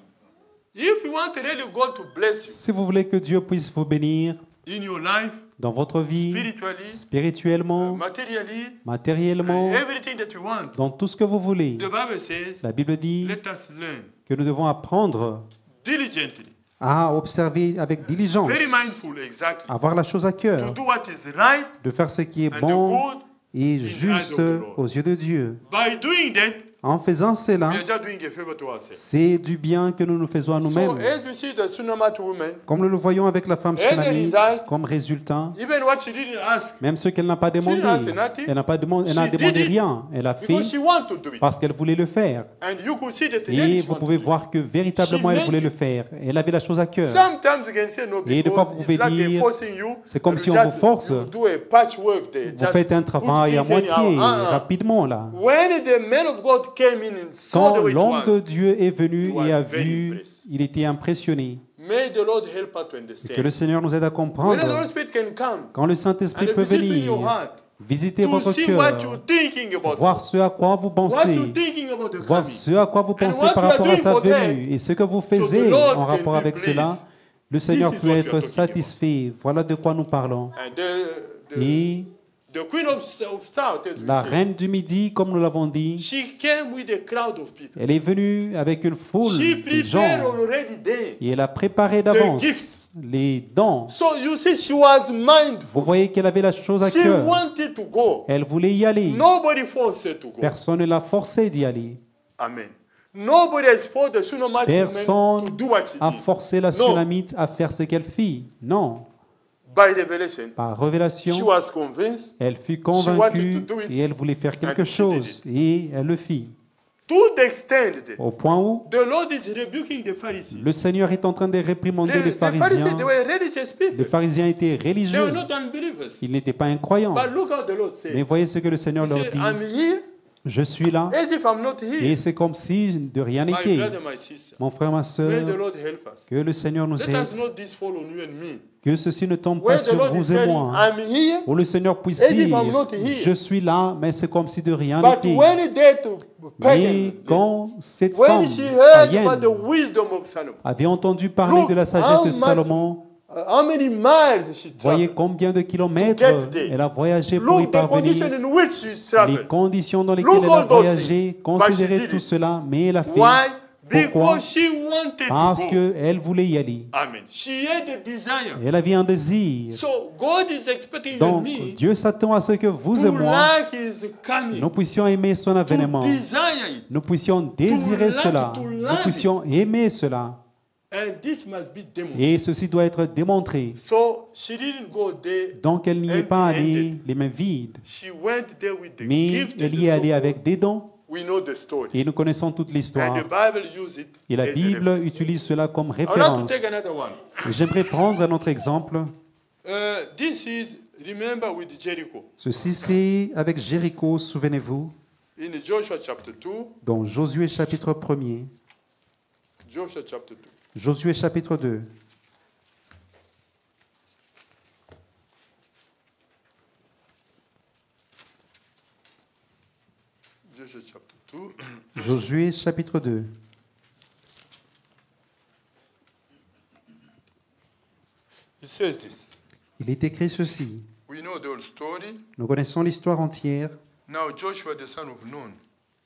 If you want really God to bless you Si vous voulez que Dieu puisse vous bénir in your life, dans votre vie, spiritually, spirituellement, materially, matériellement, everything that you want, dans tout ce que vous voulez, the Bible says, la Bible dit let us learn que nous devons apprendre diligently, à observer avec diligence, very mindful, exactly, avoir la chose à to cœur, do what is right de faire ce qui est and bon good. et eyes juste of the Lord. aux yeux de Dieu. By doing that, En faisant cela, we are just doing a favor to ourselves. c'est du bien que nous nous faisons à So, nous-mêmes. as we see the Shunammite woman, Comme nous le voyons avec la femme As a sunamite, result, comme résultat, even what she didn't ask, même ce qu'elle n'a pas demandé, didn't ask nothing. elle n'a pas demandé, elle n'a She did demandé it rien. Elle a fait because she wanted to do it. parce qu'elle voulait le faire. And you could see that really Et she vous wanted pouvez to do it. voir que véritablement She elle voulait meant le faire. Elle avait la chose à cœur. Sometimes you can say no Et des fois, because vous it's pouvez like they're dire, forcing you. c'est comme and si you on just- vous force. you do a patchwork there. Vous Just faites un put travail à things anyhow. moitié, Uh-uh. rapidement là. When the man of God came in and saw Quand the way it l'homme de was, Dieu est venu he was et a very vu, impressed. il était impressionné. may the Lord help us to Que le understand. Seigneur nous aide à When the Holy comprendre. Spirit can come Quand le Saint-Esprit and peut visit in venir, your heart visiter to votre see what cœur, you're thinking about, voir ce à quoi vous what pensez, you're thinking about the voir coming. ce à quoi vous pensez what par you are rapport à doing sa for that, venue et ce que vous the faisiez Lord en can rapport be avec pleased. cela, le Seigneur This is peut what you être are talking satisfait. Voilà de quoi nous parlons. And the Et Queen of South, as we la say, reine du Midi, comme nous l'avons dit, she came with a crowd of people. elle est venue avec une foule She de gens prepared already there. et elle a préparé d'avance gifts. les dons. So you see, she was Vous mindful. voyez qu'elle avait la chose à She cœur. wanted to go. Elle voulait y aller. Nobody forced her to go. Personne ne l'a forcé d'y aller. Amen. Nobody has forced the Shunammite woman to Personne do what she a did. forcé la No. Sunamite à faire ce qu'elle fit. Non. By revelation, Par she révélation, was convinced elle fut wanted convaincue to do it, et elle voulait faire quelque and she chose. Et elle le fit. to the extent that Au point où the Lord is rebuking the Pharisees. le Seigneur est en train de réprimander les The Pharisees, pharisiens. they were religious people. Les pharisiens étaient They religieux. were not unbelievers. Ils n'étaient pas incroyants. But look how the Lord Mais said. voyez ce que le Seigneur He leur said, dit. I'm here Je suis là As if I'm not et here. c'est comme si de rien My n'était. brother, my sister. Mon frère, ma May soeur, the Lord help us. que le Seigneur nous Let aide, us not this fall on you and me. que ceci ne tombe pas Where the sur Lord is vous et saying, moi. I'm here, Où le Seigneur puisse as if dire, I'm not here. je suis là, mais c'est comme si de rien but n'était. when that Mais pagan, quand cette when femme she heard païenne about the wisdom of Solomon, avait entendu parler Look de la sagesse how de much Salomon, how many miles she voyez traveled. combien de kilomètres get there. elle a voyagé pour y Look the condition parvenir, in which she les traveled. conditions dans Look lesquelles elle a all those voyagé, things. considérez But she tout did it. cela, mais elle a fait. Why? Pourquoi? Because she wanted Parce to go. qu'elle voulait y aller. Amen. She had a desire. Elle avait un désir. So God is expecting you and Donc, me Dieu s'attend à ce que vous et to moi, like His coming, nous puissions aimer son to avènement. desire it. Nous puissions désirer like, cela. to Nous love puissions aimer cela. And this must be demonstrated. Et ceci doit être démontré. So she didn't go there. Donc, elle n'y est pas allée Empty-handed. les mains vides. She went there with the Mais gift elle and y est the allée so avec des dons. We know the story. Et nous connaissons toute And l'histoire. the Bible uses it Et la as a Bible reference. utilise cela comme I would like to référence. take another one. Et j'aimerais prendre un autre exemple. This is, remember, with Jericho. Ceci, c'est avec Jéricho, souvenez-vous, In Joshua chapter 2, dans Josué chapitre 1er. Joshua chapter 2. Josué chapitre 2. Joshua chapter 2. Josué chapitre 2. It says this. Il est écrit ceci. We know the whole story. Nous connaissons l'histoire entière. Now Joshua the son of Nun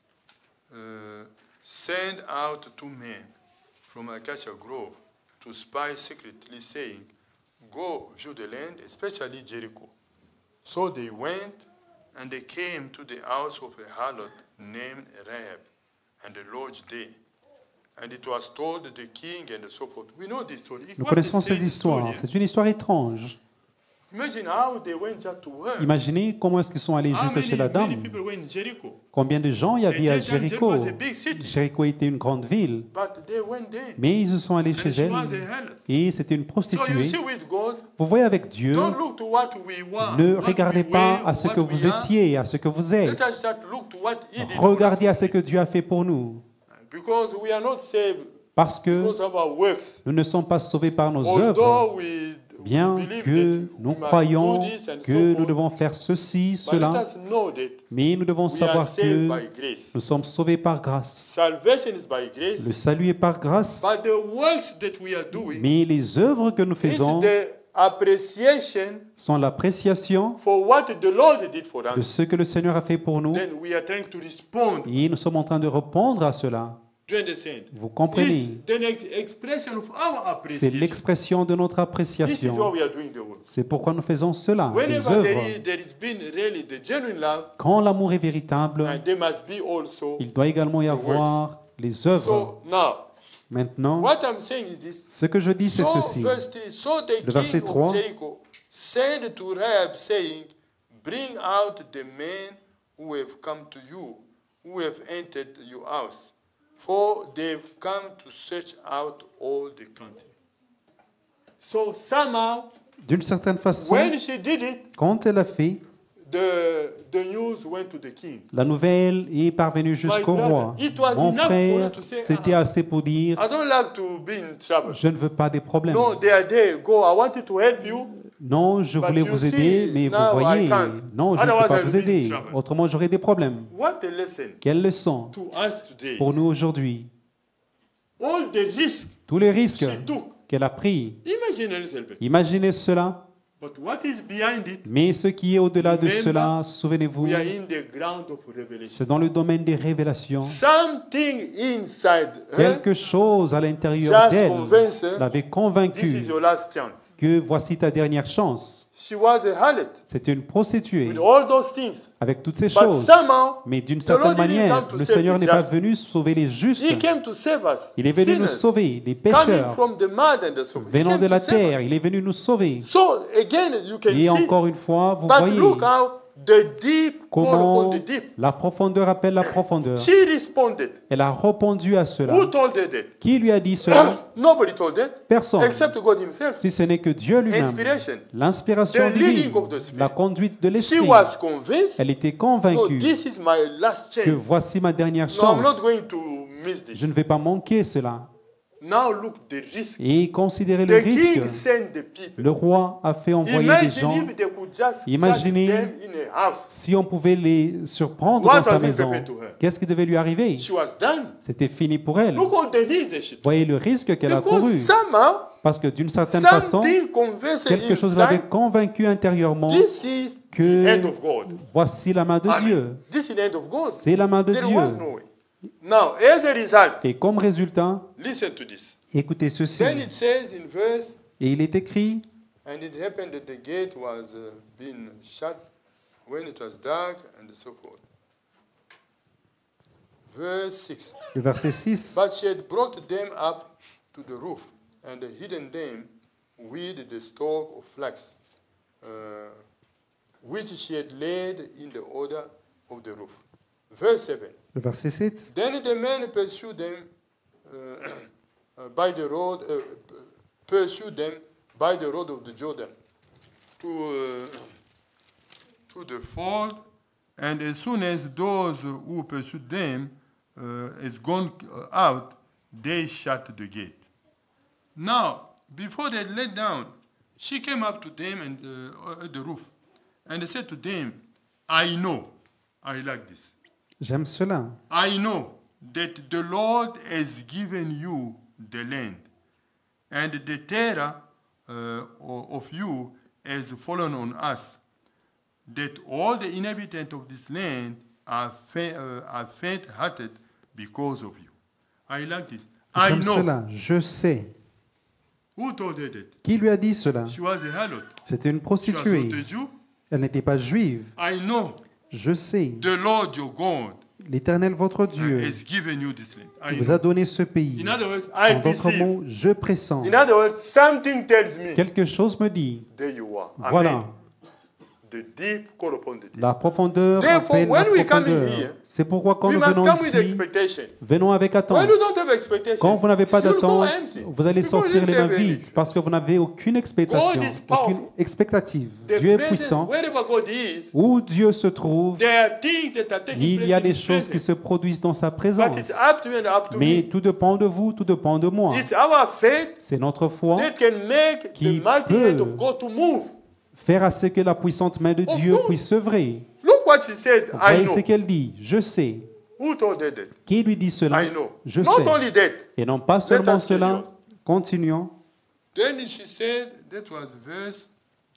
sent out 2 men from Acacia Grove to spy secretly, saying, "Go view the land, especially Jericho." So they went, and they came to the house of a harlot named Rahab, and they lodged there. And it was told the king and so forth. We know this story. It Nous was connaissons a cette strange histoire. story. C'est une histoire étrange. Imagine how they went just to her. Imaginez comment est-ce qu'ils sont allés How jusque chez la many dame. people were in Jericho? Combien de gens il y avait à At that time, Jéricho. Jericho was a big city. Jéricho était une grande ville. But they went there. Mais ils se sont allés chez And she elle. was a harlot. Et c'était une So you prostituée. see with God, Vous voyez avec Dieu, don't look to what we want. ne what regardez we pas were, à ce what que we vous are. étiez, à ce que vous êtes. Let us just look to what He did for Regardez us. à ce que Dieu a fait pour nous. Because we are not saved Parce que because of our works. nous ne sommes pas sauvés par nos œuvres. Although we Bien believe que that nous we must croyons do this and que so nous forth, devons faire ceci, but let cela, us know that mais nous devons we are savoir saved que by grace. nous sommes sauvés par grâce. Salvation is by grace, Le salut est par grâce, but the works that we are doing mais les œuvres que nous is faisons the appreciation sont l'appréciation for what the Lord did for de us. ce que le Seigneur a fait pour nous Then we are trying to respond. et nous sommes en train de répondre à cela. Do you understand? Vous comprenez? It's the expression of our C'est appreciation. l'expression de notre This is why appréciation. we are doing the work. C'est pourquoi nous faisons cela, les Whenever œuvres. there is been really the genuine love, Quand l'amour est véritable, and there must be also. il doit également y the avoir les œuvres. So now, Maintenant, what I'm saying is this. ce que je dis, c'est So, ceci. verse 3, so the Le verset king 3. of Jericho sent to Rahab, saying, "Bring out the men who have come to you, who have entered your house, for they've come to search out all the country." So somehow, D'une certaine façon, when she did it, quand elle a fait, the news went to the king. la nouvelle est parvenue jusqu'au brother, roi. it was Mon enough for frère, her to say, c'était assez pour dire, I don't like to be in trouble. je ne veux pas des problèmes. No, they are there. Go. I wanted to help you. Non, je But voulais you vous see, aider, mais vous now voyez, I can't. non, je ne peux Otherwise pas I'll vous be in aider. trouble. Autrement, j'aurai des problèmes. What a lesson Quelle leçon to us today. pour nous aujourd'hui. All the risks Tous les risques she took. qu'elle a pris. Imagine a little bit. Imaginez cela. But what is behind it? Mais ce qui est au-delà de Remember, cela, souvenez-vous, We are in the ground of revelation. c'est dans le domaine des révélations. Something inside her. Quelque chose à l'intérieur Just d'elle convince her, l'avait This convaincue is your last chance. que voici ta dernière chance. She was a harlot C'était une prostituée with all those things. avec toutes ces But choses. somehow, Mais d'une the certaine Lord didn't manière, come to le save Seigneur the n'est pas just. venu sauver les justes. He came to save us. Il est venu nous sinners, sauver, les coming pécheurs, from the mud and the so forth. He venant came de to la save us. terre. Il est venu nous sauver. So again, you can Et see. encore une fois, vous But voyez, look how the deep called comment upon the deep. la profondeur appelle la profondeur. She responded. Elle a répondu à cela. Who told her that? Qui lui a dit cela? Nobody told her Personne. except God Himself. Si ce n'est que Dieu lui-même. Inspiration. L'inspiration The leading divine, of the Spirit. la conduite de She l'esprit. was convinced. Elle était No, convaincue this is my last que chance. voici ma dernière No, I'm not chance. going to miss this. Je ne vais pas manquer cela. Now look the risk. Et considérez le The king risque. sent the people. Le roi a fait envoyer des Imagine gens. if they could just Imaginez catch them in a house. si on pouvait les surprendre What dans sa was it maison. happened to her? Qu'est-ce qui devait lui arriver? She was done. C'était fini pour elle. Look all the risk that she took. Voyez le risque qu'elle a Because couru. somehow Parce que d'une certaine façon, something convinced quelque chose l'avait inside. convaincu intérieurement This is que the hand of God. voici la main de Dieu. Amen. This is the hand of God. C'est la main de There Dieu. was no way. Now, as a result, Et comme résultat, listen to this. écoutez ceci. Then it says in verse, Et il est écrit, and it happened that the gate was being shut when it was dark, and so forth. Verse 6. le verset 6, But she had brought them up to the roof and hidden them with the stalk of flax, which she had laid in the order of the roof. Verse 7. le verset 7, Then the men pursued them by the road, of the Jordan to the ford, and as soon as those who pursued them is gone out, they shut the gate. Now, before they let down, she came up to them and at the roof, and said to them, I know, I like this. j'aime cela. I know that the Lord has given you the land, and the terror of you has fallen on us, that all the inhabitants of this land are faint-hearted because of you. I like this. I J'aime know. cela. Je sais. Who told her that? Qui lui a dit cela? She was a harlot. C'était une She was prostituée. not a Jew. Elle n'était pas juive. I know Je sais. the Lord your God L'Éternel, votre Dieu, has given you this land. I vous know. a donné ce pays. In other words, I En d'autres perceive. mots, je pressens. In other words, something tells me, Quelque chose me dit, there you are. Amen. voilà, The deep call upon the deep. la profondeur Therefore, appelle la when we come in profondeur. here, C'est pourquoi quand we nous must venons come with ici, expectation. venons avec attente. When you don't have expectation, Quand vous n'avez pas you'll go d'attente, empty. vous allez Because sortir you les don't mains have any vides parce que vous n'avez aucune expectation, God is powerful. aucune expectative. The Dieu est presence, puissant. wherever God is, Où Dieu se trouve, there are things that are taking il place y a in des His choses qui presence. se produisent dans sa But présence. it's up to you and up to Mais me. tout dépend de vous, tout dépend de moi. It's our faith C'est notre foi that can make qui the mighty hand peut of God to move. faire à ce que la puissante main de Of Dieu course. puisse œuvrer. Look what she said, I Voyez know. ce qu'elle dit. Je sais. Who told her that? Qui lui dit cela? I know. Je Not sais. only that. Et non pas seulement us carry cela. on. Continuons. Then she said, that was verse.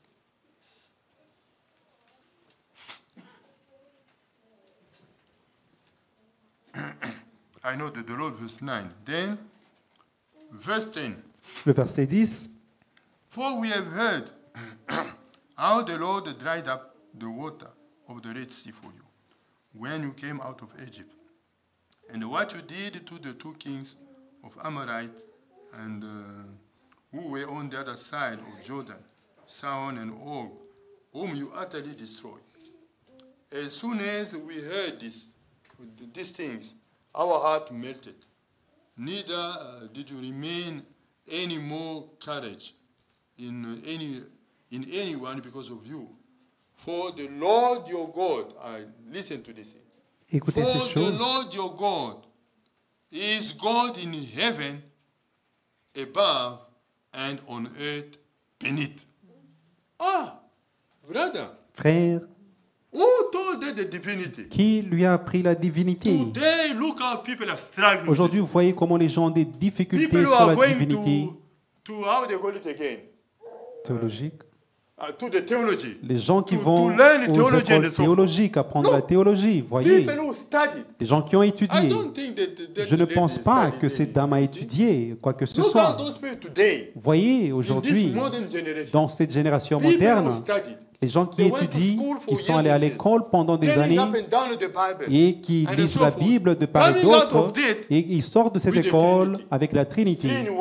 I know that the Lord, verse 9. Then, verse 10. Le verset 10. For we have heard how the Lord dried up the water of the Red Sea for you when you came out of Egypt, and what you did to the two kings of Amorite and who were on the other side of Jordan, Sihon and Og, whom you utterly destroyed. As soon as we heard these things, our heart melted. Neither did you remain any more courage in anyone because of you. For the Lord your God, listen to this. Écoutez For ces the choses. Lord your God is God in heaven above and on earth beneath. Ah, brother, Frère, who told that the divinity? qui lui a appris la divinité? Today, look how people are struggling. with Aujourd'hui, it. vous voyez comment les gens ont des difficultés People who sur are la going divinité to how they call it again, théologique. to the theology. Les gens qui To vont learn aux theology and écoles so forth. théologiques, apprendre No. la théologie, voyez. People who studied. Les gens qui ont I étudié. don't think that Je ne lady pense pas studied que cette dame a étudié quoi que ce Look soit. how those people today, Voyez, in aujourd'hui, this modern generation, dans cette génération people moderne, who studied, les gens qui they went to étudient, school for qui sont years allés à and years, l'école pendant des turning années up and down the Bible, et qui and lisent so la forth. Bible de part et Coming out d'autre, of it et ils sortent de cette with the école Trinity. avec la Trinité. 3 in 1.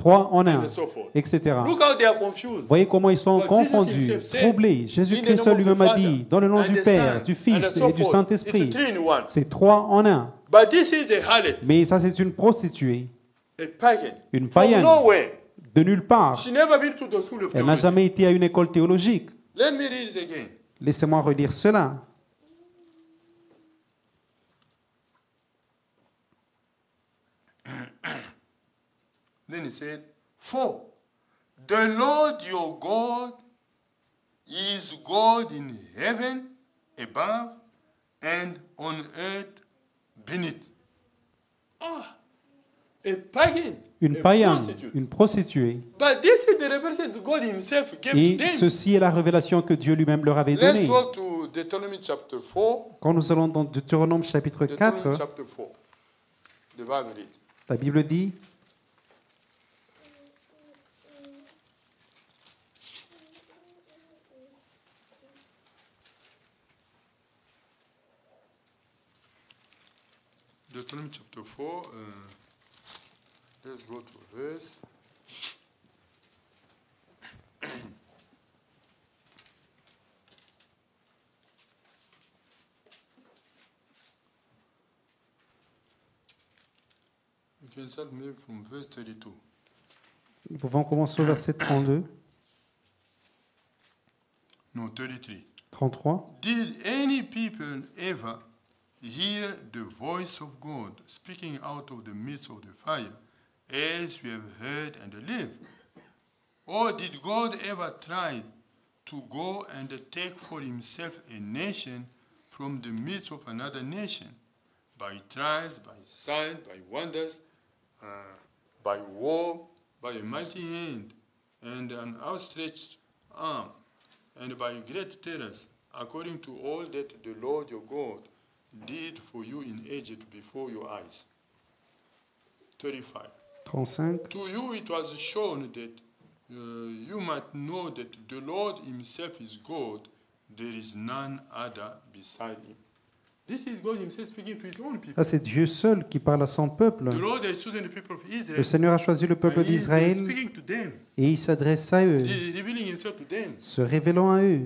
3 en and 1, so forth. etc. Look how they are confused. Voyez comment ils sont But Jesus confondus, himself said, troublés. In Jésus-Christ the name of lui-même the a Father, dit, dans le nom and du the Père, Son, du and Fils so et du forth. Saint-Esprit. It's 3 in 1. C'est 3 en 1. But this is a harlot, Mais ça, c'est une prostituée, a pagan. une From païenne, nowhere. de nulle part. She never been to the school of Elle n'a theology. jamais été à une école théologique. Let me read it again. Laissez-moi relire cela. Then he said, For the Lord your God is God in heaven above and on earth beneath. Ah, a pagan, Une a païenne, prostitute. une prostituée. But this is the revelation that God himself gave Et to them. ceci est la révélation que Dieu lui-même leur avait Let's donnée. go to Deuteronomy chapter 4. Quand nous allons dans Deutéronome chapitre Deuteronomy 4, chapter 4. The Bible read. la Bible dit, Deuteronomy chapter 4. Let's go to verse. You can start maybe from verse 32. nous pouvons commencer au verset 32, No, 33. 33. Did any people ever hear the voice of God speaking out of the midst of the fire, as we have heard and live? Or did God ever try to go and take for himself a nation from the midst of another nation, by trials, by signs, by wonders, by war, by a mighty hand, and an outstretched arm, and by great terrors, according to all that the Lord your God did for you in Egypt before your eyes? 35. 35. To you it was shown that you might know that the Lord himself is God, there is none other beside him. This is God himself speaking to his own people. Ça, c'est Dieu seul qui parle à son peuple. The Lord has chosen the people of Le Israel, Seigneur a choisi le peuple and he is d'Israël speaking to them, et il s'adresse à eux, revealing himself to them. se révélant à eux.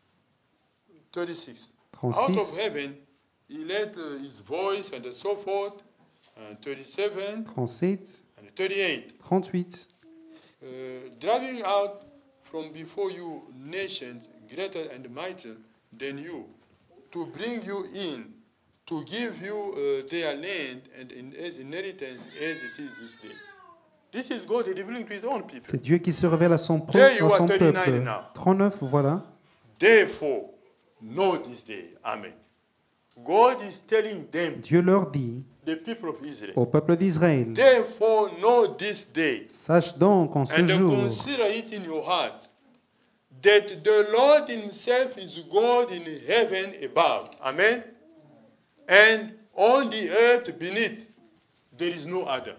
36. Out of 36, heaven he let his voice and so forth, and 37 37, and 38. 38. Driving out from before you nations greater and mightier than you, to bring you in, to give you their land and as inheritance as it is this day. This is God revealing to his own people. C'est Dieu qui se révèle à son, There you à are, son 39 peuple. now. 39, voilà. Therefore, know this day. Amen. God is telling them, Dieu leur dit the people of Israel, au peuple d'Israël, therefore know this day, sache donc en ce and jour consider it in your heart, that the Lord himself is God in heaven above. Amen. And on the earth beneath, there is no other.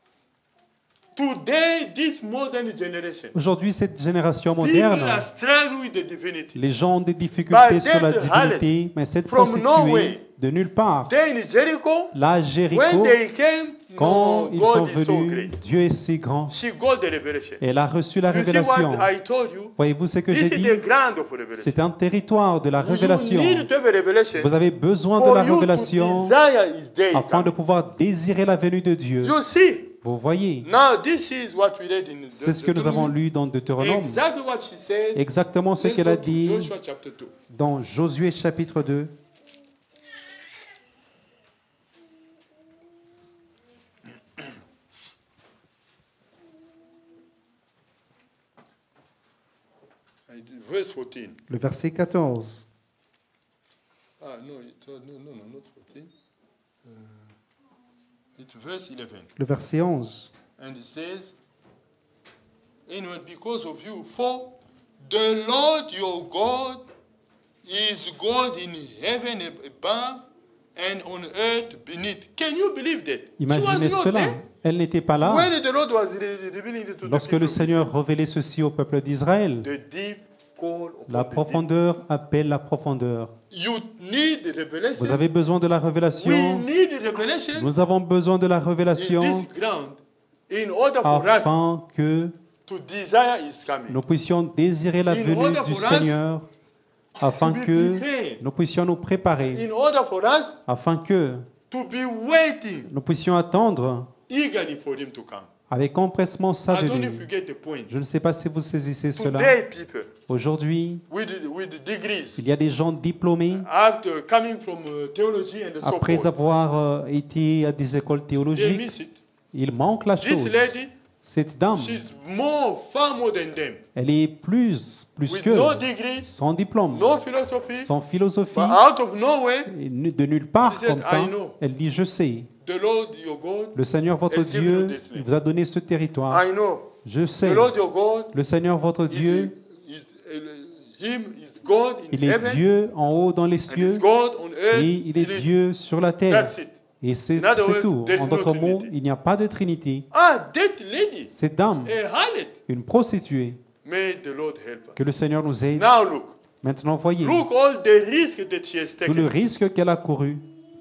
Today, this modern generation, Aujourd'hui, cette génération people moderne, are struggling with the divinity. les gens ont des difficultés But sur la that harlot divinité, mais cette from prostituée nowhere, de nulle part, Then in Jericho, là, à when Jéricho, they came, quand no, ils sont God is so venus, great. Dieu est si grand. She got the revelation. Elle a reçu la You see révélation. what I told you? Voyez-vous ce que This j'ai is dit? the ground of revelation. C'est un territoire de la révélation. You need to have a revelation Vous avez besoin de for la you to révélation desire his day afin de coming. pouvoir désirer la venue de Dieu. You see, Vous voyez, now this is what we read in c'est ce que nous avons lu dans Deutéronome. Exactly what she said. Exactement ce Let's qu'elle go a to dit Joshua chapter 2. dans Josué chapitre 2. Verse 14. Le verset 14. Ah, no, no, not 14. It's verse 11. Le verset 11. And it says, anyway, because of you, for the Lord your God is God in heaven above and on earth beneath. Can you believe that? Imaginez She was not cela. there. Elle n'était pas là When the Lord was revealing it to the lorsque people le of Seigneur révélait ceci au peuple d'Israël. Israel, the deep call upon La the deep. profondeur appelle la profondeur. You need the revelation. Vous avez besoin de la We révélation. need the revelation Nous avons besoin de la in révélation this ground In order for us afin que to desire His coming, nous puissions désirer la In venue order du for us Seigneur, afin to be que prepared, nous puissions nous préparer, in order for us afin que to be waiting nous puissions attendre eagerly for Him to come. avec empressement sa I don't know if venue. you get the point. Je ne sais pas si vous saisissez cela. Today, people Aujourd'hui, with degrees, il y a des gens diplômés, after coming from theology and so après forth, avoir été à des écoles they théologiques, miss it. il manque la This chose. lady, Cette dame, she's far more than them. elle est plus With que no degree, sans diplôme, no philosophy, sans philosophie, but out of nowhere, et de nulle part She said, comme ça. I know. Elle dit, je sais, the Lord your God, le Seigneur votre has given Dieu you this land. vous a donné ce territoire. I know. Je The sais, Lord your God, le Seigneur votre Dieu, Him is God in il est heaven, Dieu en haut dans les and cieux is God on earth. et il est Dieu sur la terre. That's it. Et c'est In other words, tout. there is En no d'autres mots, Trinity. il n'y a pas de Trinité. Ah, that lady, Cette dame, a harlot, une prostituée, may the Lord help que us. le Seigneur nous aide. Now look, Maintenant, voyez look all the risk that she has tout le taken. risque qu'elle a couru.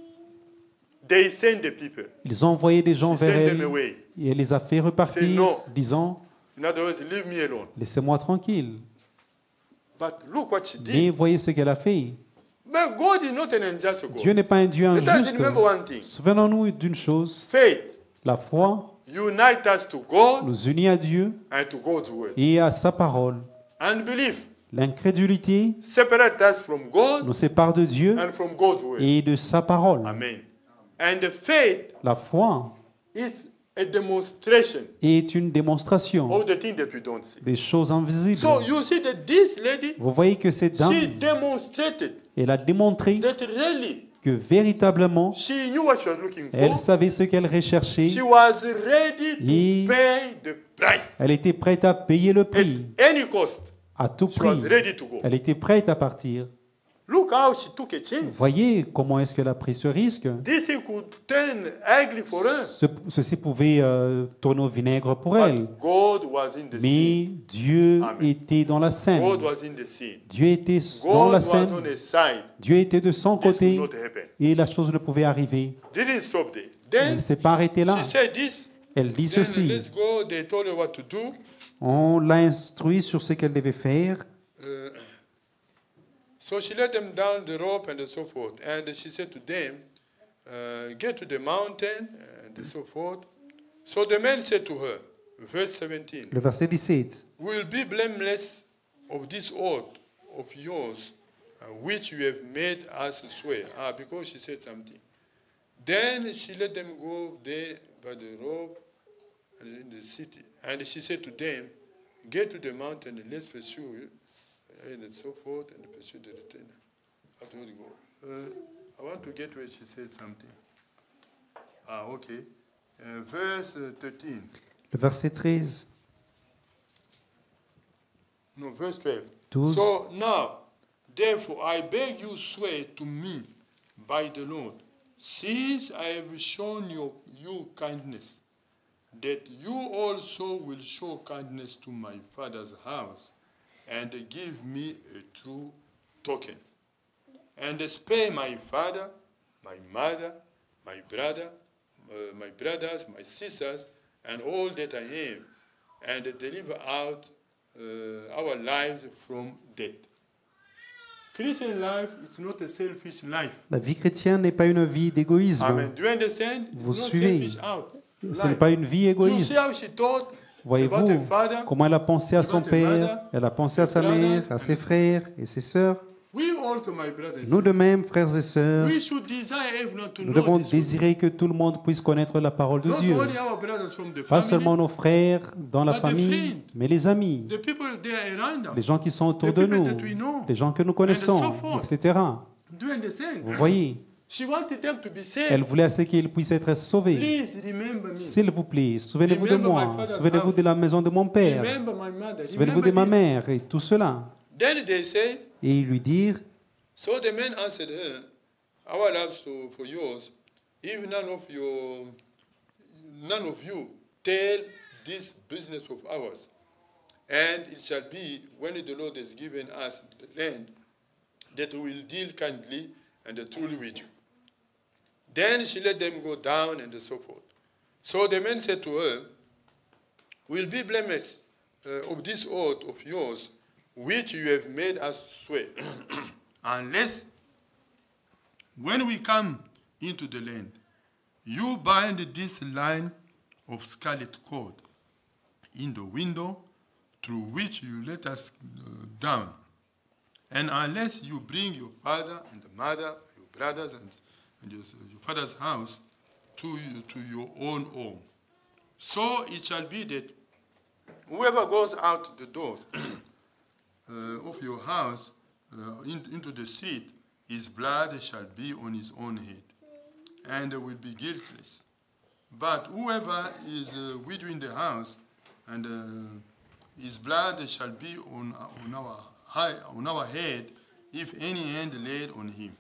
They send the people. Ils ont envoyé des gens She vers sent them elle away. et elle les a fait repartir, Say no. disant, In other words, leave me alone. laissez-moi tranquille. But look what she Mais did. voyez ce qu'elle a fait. But God is not an unjust God. Dieu n'est pas un Dieu Let us injuste. remember one thing. Souvenons-nous d'une chose, Faith la foi unite us to God nous unit à Dieu and to God's word. et à sa parole. Unbelief L'incrédulité separate us from God nous sépare de Dieu and from God's word. et de sa parole. Amen. And the faith La foi is a demonstration est une démonstration of the thing that we don't see. des choses invisibles. So you see that this lady, Vous voyez que cette dame, she demonstrated elle a démontré that really que véritablement, she knew what she was looking elle for. savait ce qu'elle recherchait. She was ready Et to pay the price elle était prête à payer le at prix, any cost. à tout She was prix. ready to go. Elle était prête à partir. Look how she took a chance. Voyez comment est-ce qu'elle a pris ce risque. This thing could turn ugly for her. Ceci pouvait tourner au vinaigre pour elle. But God was in the scene. Mais Dieu Amen. était dans la scène. God was in the scene. Dieu était dans God la was scène. on his side. Dieu était de son This côté could not happen. et la chose ne pouvait arriver. Didn't stop there. Elle Then ne s'est pas arrêtée là. she said this. Elle dit Then ceci. let's go. They told her what to do. On l'a instruit sur ce qu'elle devait faire. So she let them down the rope and so forth. And she said to them, get to the mountain and so forth. So the man said to her, verse 17, Le verset 17. will be blameless of this oath of yours, which you have made us swear. Because she said something. Then she let them go there by the rope and in the city. And she said to them, get to the mountain and let's pursue it. And so forth, and pursue the retainer. How do we go? I want to get where she said something. Okay. Verse 13. Le verset 13. No, verse 12. 12. So now, therefore, I beg you swear to me by the Lord, since I have shown you kindness, that you also will show kindness to my father's house, and give me a true token, and spare my father, my mother, my brother, my brothers, my sisters, and all that I have, and deliver out our lives from death. Christian life is not a selfish life. La vie chrétienne n'est pas une vie d'égoïsme. Amen. Do you understand? It's Vous not suivez. selfish out. Ce n'est pas une vie You égoïste. see how she thought about her Voyez-vous father? comment elle a pensé à son about her père, mother, elle a pensé à sa her brothers, mère, à and ses her frères et ses sœurs. We also, my brothers and Nous de sisters, même, frères et sœurs, we should desire everyone to nous know devons this. désirer que tout le monde puisse connaître la parole de Not Dieu. only our brothers from the Pas family, seulement nos frères dans la but the famille, friends. mais les amis, the people there around us. les gens qui sont autour the de people nous, that we know. les gens que nous so connaissons, forth. etc. Do you understand? Vous voyez, She wanted them to be saved. elle voulait à ce qu'ils puissent être sauvés. Please remember me. S'il vous plaît, souvenez-vous de Remember my moi, father's souvenez-vous house. de la maison de mon père, Remember my mother. souvenez-vous de Remember ma this. mère et tout cela. Then they say, Et lui dire, so the man answered her, our lives for yours, if none of you tell this business of ours. And it shall be, when the Lord has given us the land, that we will deal kindly and truly with you. Then she let them go down and so forth. So the man said to her, will be blameless of this oath of yours, which you have made us swear, unless, when we come into the land, you bind this line of scarlet cord in the window through which you let us down. And unless you bring your father and the mother, your brothers and your father's house to your own home. So it shall be that whoever goes out the doors of your house into the street, his blood shall be on his own head, and will be guiltless. But whoever is with you in the house, and his blood shall be on our head, if any hand laid on him.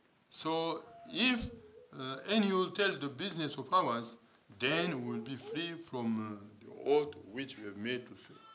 So if any will tell the business of ours, then we will be free from the oath which we have made to swear.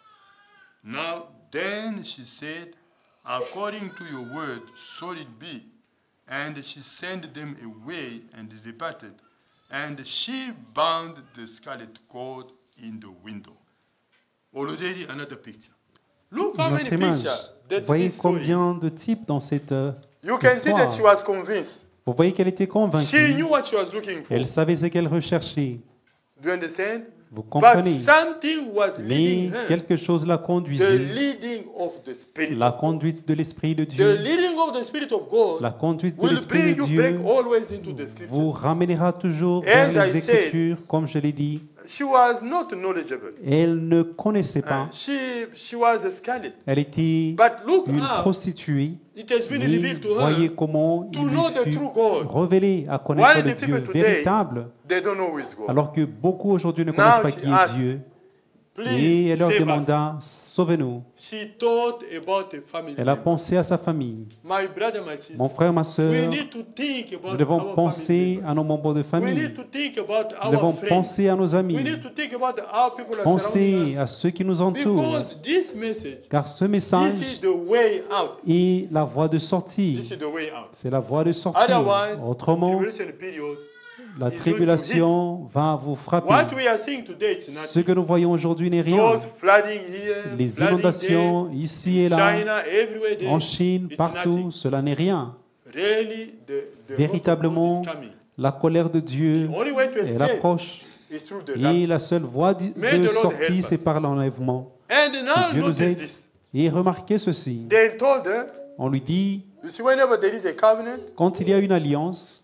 Now then she said, according to your word, so it be. And she sent them away and departed. And she bound the scarlet cord in the window. Already another picture. Look how many pictures that Vous voyez this story combien is. de types dans cette You can see that she histoire. was convinced. Vous voyez qu'elle était She convaincue. knew what she was looking for. Elle savait ce qu'elle recherchait. Do you understand? Vous But comprenez? something was Mais leading her. quelque chose la The conduisait. leading of the Spirit. La conduite de l'Esprit de The Dieu. leading of the Spirit of God La conduite de will l'Esprit bring de you back Dieu always into the vous scriptures. ramènera toujours As vers I les said, Écritures, comme je l'ai dit. She was not knowledgeable. Elle ne connaissait pas. She was a scarlet. Elle était But look une how prostituée. it has been Mais revealed to voyez her. comment to il lui know the fut true God. révélé à connaître Why le the Dieu people today, véritable, they don't know who is God. alors que beaucoup aujourd'hui ne Now connaissent pas she qui est asked, Dieu. Et Please elle leur save us. demanda, sauvez-nous. She thought about a family. Elle a member. pensé à sa famille. My brother, my sister. Mon frère, ma We soeur, need to think about nous devons our penser family à members. nos membres de We famille. need to think about Nous devons our friends. penser à nos We amis. need to think about our people that Penser surrounding à us. ceux qui nous entourent. Because this message, Car ce this is message the way out. est la voie de sortie. This is the way out. C'est la voie de sortie. Otherwise, Autrement, tribulation period, la is going to tribulation va vous frapper. what we are seeing today, it's Ce nothing. que nous voyons aujourd'hui n'est rien. Those flooding here, Les flooding inondations there, ici et là, China, everywhere there, en Chine, it's partout, nothing. cela n'est rien. Really, the Véritablement, wrath of God is coming. la colère de Dieu, The only way to elle escape approche. is through the Et rapture. la seule voie May de the Lord help sortie, us. c'est par l'enlèvement. And Que now Dieu nous notice aide. this. Et remarquez ceci. They told her, On lui dit, you see, whenever there is a covenant, quand il y a une alliance,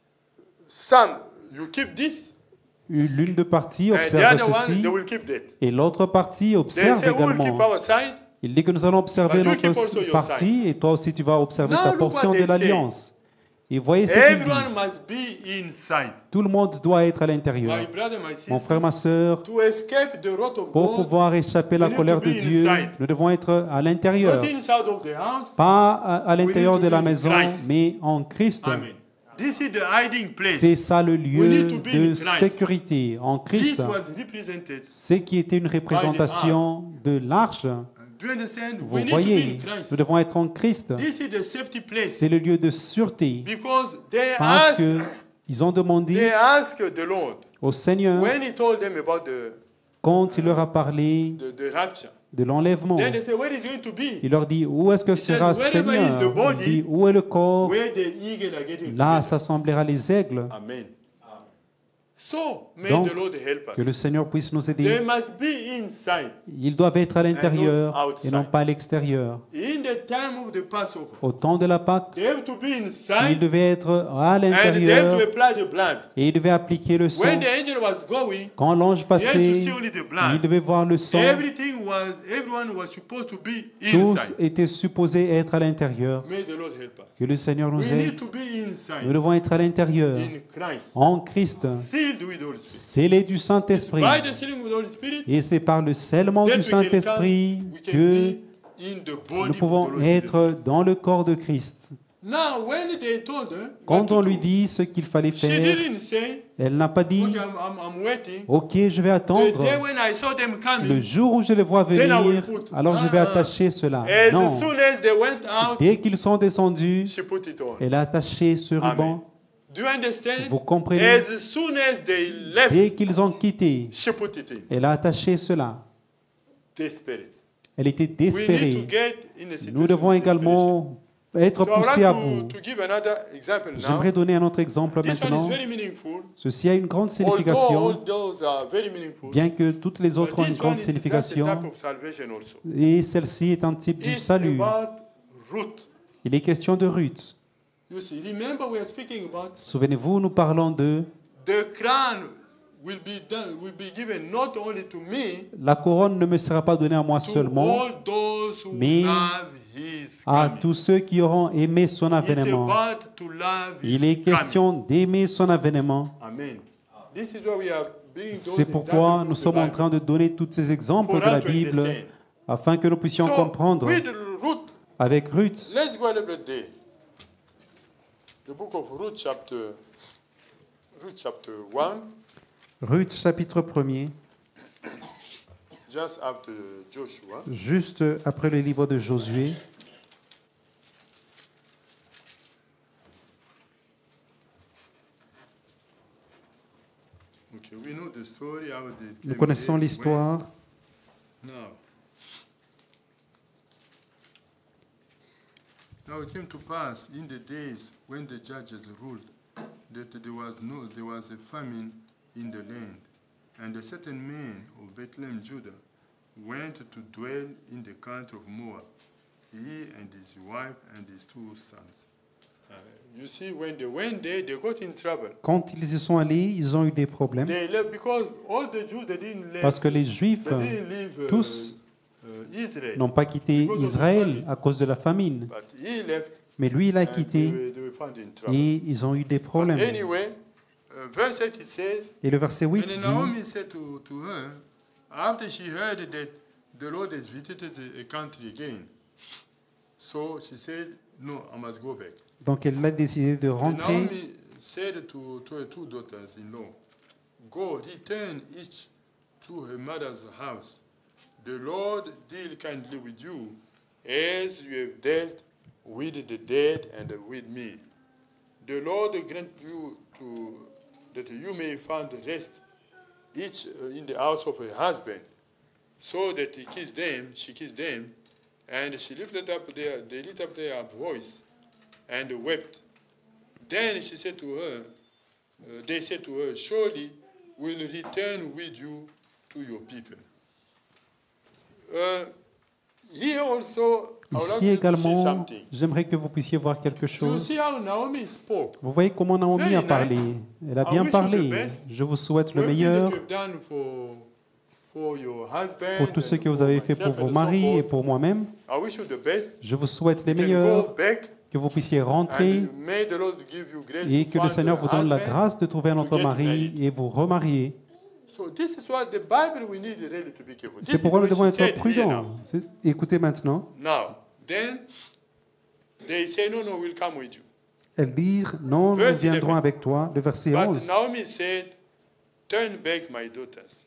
some you keep this, l'une de parties and the observe other one ceci they will keep that. et l'autre partie They observe say we will keep également. our side. Il dit que nous allons observer But you keep also notre your partie et toi aussi tu vas observer Now ta look portion what de they l'alliance. Et voyez ce qu'ils Everyone disent. must be inside. Tout le monde doit être à l'intérieur. My brother, my Mon sister, frère, ma soeur, to escape the wrath of pour God, pouvoir échapper à la we need colère to de be Dieu, inside. nous devons être à l'intérieur. not inside of the house. Pas à l'intérieur need to de la be in maison, Christ. mais en Christ. Amen. This is the hiding place. C'est ça le We lieu need to be in de Christ. sécurité, en This Christ. was represented. Ce qui était une représentation de l'arche. Do you understand? Vous We need to be in voyez, Christ. nous devons être en Christ. This is the safety place. C'est le lieu de sûreté. Because they Parce asked, qu'ils ont demandé they asked the Lord au Seigneur, when He told them about quand il leur a parlé the rapture. de l'enlèvement, Then they said, where is it going to be? il leur dit, où est-ce que says, sera wherever is the Seigneur? body, Il dit, où est le corps? Where the eagle are getting Là together. s'assemblera les aigles. Amen. So may Donc, the Lord help que le us. Seigneur puisse nous They aider. must be inside. Ils doivent être à l'intérieur not outside. et non pas à l'extérieur. In the time of the Passover, Au temps de la Pâque, they have to be ils inside devaient être à and they have to l'intérieur apply the blood. et ils devaient appliquer le sang. When the angel was going, Quand l'ange he had to passait, see only the ils blood. devaient voir le sang. Everyone was supposed to be Tous inside. étaient supposés être à l'intérieur. May the Lord help us. Que le Seigneur nous We aide. need to be Nous inside devons être à l'intérieur, in Christ, en Christ, sealed with the Holy Spirit. scellés du It's Saint-Esprit. by the sealing of the Holy Spirit Et c'est par le scellement that du we can Saint-Esprit come, we can que be in the body nous of the pouvons Lord être Jesus. dans le corps de Christ. Now, when they told her what Quand to on lui do, dit ce qu'il fallait she faire, didn't say, elle n'a pas dit okay, I'm waiting. Ok, je vais The attendre. day when I saw them Le coming, jour où je les vois Then I will venir, put- alors je vais Ah, attacher cela. as Non. soon as they went out, Dès qu'ils sont descendus, she put it on. elle a attaché ce Amen. ruban. Do you understand? Vous comprenez? As soon as they left, Dès qu'ils ont quitté, she put it in. elle a attaché cela. Desperate. Elle était We need to désespérée. get in a situation Nous devons of desperation. également être So I would poussés à like bout. to give another example now. J'aimerais donner un autre exemple This one maintenant. is very meaningful. Ceci a une grande Although all signification, those are very meaningful. bien que toutes les But autres ont une this one grande is just a signification. type of salvation also. Et celle-ci est un type du It's salut. about Ruth. Il est question de Ruth. You see, remember we are speaking about Souvenez-vous, nous parlons de the crown will be given not only to me, la couronne ne me sera pas donnée à moi to seulement, all those who mais love his à coming. tous ceux qui auront aimé son It's avènement. about to love Il his est question d'aimer son avènement. coming. Amen. This is why we are bringing those C'est pourquoi examples nous from sommes the en Bible. train de donner tous ces exemples For de la us to Bible understand. afin que nous puissions So, comprendre. with Ruth, Avec Ruth, let's go a little bit there. The book of Ruth chapter 1, Ruth chapitre 1er, just after Joshua. juste après le livre de Josué. Okay, we know the story, how they Nous came connaissons there, l'histoire. when. Now it came to pass in the days when the judges ruled that there was a famine in the land, and a certain man of Bethlehem, Judah, went to dwell in the country of Moab, he and his wife and his 2 sons. You see, when they went there, they got in trouble. Quand ils y sont allés, ils ont eu des problèmes They left because all the Jews they didn't parce leave. que les Juifs They didn't leave tous Israel. n'ont pas quitté Israël à cause de la famine. But he left. Mais lui, il a And quitté they were found in trouble. et ils ont eu des But problèmes. anyway, verse 8 it says, Et le verset 8 and dit, Naomi said to her, after she heard that the Lord has visited a country again, so she said, no, I must go back. donc elle a décidé de And rentrer. Naomi said to her 2 daughters-in-law, go, return each to her mother's house. The Lord deal kindly with you, as you have dealt with the dead and with me. The Lord grant you that you may find rest each in the house of her husband. So that she kissed them, and she they lifted up their voice and wept. Then she said to her, they said to her, surely we'll return with you to your people. Here also, I would like Ici you to see également, something. j'aimerais que vous puissiez voir quelque You chose. see how Naomi spoke. Vous voyez comment Naomi Very a nice. parlé. Elle a I bien wish you parlé. the best. Je vous souhaite le Everything that meilleur you have done for your husband pour tous ceux que and vous avez for fait pour myself vos and so maris et forth. pour moi-même. I wish you the best. Je vous souhaite les You can meilleurs, go back que vous puissiez rentrer and may the Lord give you grace et to que le find Seigneur a vous donne la husband. grâce de trouver un autre get mari married. et vous remarier. So this is what the Bible we need really to be careful. This C'est is pourquoi nous what devons she être said here prudents. now. Écoutez maintenant. Now, then they say, no, we'll come with you. Elles dirent, non, nous Verse viendrons 11. avec toi. Le verset But 11. Naomi said, turn back, my daughters.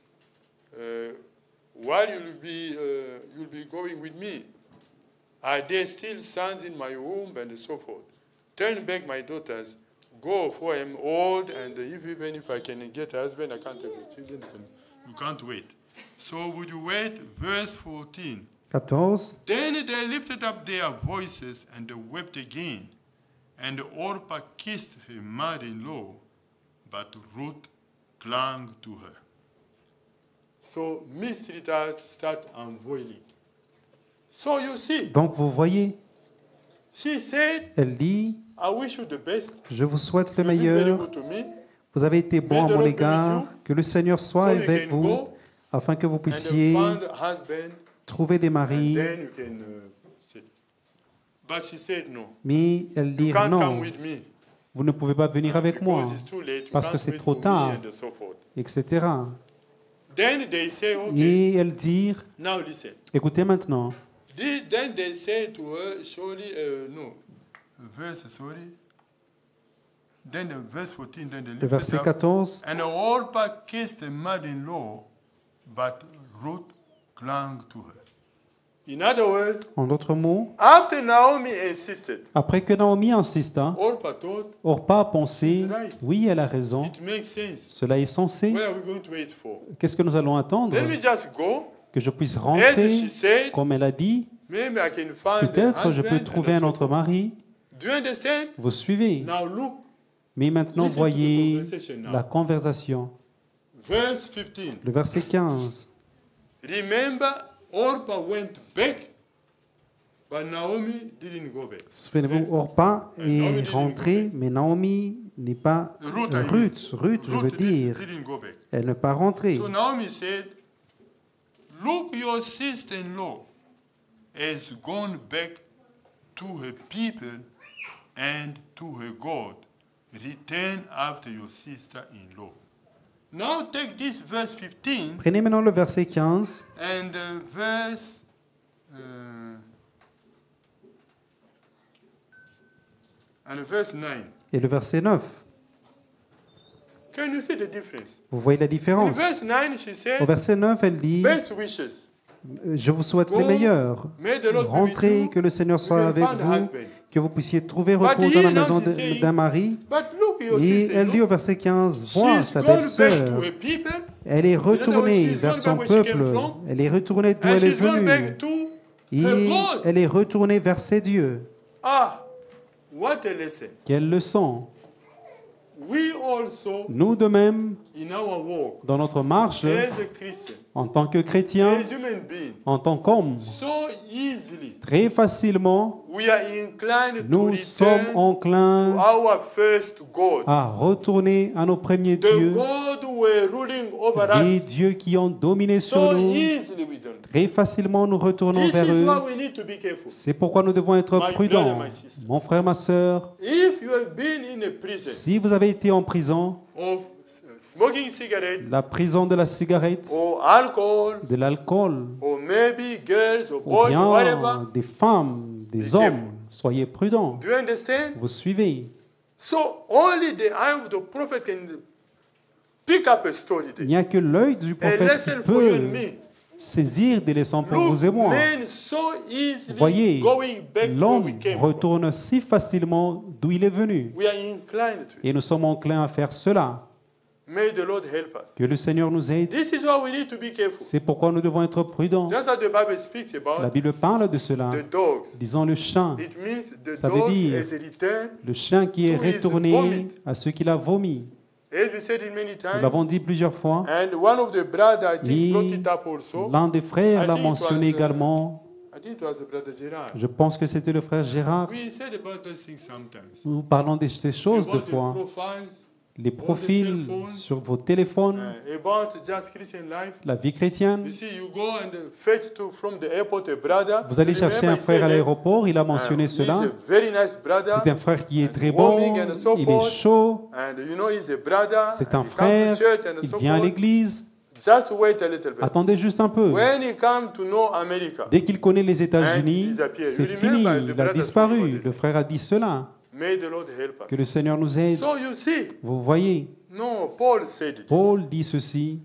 While you'll be going with me, are there still sons in my womb and so forth? Turn back, my daughters. Go, for I am old, and even if I can get a husband, I can't have the children. You can't wait. So would you wait? Verse 14. 14. Then they lifted up their voices and wept again. And Orpah kissed her mother-in-law, but Ruth clung to her. So mistreaters start unveiling. So you see, Donc vous voyez, she said, elle dit, I wish you the best. je vous souhaite le You've been very meilleur. good to me. Vous avez été bon à mon égard. Que le Seigneur soit So you avec can vous go afin que vous and puissiez find a husband, trouver des and maris. then you can sit. But she said no. Mais elles You dirent can't come non, with me. vous ne pouvez pas venir avec moi, Because it's too late. You parce que can't c'est wait trop for me tard, and so forth. etc. Then they say, okay, Et elles dirent, now listen. écoutez maintenant, Then they say to her, surely, no, verse, sorry. Then the verse 14, then they le lifted verset up. 14, And Orpah kissed her mother-in-law, but Ruth clung to her. In other words, En d'autres mots, after Naomi insisted, après que Naomi insista, Orpah thought, Orpa a pensé, oui, elle a raison, it makes sense. cela est censé. What are we going to wait for? Qu'est-ce que nous allons attendre? Let me just go. Que je puisse As rentrer, she said, comme elle a dit. maybe I can find a Peut-être je peux husband. trouver un autre mari. Do you understand? Vous suivez? Now look, Mais maintenant, Listen to the voyez conversation now. la conversation. verse 15. Le verset 15. Remember, Orpah went back, but Naomi didn't go back. Souvenez-vous, Orpa Naomi est didn't rentrée, go mais Naomi n'est pas Ruth, I mean. Ruth, je veux Ruth dire. didn't go back. Elle n'est pas rentrée. So Naomi said, look, your sister-in-law has gone back to her people and to her God. Return after your sister-in-law. Now take this verse 15 Prenez maintenant le verset 15 and verse and verse 9. et le verset 9. Can you see the difference? Vous voyez la In différence? verse 9, she Au said, verset 9, elle dit, best wishes. je vous souhaite Go, le meilleur. may the Lord be with Rentrez, you. que le Seigneur You soit can avec find a vous, husband. que vous puissiez trouver But repos dans la here maison now she's saying, d'un mari. But look, your Et elle dit au sister-in-law, verset 15, vois she's sa gone back belle-sœur, to her people, elle est retournée she's vers gone son back where she peuple, came from, elle est retournée d'où and elle est she's gone back venue, to et her God. elle est retournée vers ses dieux. Ah, what a lesson. Quelle leçon! We also, Nous de même, in our walk, dans notre marche, as a Christian, en tant que chrétiens, as human beings, en tant qu'hommes, so easily très facilement, we are inclined to nous sommes return to enclins our first God. à retourner à nos premiers The dieux, God who were ruling over des us. dieux qui ont dominé sur So nous. easily we don't. Très facilement, nous retournons This vers is eux. why we need to be careful. C'est pourquoi nous devons être My prudents. brother, my sister. Mon frère, ma sœur, If you have been in a prison si vous avez été en prison, of smoking cigarettes la prison de la cigarette, or alcohol de l'alcool, or maybe girls or ou boys bien or whatever, des femmes, des Be hommes, careful. soyez prudents. do you understand? Vous suivez. So only the eye of the prophet can pick up a story Il there. n'y a que l'œil du A prophète lesson qui for you peut and me. saisir des leçons pour Look, vous et moi. men so easily Voyez, going back where l'homme we came from. retourne si facilement d'où il est venu. We are inclined to it. Et nous sommes enclins à faire cela. May the Lord help us. Que le Seigneur nous aide. This is why we need to be careful. C'est pourquoi nous devons être prudents. Just as the Bible speaks La about Bible parle de cela. the dogs. Disons le chien. It means the Ça veut dog dire has returned, le chien qui est to his retourné vomit. à ce qu'il a vomi. as we said it many Nous times. l'avons dit plusieurs fois. And one of the brothers, I think, brought Et it up also. l'un des frères I l'a think it mentionné was, également. I think it was the brother Gerard. Je pense que c'était le frère Gérard. We said about those things sometimes. Nous parlons de ces choses About de the fois. profiles, Les profils sur vos téléphones, about just Christian life. la vie chrétienne. You see, you go and fetch from the airport a brother. Vous allez You chercher remember un he frère à said that, l'aéroport, il a mentionné he's cela. a very nice brother. C'est un frère qui est très warming bon, and so il est forth. chaud, And you know, he's a brother. c'est and un he come frère, to church and il so vient à forth. l'église. Just wait a little bit. Attendez juste un peu. When he come to know America, Dès qu'il connaît les And États-Unis, he disappeared. c'est You fini, remember the il a brother disparu. spoke about Le this. frère a dit cela. may the Lord help Que us. le Seigneur nous aide. So you see, Vous voyez, no, Paul said it. Paul dit ceci.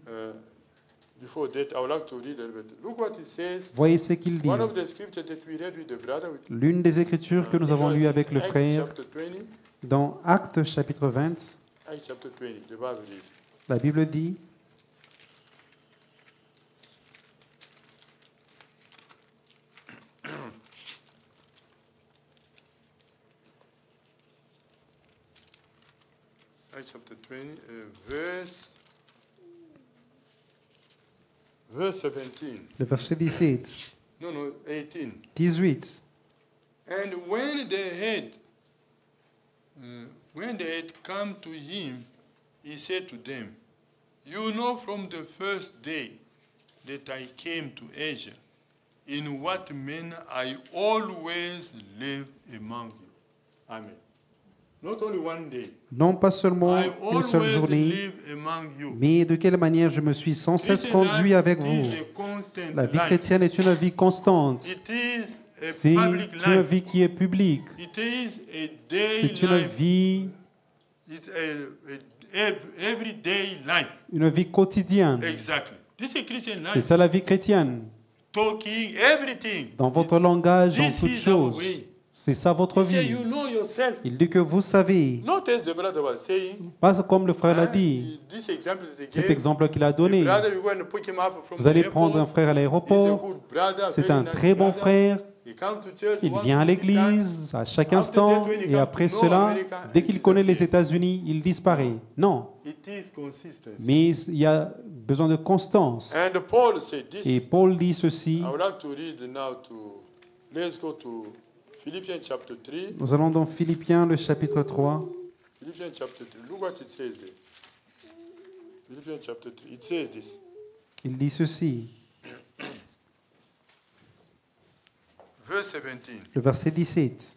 Before that, I would like to read a little bit. Look what it says. Voyez ce qu'il dit. One of the scriptures that we read with the brother. L'une des écritures que nous avons lues avec le Acts frère chapter 20. dans Actes chapitre 20, Acts chapter 20. The Bible reads. la Bible dit Acts chapter 20, verse 17. le verset 17, No, 18. 18. And when they had come to him, he said to them, "You know from the first day that I came to Asia, in what manner I always lived among you." Amen. Not only one day. Non pas seulement I une seule always journée, live among you. mais de quelle manière je me suis sans cesse Christian conduit life avec is vous. a constant La vie life. chrétienne est une vie constante. It is a C'est public une life. vie qui est publique. It is a day C'est une life. vie, It's a everyday life. une vie quotidienne. Exactly. This is Christian C'est life. ça la vie chrétienne. talking, everything. dans votre langage, en This toutes is our choses. way. C'est ça votre He said, vie. you know yourself. Il dit que vous savez, Not as the brother was saying. pas comme le frère l'a dit, This example that they cet gave. exemple qu'il a The donné. brother, you go and pick him up from Vous the allez prendre un airport. frère à He's a l'aéroport, good brother, c'est very un nice très bon brother. frère, He comes to church il one vient à to three times. l'église à chaque After instant, that, when he et come après to know cela, America, dès he qu'il connaît les disappears. États-Unis, il disparaît. Non, It is consistency. mais il y a besoin de constance. And Paul said Et this. Paul dit ceci. I would like to read now to, let's go to Philippians chapter 3. Nous allons dans Philippiens, le chapitre 3. Philippians chapter 3. Look what it says there. Philippians chapter 3. It says this. Il dit ceci, Verse 17. le verset 17.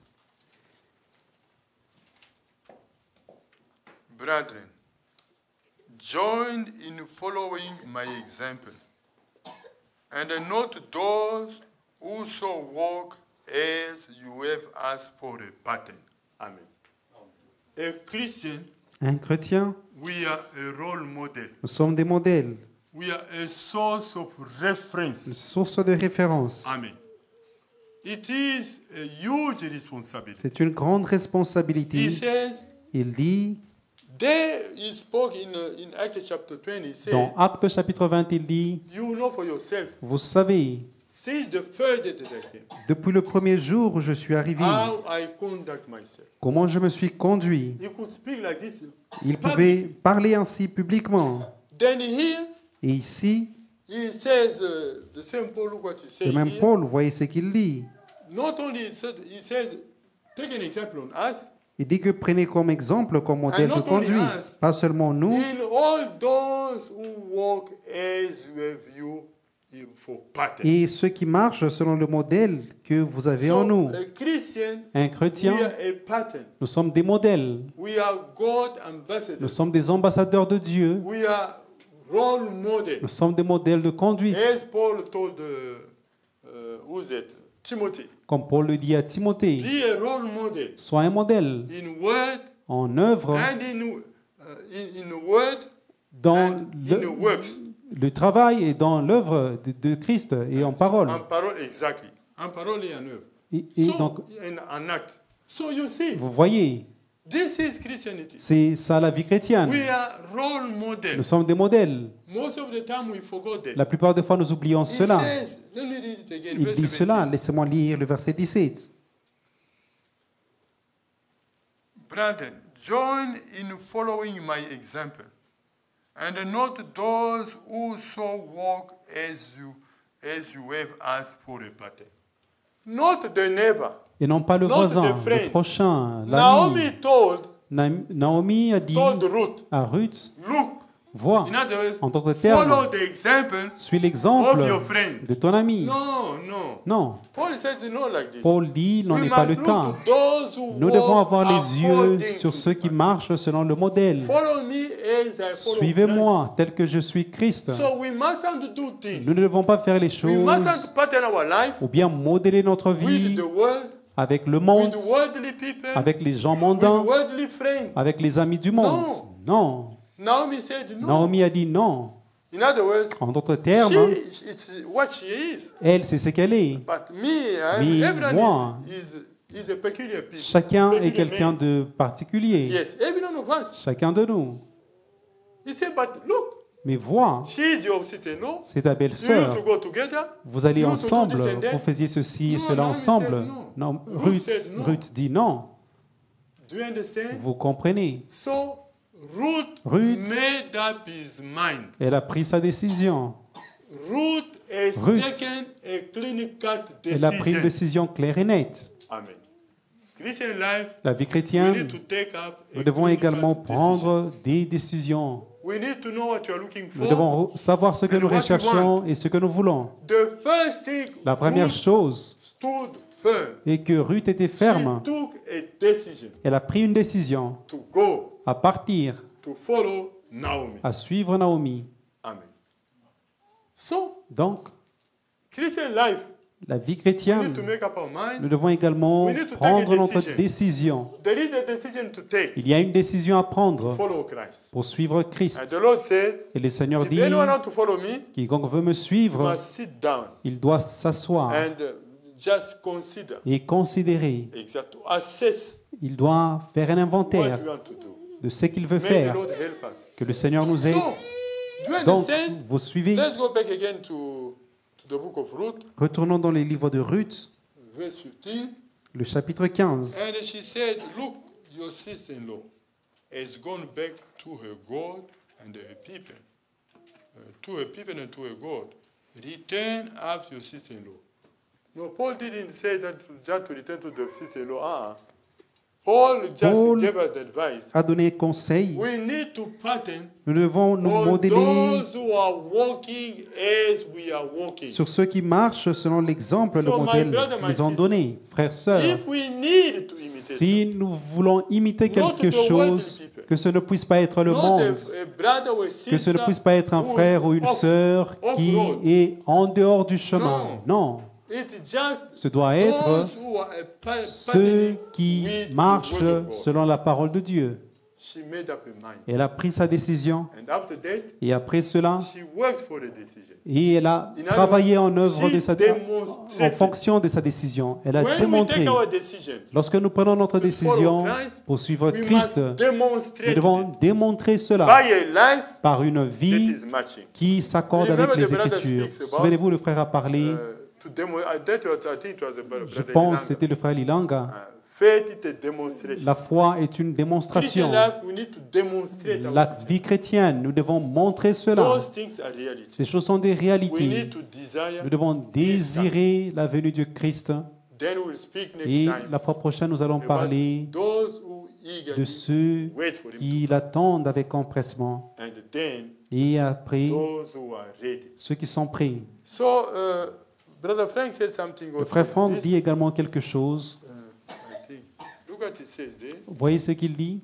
Brethren, join in following my example, and not those who so walk as you have asked for a pattern. Amen. A Christian, Un chrétien, we are a role model. nous sommes des modèles, We are a source of une reference. source de référence. Amen. It is a huge responsibility. C'est une grande He responsabilité. says, Il dit, there he spoke in Acts chapter 20, he said, dans Actes chapitre 20, il dit, you know for yourself, vous savez, since the first day that I came, depuis le premier jour où je suis arrivé, how I conduct myself. comment je me suis conduit. He could speak like this. Il pouvait parler ainsi publiquement. Then here, Et ici, he says, the same Paul, look what he says le même here. Paul, voyez ce qu'il dit. Not only he says, take an example on us, Il dit que prenez comme exemple, comme modèle de not only conduite, us, pas seulement nous, in all those who walk as you have you for pattern. et ceux qui marchent selon le modèle que vous avez en nous. a Christian, Un we chrétien, are a pattern. nous sommes des modèles. We are God Nous ambassadors. sommes des ambassadeurs de Dieu. We are role models. Nous sommes des modèles de conduite. As Paul told who's that? Timothy. Comme Paul le dit à Timothée, Be a role model sois un modèle in word en œuvre, and in word dans and in works. le travail et dans l'œuvre de Christ et en parole. En parole, exactly. En parole et en œuvre. Et So, donc, en acte. So you see, vous voyez, this is Christianity. c'est ça la vie chrétienne. We are role Nous models. sommes des modèles. Most of the time we forgot that. La plupart des fois, nous oublions He cela. says, let me read it again. Il verse dit 17. cela, laissez-moi lire le verset 17. Brethren, join in following my example, and not those who so walk as you have asked for a pattern. Not the neighbor. Et non pas le Not voisin, the friend. le prochain, l'ami. Naomi told Naomi a dit Ruth, à Ruth, look, vois, in other words, en d'autres follow termes, the example suis l'exemple of your friend. de ton ami. No, no. Non, Paul says not like this. Paul dit, non We n'est pas must le look cas. to those who Nous devons walk avoir les yeux according sur to ceux the qui pattern. marchent selon le modèle. Follow me as I follow Suivez-moi tel que je suis Christ. Christ. So we mustn't do things. Nous ne devons pas faire les We choses mustn't pattern our life ou bien modeler notre with vie the world, avec le monde, with worldly people, avec les gens with mondains, worldly friends. avec les amis du monde. Non. Naomi said no. Naomi a dit non. In other words, En d'autres termes, it's what she is. elle, c'est ce qu'elle est. But Mais everyone moi, is a peculiar people. Chacun est peculiar quelqu'un man. de particulier. Yes, every one of us. Chacun de nous. He said, but look, Mais vois, she's your sister-in-law. c'est ta You used belle-sœur. to go together. Vous allez You used to do ensemble, this and that. vous faisiez ceci et No, cela Naomi ensemble. said no. Non, Ruth said no. Ruth dit non. Do you understand? Vous comprenez? So Ruth Ruth. made up his mind. Elle a pris sa décision. Ruth has Ruth. taken a clean-cut Elle a pris une decision. décision claire et nette. Amen. Christian life, La vie we chrétienne, need to take up a nous devons également clean-cut decision. prendre des décisions. We need to know what you are looking Nous for. devons savoir ce que And nous what we recherchons et ce que nous voulons. The first thing La première Ruth chose stood firm. est que Ruth était She ferme. took a decision Elle a pris une décision to go à partir, to follow Naomi. à suivre Naomi. Amen. So, Donc, Christian life, La vie We need chrétienne, to make up our nous mind. devons également We need to take prendre a notre decision. décision. There is a decision to take. Il y a une décision à prendre Follow Christ. pour suivre Christ. And the Lord said, Et le Seigneur if dit, anyone wants to follow me, quiconque veut me you suivre, must sit down il doit s'asseoir and just consider. et considérer. Exactly. Assess Il doit faire un what inventaire you want to do. de ce qu'il veut May the faire. Lord help us. Que le Seigneur nous So, aide. do you Donc, understand? vous suivez. Let's go back again to the book of Ruth, Retournons dans les livres de Ruth, verse 15. le chapitre 15. And she said, look, your sister-in-law has gone back to her God and her people. To her people and to her God. Return after your sister-in-law. No, Paul didn't say that just to return to the sister-in-law. Paul just Paul gave us advice. A donné conseil. We need to pattern Nous devons nous on modeler those who are walking as we are walking. sur ceux qui marchent selon l'exemple, le So, my modèle brother, my qu'ils ont sister, donné. Frères, sœurs, If we need to imitate si nous voulons imiter Not quelque the chose, worldly people. que ce ne puisse pas être le not monde, a brother or que ce ne sister puisse pas être un who is frère ou une off- sœur qui off-road. est en dehors du chemin. Non, It's just ce doit être those who are ceux partnering qui with the marchent word of God. selon la parole de Dieu. She made up her mind. Elle a pris sa décision And after that, et après cela, she worked for the decision. et elle a In other travaillé words, en œuvre she de sa, en demonstrated. fonction de sa décision. Elle a When we démontré. take our decision Lorsque nous prenons notre to follow décision Christ, pour suivre we Christ, must nous demonstrate devons it démontrer cela by a life par une that vie is matching. qui s'accorde Remember avec les the brother Écritures. speaks about, Souvenez-vous, le frère a parlé, To I think it was a brother je pense que Lilanga. c'était le frère Lilanga. Faith is a demonstration. La foi est une Christian démonstration. life, we need to demonstrate our La Christian. vie chrétienne, nous devons montrer cela. Those things are reality. Ces choses sont des We réalités. need to desire. Nous devons désirer la venue de Christ. Then we'll speak next Et time la fois prochaine, nous allons about parler those who de eagerly ceux wait for him qui to l'attendent avec empressement. come, and then Et après, those who are ready. ceux qui sont prêts. So, Brother Frank said something Le also frère like Franck this. dit également quelque chose. I think. Look what it says there. Vous voyez ce qu'il dit?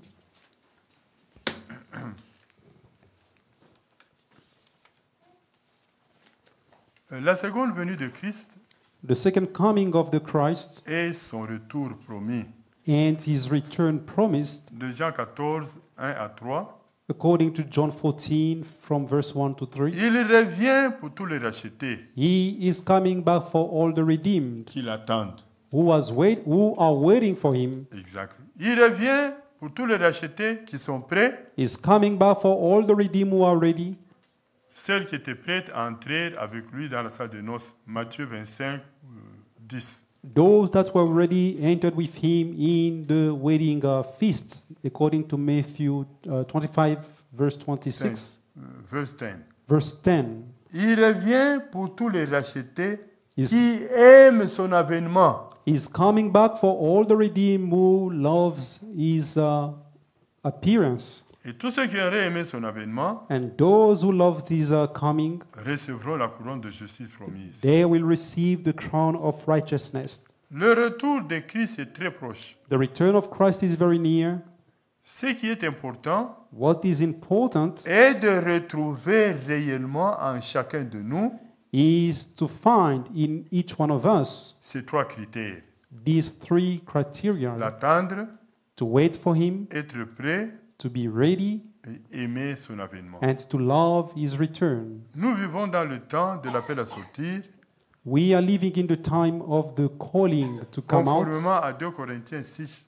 La seconde venue de Christ The second coming of the Christ et son retour promis. and his return promised, De Jean 14, 1 à 3. according to John 14, from verse 1 to 3. Il revient pour tous les rachetés He is coming back for all the redeemed qui l'attendent. who are waiting for him. Exactly. Il revient pour tous les rachetés qui sont prêts, He is coming back for all the redeemed who are ready. celles qui étaient prêtes à entrer avec lui dans la salle de noces. Matthieu 25, 10. Those that were ready entered with him in the wedding feast, according to Matthew 25, verse 26. Verse 10. Verse 10. Il revient pour tous les rachetés Is- qui aiment son avènement. He's coming back for all the redeemed who loves his appearance. Et tous ceux qui auraient aimé son avènement And those who love his coming, recevront la couronne de justice promise. they will receive the crown of righteousness. Le retour de Christ est très proche. The return of Christ is very near. Ce qui est important What is important est de retrouver réellement en chacun de nous is to find in each one of us ces trois critères. these three criteria: L'attendre, to wait for him, être prêt to be ready, et aimer son avènement. and to love his return. Nous vivons dans le temps de l'appel à sortir, We are living in the time of the calling to come out, conformément à 2 Corinthiens 6,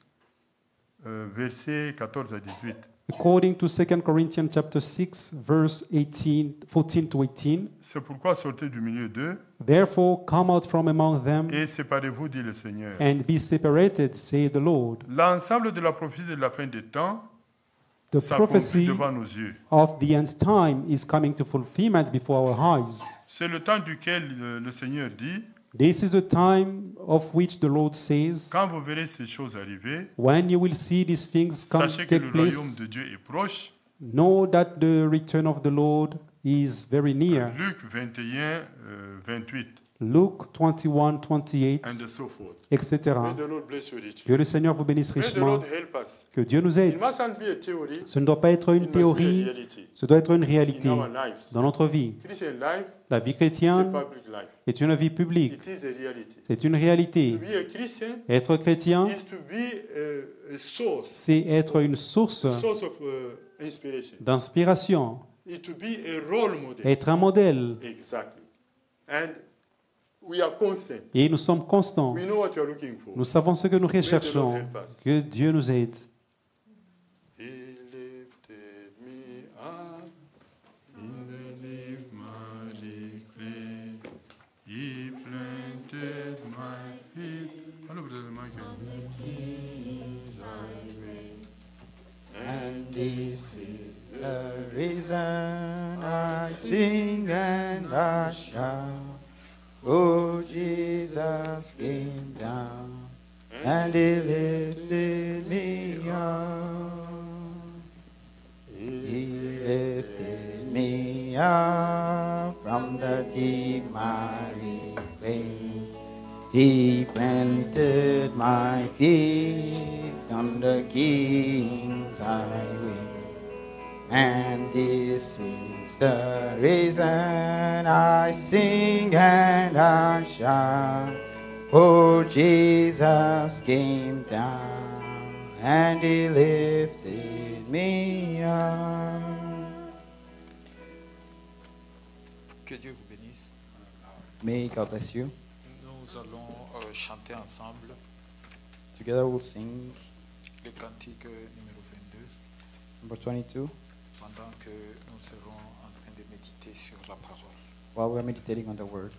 versets 14 à 18. according to 2 Corinthians chapter 6, verse 14 to 18. C'est pourquoi sortez du milieu d'eux Therefore, come out from among them et séparez-vous, dit le Seigneur. and be separated, say the Lord. L'ensemble de la prophétie de la fin des temps The s'accomplit prophecy devant nos yeux. of the end time is coming to fulfillment before our eyes. C'est le temps duquel le Seigneur dit, This is the time of which the Lord says, quand vous verrez ces choses arriver, when you will see these things sachez que le take royaume place, de Dieu est proche. know that the return of the Lord is very near. Luc 21, 28. Luke 21, 28, and so forth. etc. May the Lord bless you richly. Que le Seigneur vous bénisse May the richement. Lord help us. Que Dieu nous It aide. mustn't be a theory. Ce ne doit pas être It une must be a théorie, reality. ce doit être une In réalité our lives, dans notre vie. Christian life La vie is a chrétienne public life. est une vie publique. It is a reality. C'est une To réalité. be a Christian Être chrétien, is to be a source, c'est être une source a source of inspiration. d'inspiration, It to be a role model. être un modèle. Exactly. And we are constant. Et nous sommes constants. We know what you are looking for. Nous savons ce que nous May the Lord recherchons. help us. Que Dieu nous aide. He lifted me up in the deep mighty clay. He planted my feet. Hello, Brother Michael. His highway. And This is the reason I sing and I shout. Oh, Jesus came down and He lifted me up. He lifted me up from the deep miry clay. He planted my feet on the King's highway. And this is the reason I sing and I shout. Oh, Jesus came down and He lifted me up. Que Dieu vous bénisse. May God bless you. Nous allons chanter ensemble Together we'll sing le cantique numéro 22 number 22 pendant que nous serons en train de méditer sur la parole. while we're meditating on the word.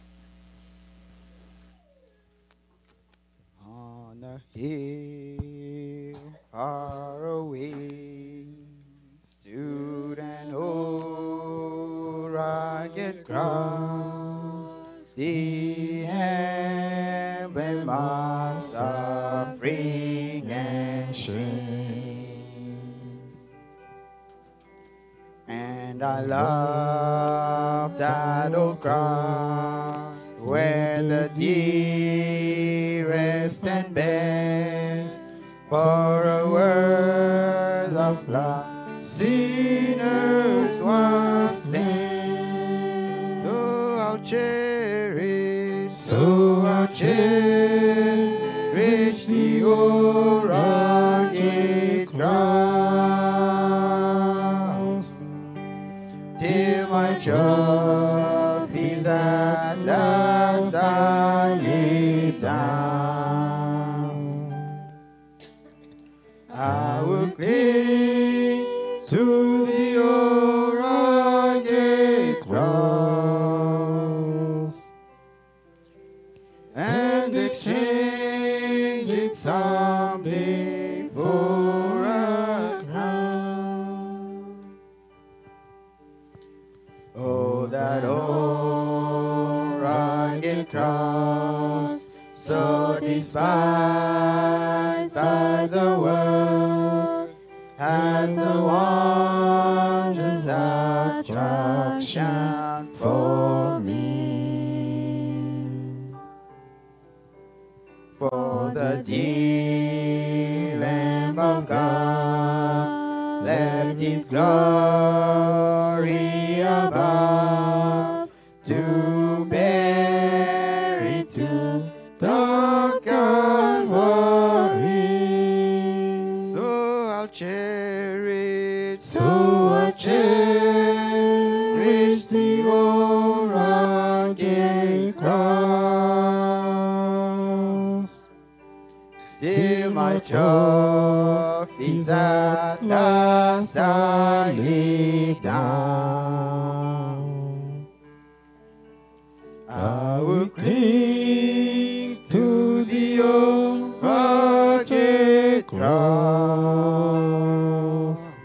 On a hill far away stood an old rugged cross, the emblem of suffering and shame. And I love that old cross where the dearest and best for a world of love sinners was slain. So I'll cherish the old rugged cross till my trophies at last I lay down. I will cling to the old rugged cross and exchange it someday for a crown. Oh, that old rugged cross, so despised by the world, has a wondrous attraction for me. For the dear Lamb of God left His glory above to bear it to the Calvary. So I'll cherish the old rugged cross till my trophies at last I lay down. I will cling to the old rugged cross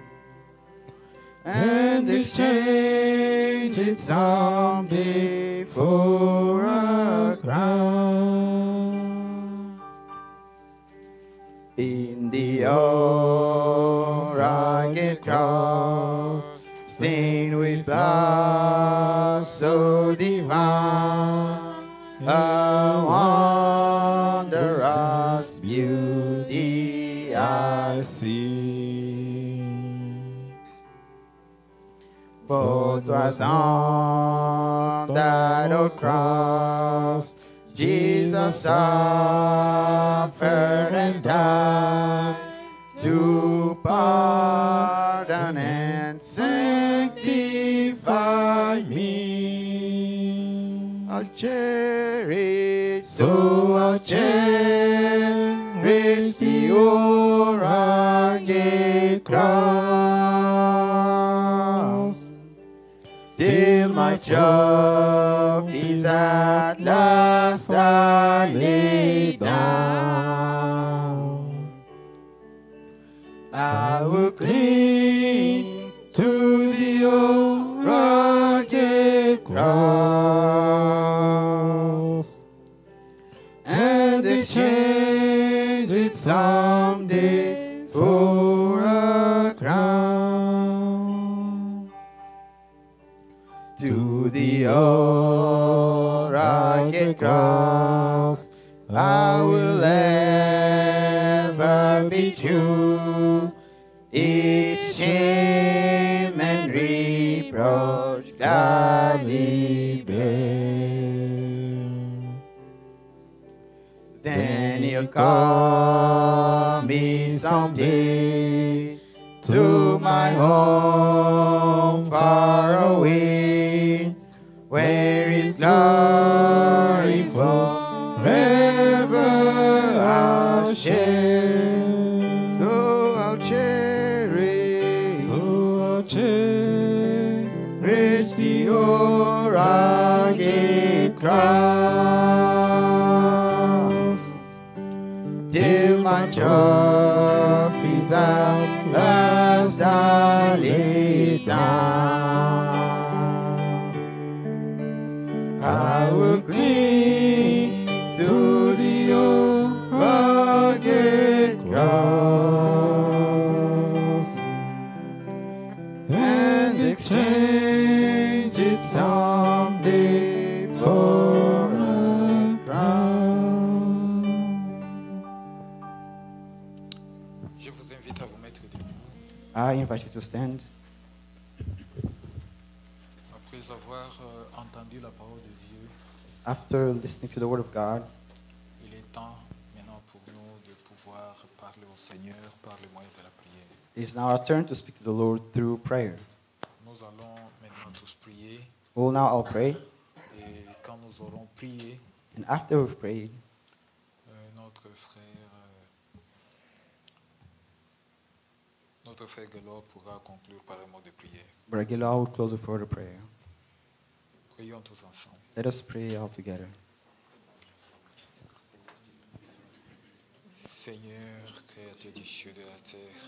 and exchange it someday for a crown. In the old rugged cross, stained with blood so divine, a wondrous beauty I see. For 'twas on that old cross Jesus suffered and died to pardon and sanctify me. I'll cherish, so I'll cherish the old rugged cross, till my trophies at last I lay down. I will cling to the old rugged cross and exchange it someday for a crown. To the old rugged cross I will ever be true. Each shame and reproach gladly bear. Then he'll call me someday to my home far away, where his glory forever I'll share. So I'll cherish, the old rugged cross, till my trophies at last I lay down. I will cling to the old rugged cross and exchange it someday for a crown. Je vous invite à vous mettre debout. I invite you to stand. Après avoir entendu la parole de Dieu, After listening to the word of God, il est temps maintenant pour nous de pouvoir parler au Seigneur par le moyen de la prière. it's now our turn to speak to the Lord through prayer. Nous allons maintenant tous prier Well, now I'll pray, et quand nous aurons prié, and after we've prayed, notre frère Gelor pourra conclure par un mot de prière. Brother Gilal will close with word of prayer. Prions tous ensemble. Let us pray all together. Seigneur, créateur du ciel et de la terre,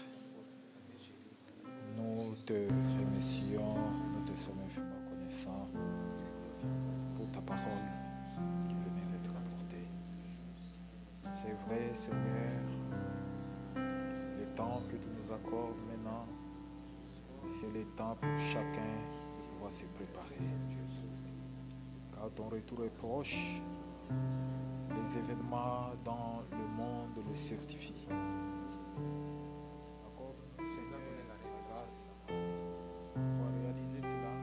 nous te remercions, nous te sommes infiniment reconnaissants pour ta parole qui venait d'être apportée. C'est vrai, Seigneur, le temps que tu nous accordes maintenant, c'est le temps pour chacun de pouvoir se préparer. Car ton retour est proche. Les événements dans le monde le certifient. Accorde-nous, Seigneur, la grâce pour réaliser cela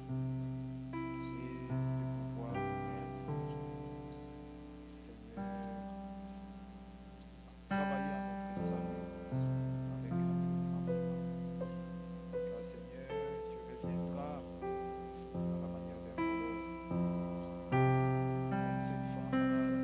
et de pouvoir être, Seigneur, travailler à notre salut avec un petit tremblement. Car, Seigneur, tu reviendras à la manière d'un voleur. Comme cette femme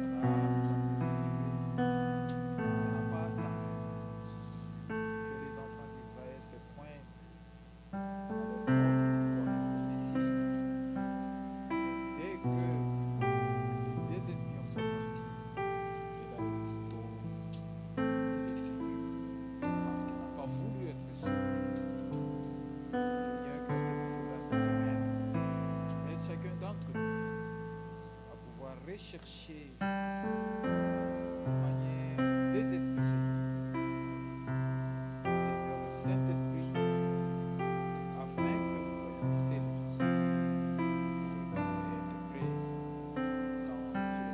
que les enfants d'Israël se pointent à leur porte ici. Et dès que les deux espions sont partis, elle a aussitôt les figures parce qu'ils n'ont pas voulu être sauvés. Seigneur, que cela nous amène, aide chacun d'entre nous à pouvoir rechercher de manière désespérée Seigneur, le Saint-Esprit, afin que nous soyons scellés pour être prêts quand tu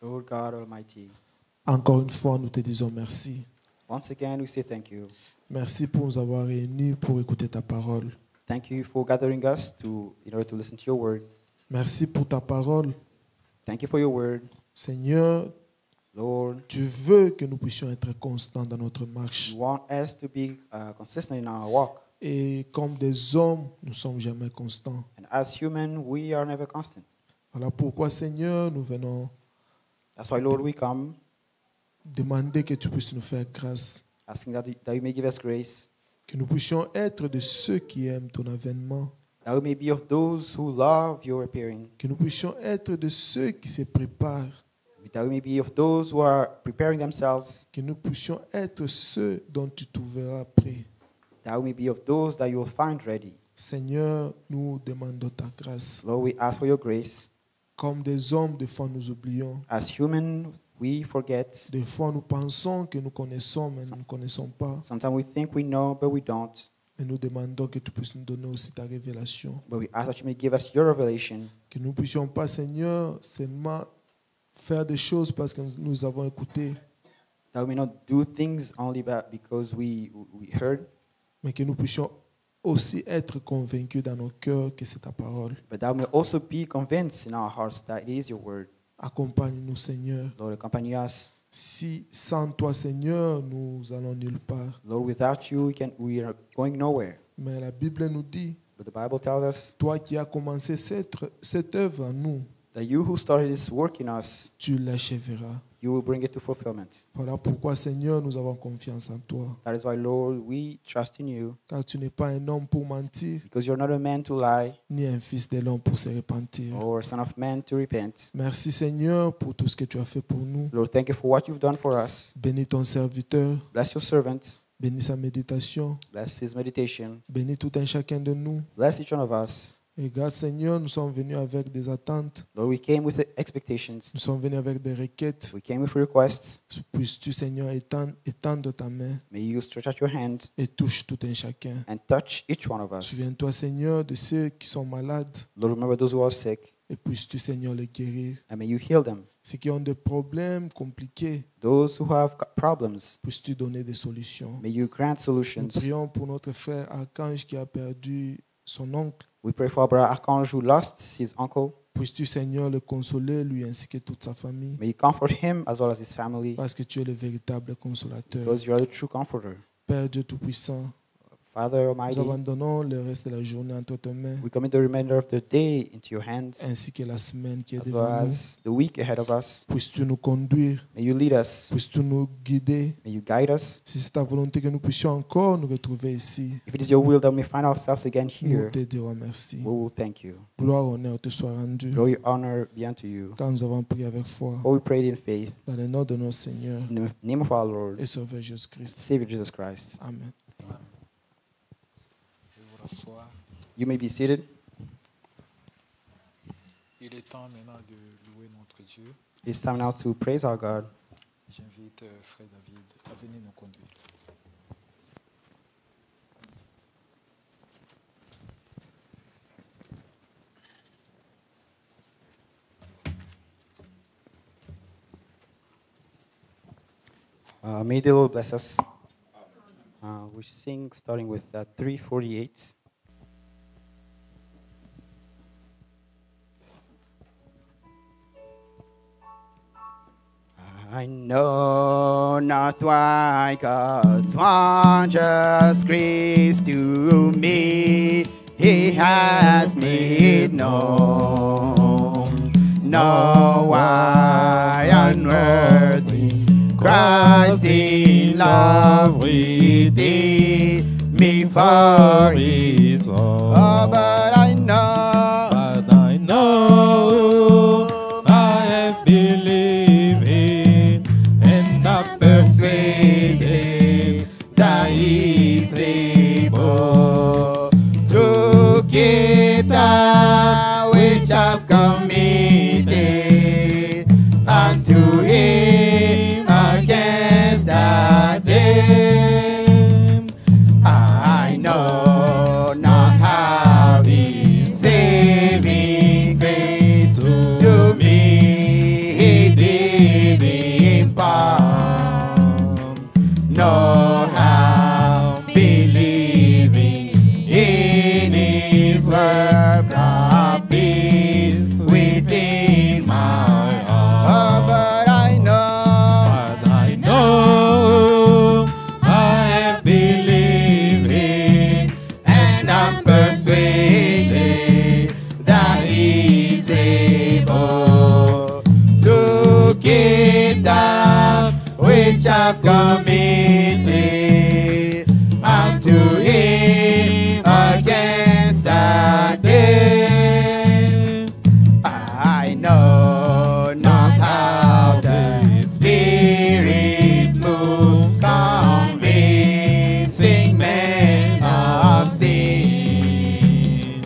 Lord God Almighty, Encore une fois, nous te disons merci. once again we say thank you. Merci pour nous avoir réunis pour écouter ta parole. Thank you for gathering us in order to listen to your word. Merci pour ta parole. Thank you for your word. Seigneur, Lord, tu veux que nous puissions être constants dans notre marche. you want us to be consistent in our walk. Et comme des hommes, nous ne sommes jamais constants. And as human, we are never constant. Voilà pourquoi, Seigneur, nous venons That's why, Lord, we come demander que tu puisses nous faire grâce. asking that you may give us grace, Que nous puissions être de ceux qui aiment ton avènement. that we may be of those who love your appearing, Que nous puissions être de ceux qui se préparent. that we may be of those who are preparing themselves, Que nous puissions être ceux dont tu trouveras prêts. that we may be of those that you will find ready. Seigneur, nous demandons ta grâce. Lord, we ask for your grace. Comme des hommes, des fois nous oublions. As human, we forget. Des fois nous pensons que nous connaissons, mais nous ne connaissons pas. Sometimes we think we know, but we don't. Et nous demandons que tu puisses nous donner aussi ta révélation. But we ask that you may give us your revelation, Que nous ne puissions pas, Seigneur, seulement faire des choses parce que nous avons écouté, that we may not do things only because we heard, mais que nous puissions aussi être convaincus dans nos cœurs que c'est ta parole. but that we may also be convinced in our hearts that it is your word. Accompagne-nous, Seigneur. Lord, accompany us. Si sans toi, Seigneur, nous allons nulle part. Lord, without you, we are going nowhere. Mais la Bible nous dit, But the Bible tells us toi qui as commencé cette œuvre en nous, that you who started this work in us, tu l'achèveras. you will bring it to fulfillment. Voilà pourquoi, Seigneur, nous avons confiance en toi. That is why, Lord, we trust in you, Car tu n'es pas un homme pour mentir, because you're not a man to lie ni un fils de l'homme pour se repentir. or a son of man to repent. Merci, Seigneur, pour tout ce que tu as fait pour nous. Lord, thank you for what you've done for us. Bénis ton serviteur, Bless your servant. bénis sa méditation, Bless his meditation. bénis tout un chacun de nous. Bless each one of us. Regarde, Seigneur, nous sommes venus avec des attentes, Lord, we came with expectations. nous sommes venus avec des requêtes. We came with requests. Puisses-tu, Seigneur, étendre ta main May you stretch out your hand et touche tout un chacun. and touch each one of us. Souviens-toi, Seigneur, de ceux qui sont malades Lord, remember those who are sick, et puisses-tu, Seigneur, les guérir. and may you heal them. Ceux qui ont des problèmes compliqués, Those who have problems, puisses-tu donner des solutions. may you grant Nous solutions. prions pour notre frère Archange qui a perdu son oncle. We pray for our brother Archange who lost his uncle. Puisses-tu, Seigneur, le consoler, lui ainsi que toute sa famille, May you comfort him as well as his family, parce que tu es le véritable consolateur. because you are the true comforter. Père Dieu Tout-Puissant, Father nous Almighty, abandonnons le reste de la journée entre tes mains, we commit the remainder of the day into your hands, ainsi que la semaine qui est as well devant nous. as the week ahead of us. Puisses-tu nous conduire, May you lead us. puisses-tu nous guider. May you guide us. Si c'est ta volonté que nous puissions encore nous retrouver ici, If it is your will that we may find ourselves again nous here, te dirons merci. we will thank you. Gloire, honneur te soit rendu, Glory, honor be unto you. car nous avons prié avec foi, For we prayed in faith, dans le nom de notre Seigneur in the name of our Lord, et Sauveur Jésus-Christ. Savior Jesus Christ. Amen. Asseoir. You may be seated. Il est temps maintenant de louer notre Dieu. It's time now to praise our God. J'invite Frère David à venir nous conduire. May the Lord bless us. We sing starting with 348. I know not why God's wondrous grace to me He has made known. Know why unworthy Christ in love redeemed me for His own. Oh, but I know, I have believed and I'm persuaded that He's able to keep that which I've committed unto Him against that day. I know not how His saving grace to me He did know how believing in His word brought peace within my heart. But I know I am believing, and I'm persuaded that He's able to keep that which I've committed unto Him against that day. I know not how the Spirit moves, convincing men of sin,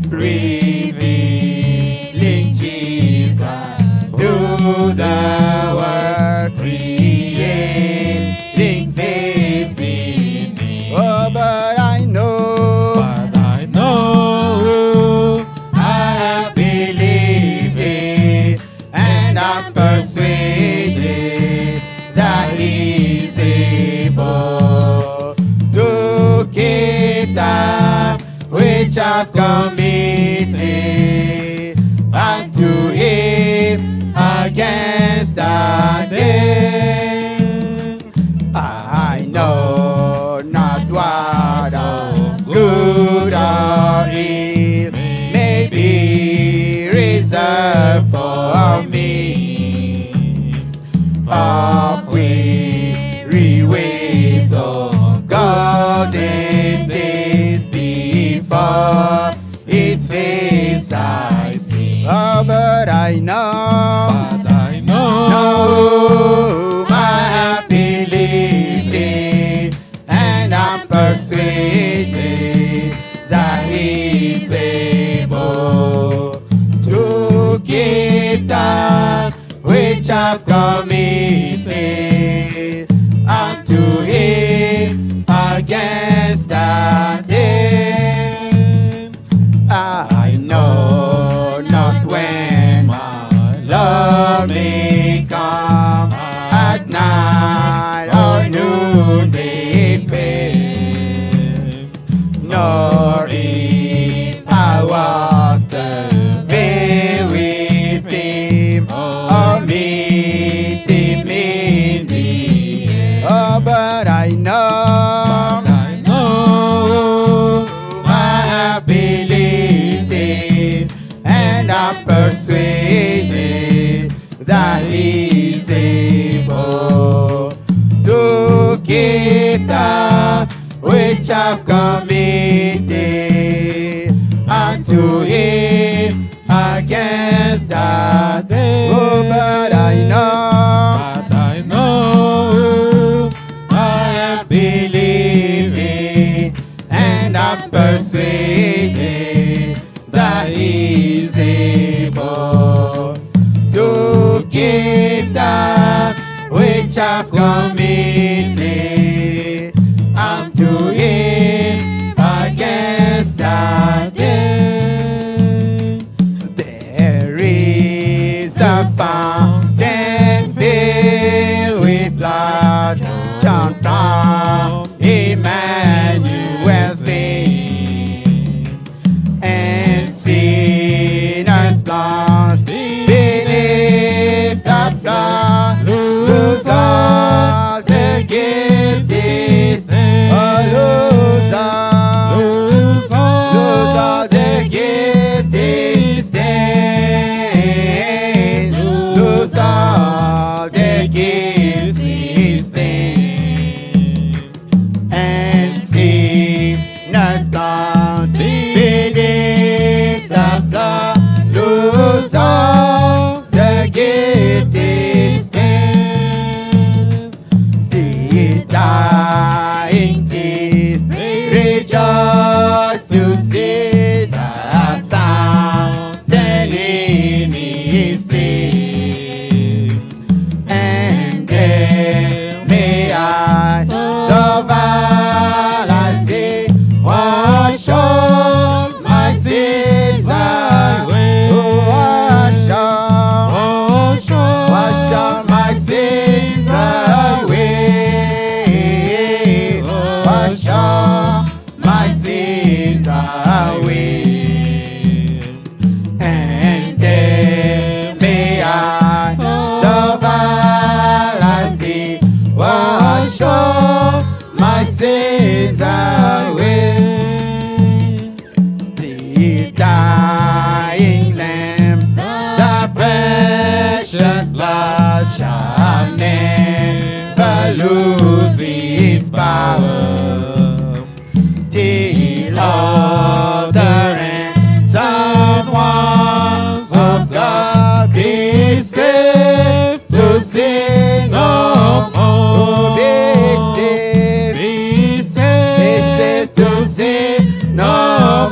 revealing Jesus to the world, creating faith in me. Oh, but I know I have believed it, and I'm persuaded that He's able to keep that which I've committed unto Him against that day. I know not what of good or ill may be reserved for me, of weary ways of golden days before His face I see. oh, but I know No, I have believed it, and I'm persuaded that He's able to keep that which I've committed unto Him against that day. I know not when my Lord may come, at night or noonday pain, nor if I walk the way with Him or meet Him in the air. oh, but I know I have believed it, and I'm persuaded that He's able to keep that which I've committed unto Him against that day. oh, but I know I am believing, and I'm persuaded that He's able to keep that which I've committed unto Him against that day. There is a fountain filled with blood, drawn from Emmanuel's vein, and sinners blush beneath the flood, lose all their guilty stain. oh, Lose all their guilty stains. Lose all their guilty stains. And sinners gone beneath the flood, lose all their guilty stains. The dying thief rejoice to see the fountain in his place. And there may I, the while I see, wash all my sins away. wash Wash all my sins away. sins away. The dying lamb, the precious blood shall never lose its power. Till all the ransomed ones of God be saved to sin no more. Be saved to sin no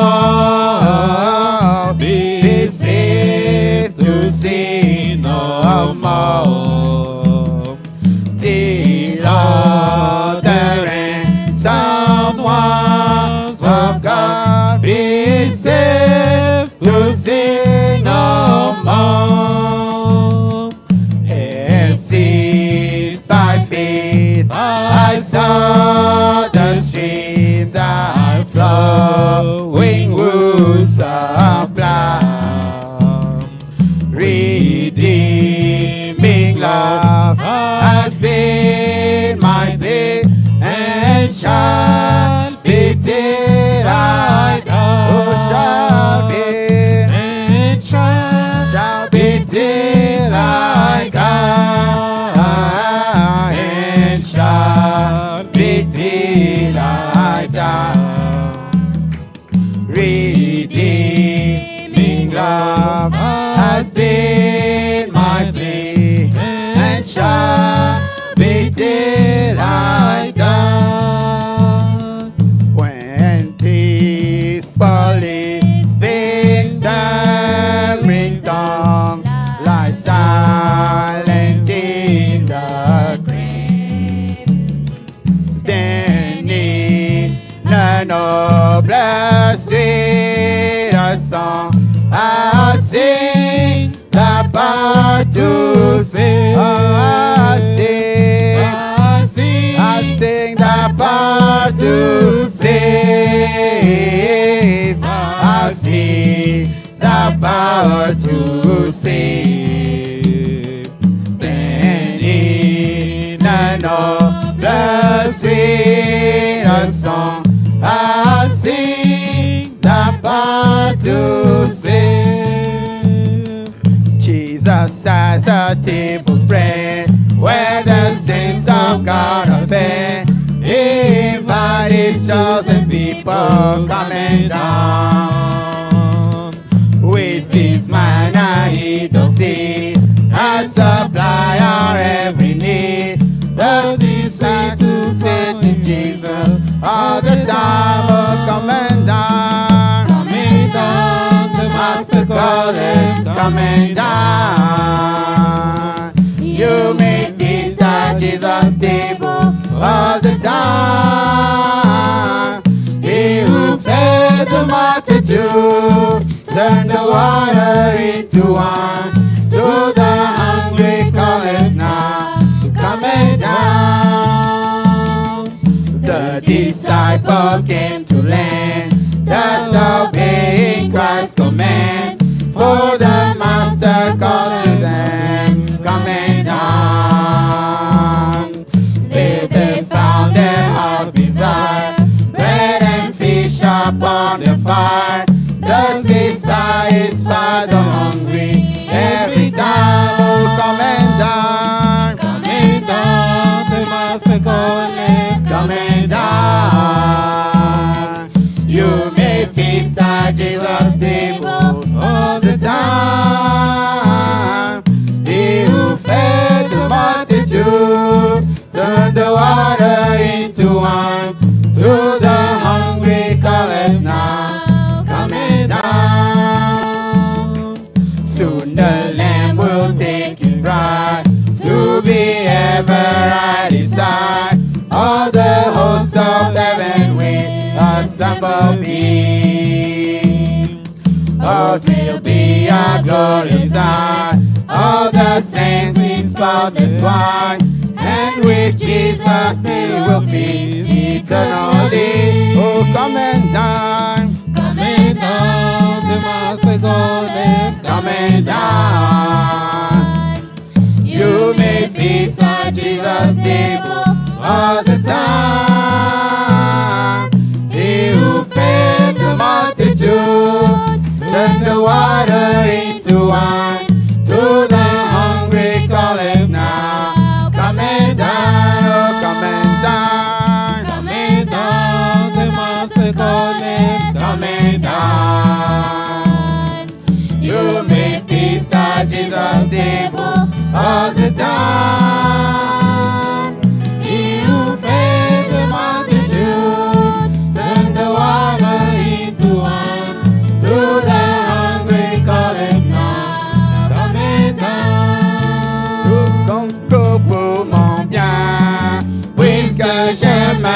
more. Be saved to sin no more. Till all the ransomed ones of God be saved to sin no more. And seized by faith, I saw the stream that flowing woods of blood. Redeeming love has been my place and shall be till I die. Oh, shall be and shall be till I die, and shall be till I die. Redeeming love has been my plea and shall be till I die. When peacefully speaks the ringtone, lie silent in the grave. Then in the noblest sweeter song, I'll sing the part to sing. I'll sing the part to sing. I'll sing the power to save. Then in a noble sweeter song, I'll sing the part to save. Jesus has a table spread where the saints of God are fed. He invites his chosen people coming down. With his manna he doth feed and supply our every need. Thus he said to sit with Jesus all the time. Oh, coming down, the Master calleth, coming down. You may feast at Jesus' table all the time. He who fed the multitude turned the water into wine. To the hungry calleth now, coming down. The disciples came to learn, thus obeying Christ's command. For the Master calleth them, coming down. There they found their heart's desire, bread and fish upon the fire. Thus he satisfied the hungry every time. Oh, coming down, the Master calleth, coming down. You may feast at Jesus' table all the time. He who fed the multitude turned the water into wine. To the hungry calleth now, coming down. Soon the Lamb will take his bride to be ever at his side. All the hosts of heaven will assemble be. Ours will be a glorious sight. All the saints in spotless white, and with Jesus they will feast eternally. Oh, coming down, the Master calleth, coming down. You may feast at Jesus' table all the time. water into wine. To the hungry call it now. Coming down, oh, coming down. Coming down, the master calling. Coming down. You may feast at Jesus' table all the time. He who fed the multitude turned the water into wine. To the hungry call it now. Coming down. Tout concours pour mon bien, puisque j'aime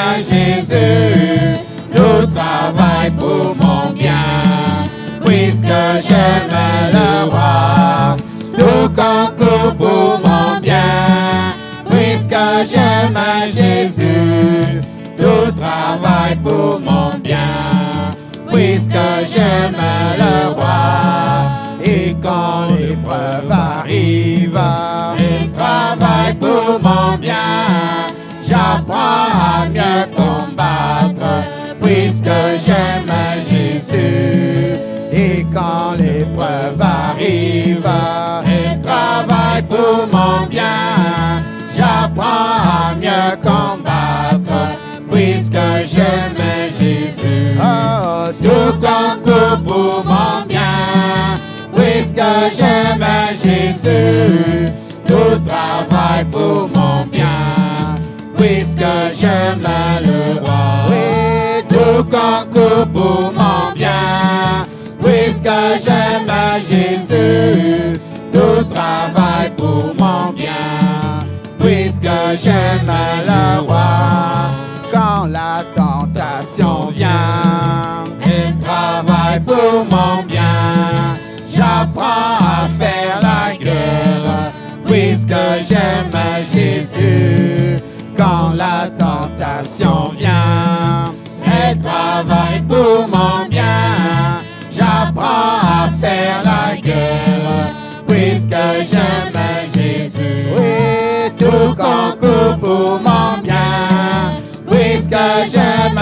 Jésus. Tout travail pour mon bien, puisque j'aime le roi. Tout concours pour mon bien, puisque j'aime Jésus. Tout travail pour mon bien, puisque j'aime le roi. Et quand l'épreuve arrive, il travaille pour mon bien. J'apprends à mieux combattre, puisque j'aime Jésus. Et quand l'épreuve arrive, il travaille pour mon bien. J'apprends à mieux combattre, puisque j'aime Jésus. Oh, tout concourt pour mon bien, puisque j'aime Jésus. Tout travaille pour mon bien, puisque j'aime le roi. Oui, tout concourt pour mon bien, puisque j'aime Jésus. Tout travaille pour mon bien, puisque j'aime le roi. Quand la tentation vient, il travaille pour mon bien. J'apprends à faire la guerre, puisque j'aime Jésus. Quand la tentation vient, elle travaille pour mon bien. J'apprends à faire la guerre, puisque j'aime Jésus. Oui, tout concourt pour mon bien, puisque j'aime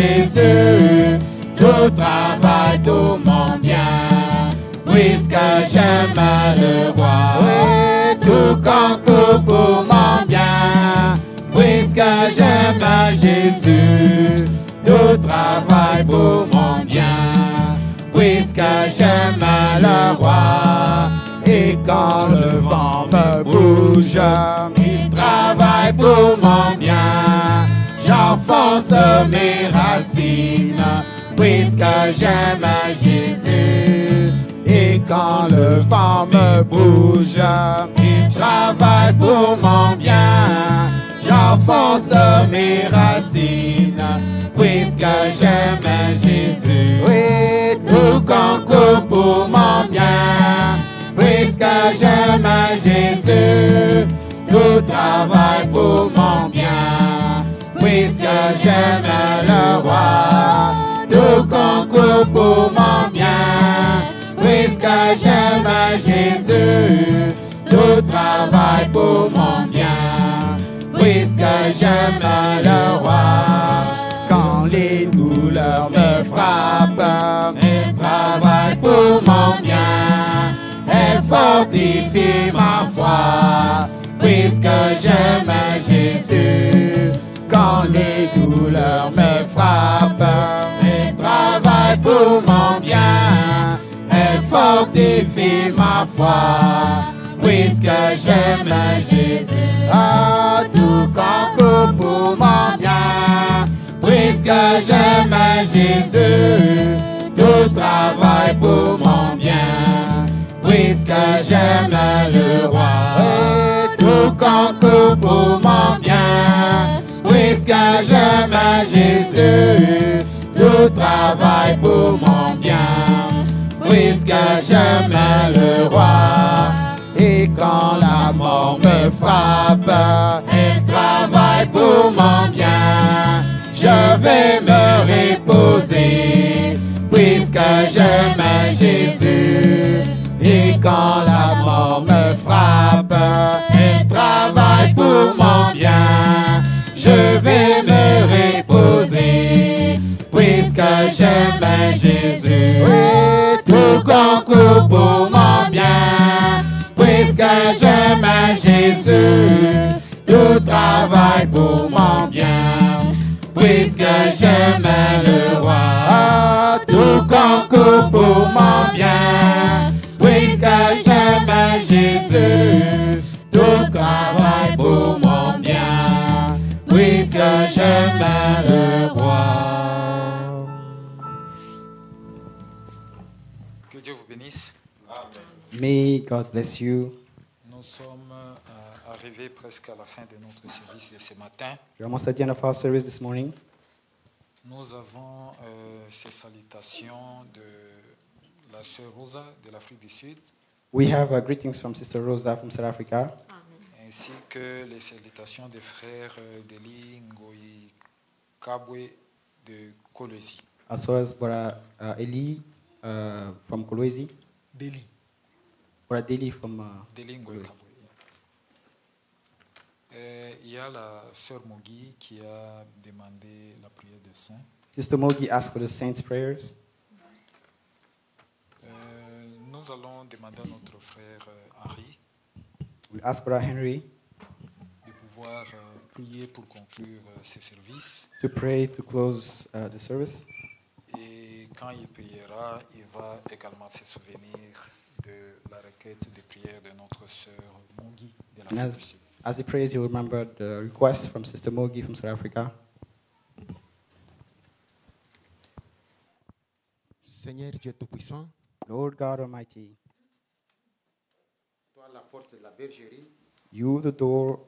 Jésus. Tout travaille pour mon bien, puisque j'aime le roi. Oui, tout concourt pour mon bien, puisque j'aime Jésus. Tout travaille pour mon bien, puisque j'aime le roi. Et quand le vent me bouge, il travaille pour mon bien. J'enfonce mes racines, puisque j'aime Jésus. Et quand le vent me bouge, il travaille pour mon bien. J'enfonce mes racines, puisque j'aime Jésus. Oui, tout concourt pour mon bien, puisque j'aime Jésus. Tout travaille pour mon bien, puisque j'aime le roi. Tout concourt pour mon bien, puisque j'aime Jésus. Tout travaille pour mon bien, puisque j'aime le roi. Quand les douleurs me frappent, il travaille pour mon bien. Elle fortifie ma foi, puisque j'aime Jésus. Quand les douleurs me frappent, il travaille pour mon bien. Elle fortifie ma foi, puisque j'aime Jésus. Ah, tout concourt pour mon bien, puisque j'aime Jésus. Tout travaille pour mon bien, puisque j'aime le roi. Et tout concourt pour mon bien, puisque j'aime Jésus. Tout travaille pour mon bien, puisque j'aime le roi. Et quand la mort me frappe, elle travaille pour mon bien. Je vais me reposer, puisque j'aime Jésus. Et quand la mort me frappe, elle travaille pour mon bien. Je vais me reposer, puisque j'aime Jésus. Oui, tout concourt pour mon bien, puisque j'aime Jésus. Tout travaille pour mon bien, puisque j'aime le roi. Tout concourt pour mon bien, puisque j'aime Jésus. Tout travaille pour mon bien, puisque j'aime le roi. Que Dieu vous bénisse. May God bless you. Nous sommes arrivés presque à la fin de notre service de ce matin. We're almost at the end of our service this morning. Nous avons ces salutations de la sœur Rosa de l'Afrique du Sud, We have greetings from Sister Rosa from South Africa, ainsi que les salutations des frères Deli Ngoyi Kabwe de Kolwezi. as well as Brother Eli from Kolwezi, Deli. Brother Deli from Deli Ngoyi Kabwe. Il y a la sœur Mogi qui a demandé la prière des saints. Sister Mogi asked for the saints' prayers. Nous allons demander à notre frère Henri We ask Brother Henry de pouvoir prier pour conclure ce service. to pray to close the service. Et quand il priera, il va également se souvenir de la requête de prière de notre sœur Mogi de And l'Afrique du Sud. as he prays, he'll remember the request from Sister Mogi from South Africa. Seigneur Dieu Tout-Puissant, Lord God Almighty, toi la porte de la bergerie, you the door,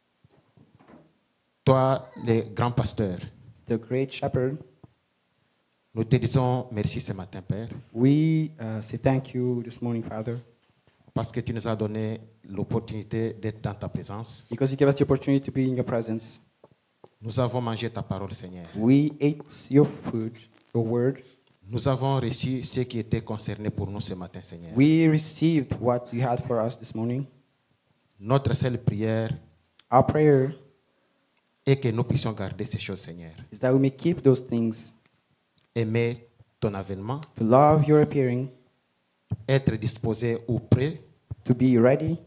toi le grand pasteur, the great shepherd, nous te disons merci ce matin, Père, we say thank you this morning, Father, parce que tu nous as donné l'opportunité d'être dans ta présence. because you gave us the opportunity to be in your presence. Nous avons mangé ta parole, Seigneur. We ate your food, your word. Nous avons reçu ce qui était concerné pour nous ce matin, Seigneur. We received what you had for us this morning. Notre seule prière Our prayer est que nous puissions garder ces choses, Seigneur. is that we may keep those things, Aimer ton avènement, to love your appearing, être disposé ou prêt to be ready,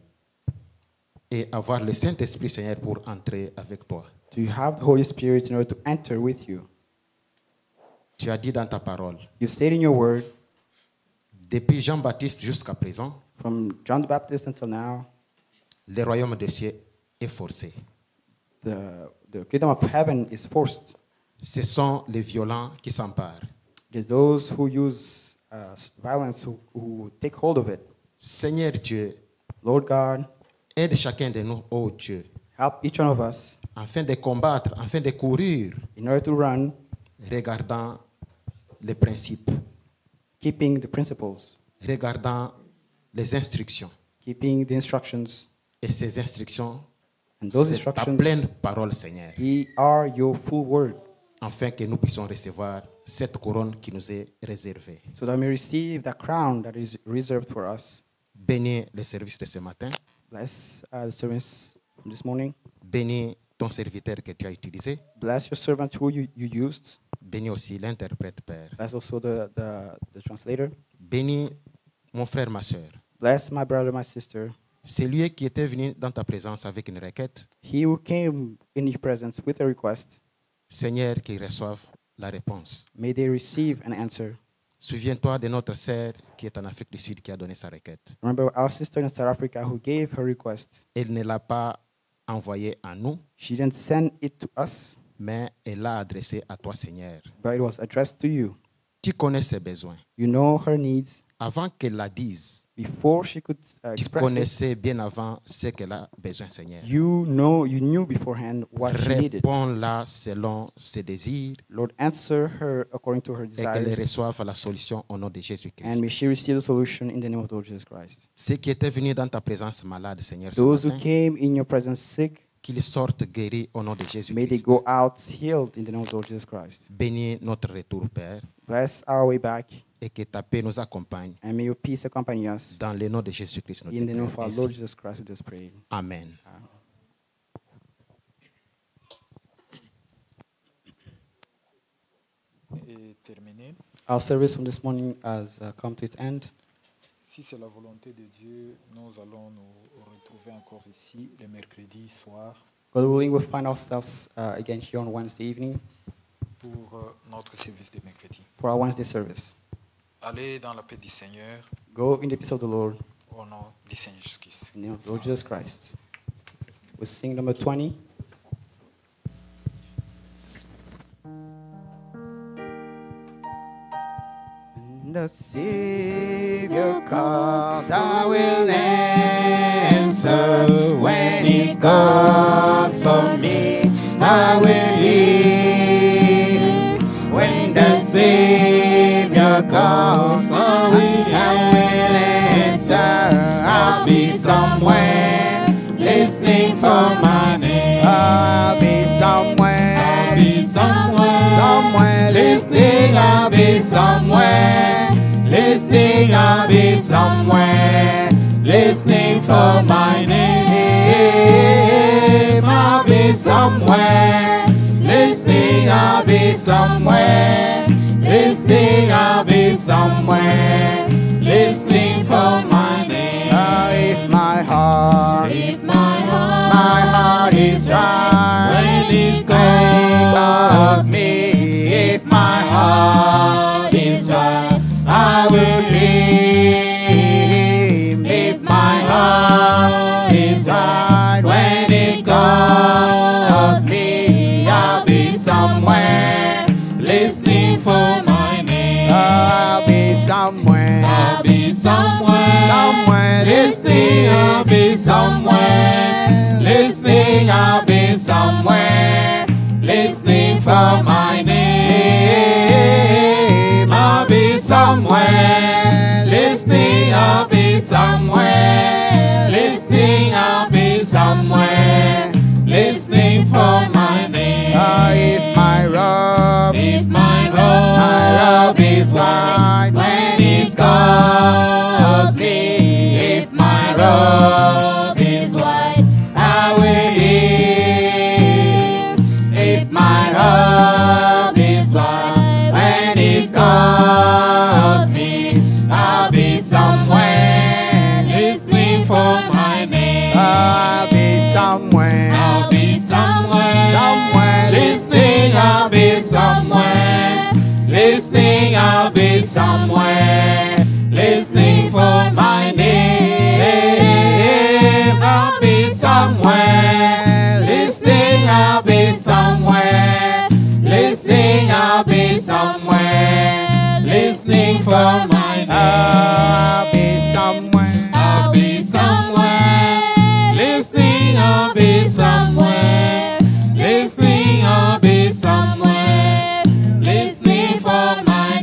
et avoir le Saint-Esprit, Seigneur, pour entrer avec toi. to have the Holy Spirit in order to enter with you. Tu as dit dans ta parole, You said in your word, depuis Jean-Baptiste jusqu'à présent, from John the Baptist until now, le royaume des cieux est forcé. the kingdom of heaven is forced. Ce sont les violents qui s'emparent. There's those who use violence who take hold of it. Seigneur Dieu, Lord God, aide chacun de nous, ô Dieu, help each one of us afin de combattre, afin de courir, in order to run, regardant les principes, keeping the principles, regardant les instructions. keeping the instructions. Et ces instructions, And those c'est ta instructions pleine parole, Seigneur, are your full word, afin que nous puissions recevoir cette couronne qui nous est réservée. so that we may receive that crown that is reserved for us. Bénis le service de ce matin. Bless the service from this morning. Bénis ton serviteur que tu as utilisé. Bless your servant who you used. Bénis aussi l'interprète, Père. Bless also the translator. Bénis mon frère, ma soeur. Bless my brother, my sister. C'est lui qui était venu dans ta présence avec une requête. He who came in your presence with a request, Seigneur, qu'il reçoive la réponse. may they receive an answer. Souviens-toi de notre sœur qui est en Afrique du Sud qui a donné sa requête. Remember our sister in South Africa who gave her request. Elle ne l'a pas envoyé à nous, She didn't send it to us, mais elle l'a adressé à toi, Seigneur. but it was addressed to you. Tu connais ses besoins. You know her needs. Avant qu'elle la dise, Before she could tu express it, connaissais bien avant ce qu'elle a besoin, Seigneur. you knew beforehand what she needed. Réponds-la selon ses désirs Lord, answer her according to her et qu'elle desires, reçoive la solution au nom de and Jésus-Christ. may she receive the solution in the name of the Lord Jesus Christ. Ceux qui étaient venus dans ta présence malade, Seigneur, ce Those who matin, came in your presence sick, qu'ils sortent guéris au nom de may they Jésus-Christ. go out healed in the name of the Lord Jesus Christ. Bénis notre retour, Père, Bless our way back, et que ta paix nous accompagne. and may your peace accompany us. Dans le nom de Jésus-Christ, notre In the name of Père. our Lord Ainsi. Jesus Christ, we just pray. Amen. Et terminé. Our service from this morning has come to its end. Si c'est la volonté de Dieu, nous allons nous retrouver encore ici le mercredi soir God willing, we'll find ourselves again here on Wednesday evening pour notre service de mercredi. for our Wednesday service. Allez dans la paix du Seigneur Go in the peace of the Lord, au nom du Seigneur Jésus-Christ. in the name of Lord Jesus Christ. We sing number 20. When the Savior calls, I will answer. When He calls for me, I will hear. When the Savior calls, I will answer. I'll be somewhere listening for my name. I'll be somewhere. I'll be somewhere. Somewhere listening. I'll be somewhere listening. I'll be somewhere listening for my name. I'll be somewhere listening. I'll be somewhere listening. I'll be somewhere listening for my name. If my heart is right when He calls me, if my heart is right, I will hear Him. If my heart is right when He calls me, I'll be somewhere listening for my name. I'll be somewhere. I'll be somewhere. Somewhere listening. I'll be somewhere listening. I'll be somewhere listening for my name. I'll be somewhere listening. I'll be somewhere listening. I'll be somewhere listening for my name. If my robe is white when He calls me, if my robe is white, I will hear. If my robe is white when He calls me, I'll be somewhere listening for my name. I'll be somewhere. I'll be somewhere. Somewhere listening. I'll be somewhere listening. I'll be somewhere listening for my name. I'll be somewhere listening. I'll be somewhere listening. I'll be somewhere listening for my name. I'll be somewhere. I'll be somewhere listening. I'll be somewhere listening. I'll be somewhere listening for my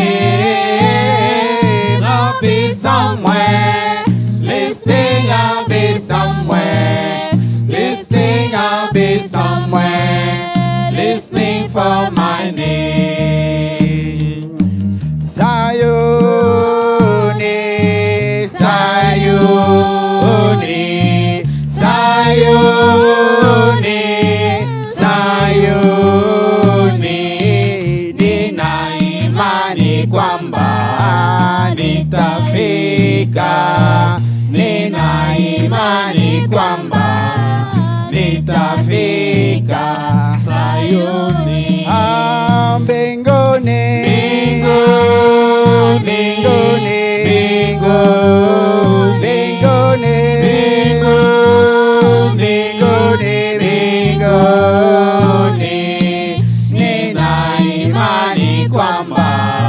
name. I'll be somewhere listening. I'll be somewhere listening. I'll be somewhere listening for my name. Sayoni, Sayoni, Sayoni, Sayoni. Nina imani kwamba nitafika. Nina imani kwamba nitafika Sayuni. Mbinguni, mbinguni, mbinguni, mbinguni, mbinguni. Nina imani kwamba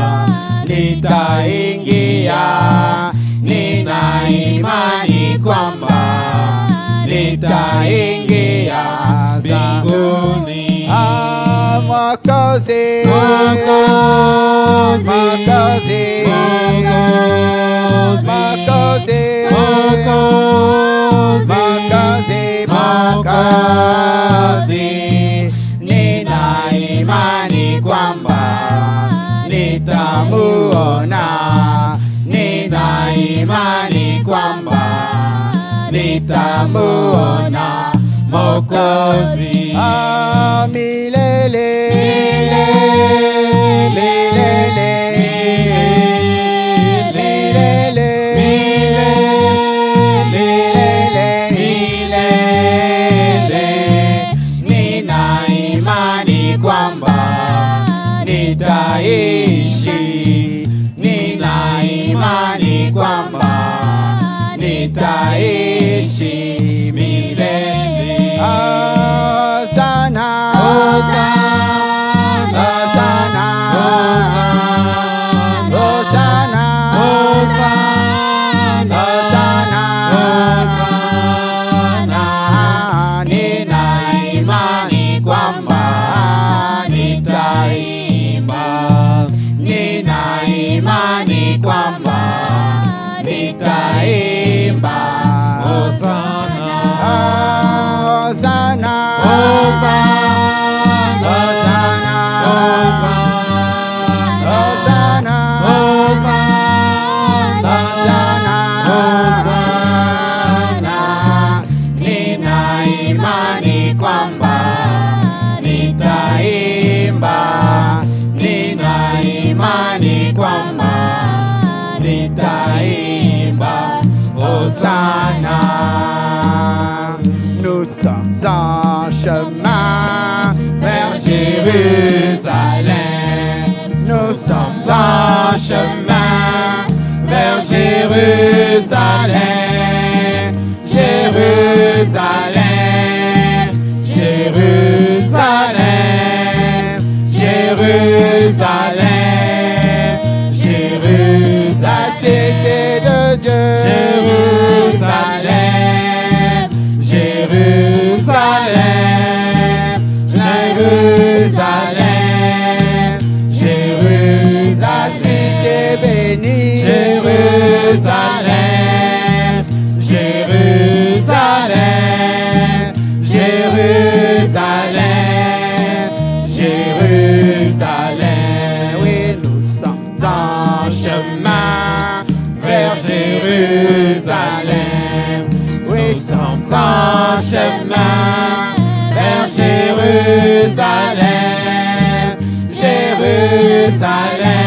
nitaingia. Nina imani kwamba nitaingia mbinguni. Mwokozi, Mwokozi, Mwokozi, Mwokozi, Mwokozi, Mwokozi. Nina imani kwamba nitamuona. Nina imani kwamba nitamuona Mwokozi. Milele, milele, milele, milele, milele, nitaishi, nina imani kwamba nitaishi milele. Hosanna, Hosanna, Hosanna, Hosanna, Hosanna, nina imani kwamba nitaimba, nina imani kwamba nitaimba. Hosanna, Hosanna, Hosanna, Hosanna, Hosanna, nina imani kwamba nitaimba, nina imani kwamba nitaimba. Hosanna. Nous sommes en chemin vers Jérusalem, nous sommes en chemin vers Jérusalem, Jérusalem, Jérusalem, Jérusalem, Jérusalem, la cité de Dieu. Jérusalem, Jérusalem, Jérusalem, Jérusalem, La cité bénie. Jérusalem, Jérusalem, Jérusalem, Jérusalem. Oui, nous sommes En chemin vers Jérusalem, nous sommes en chemin vers Jérusalem, Jérusalem,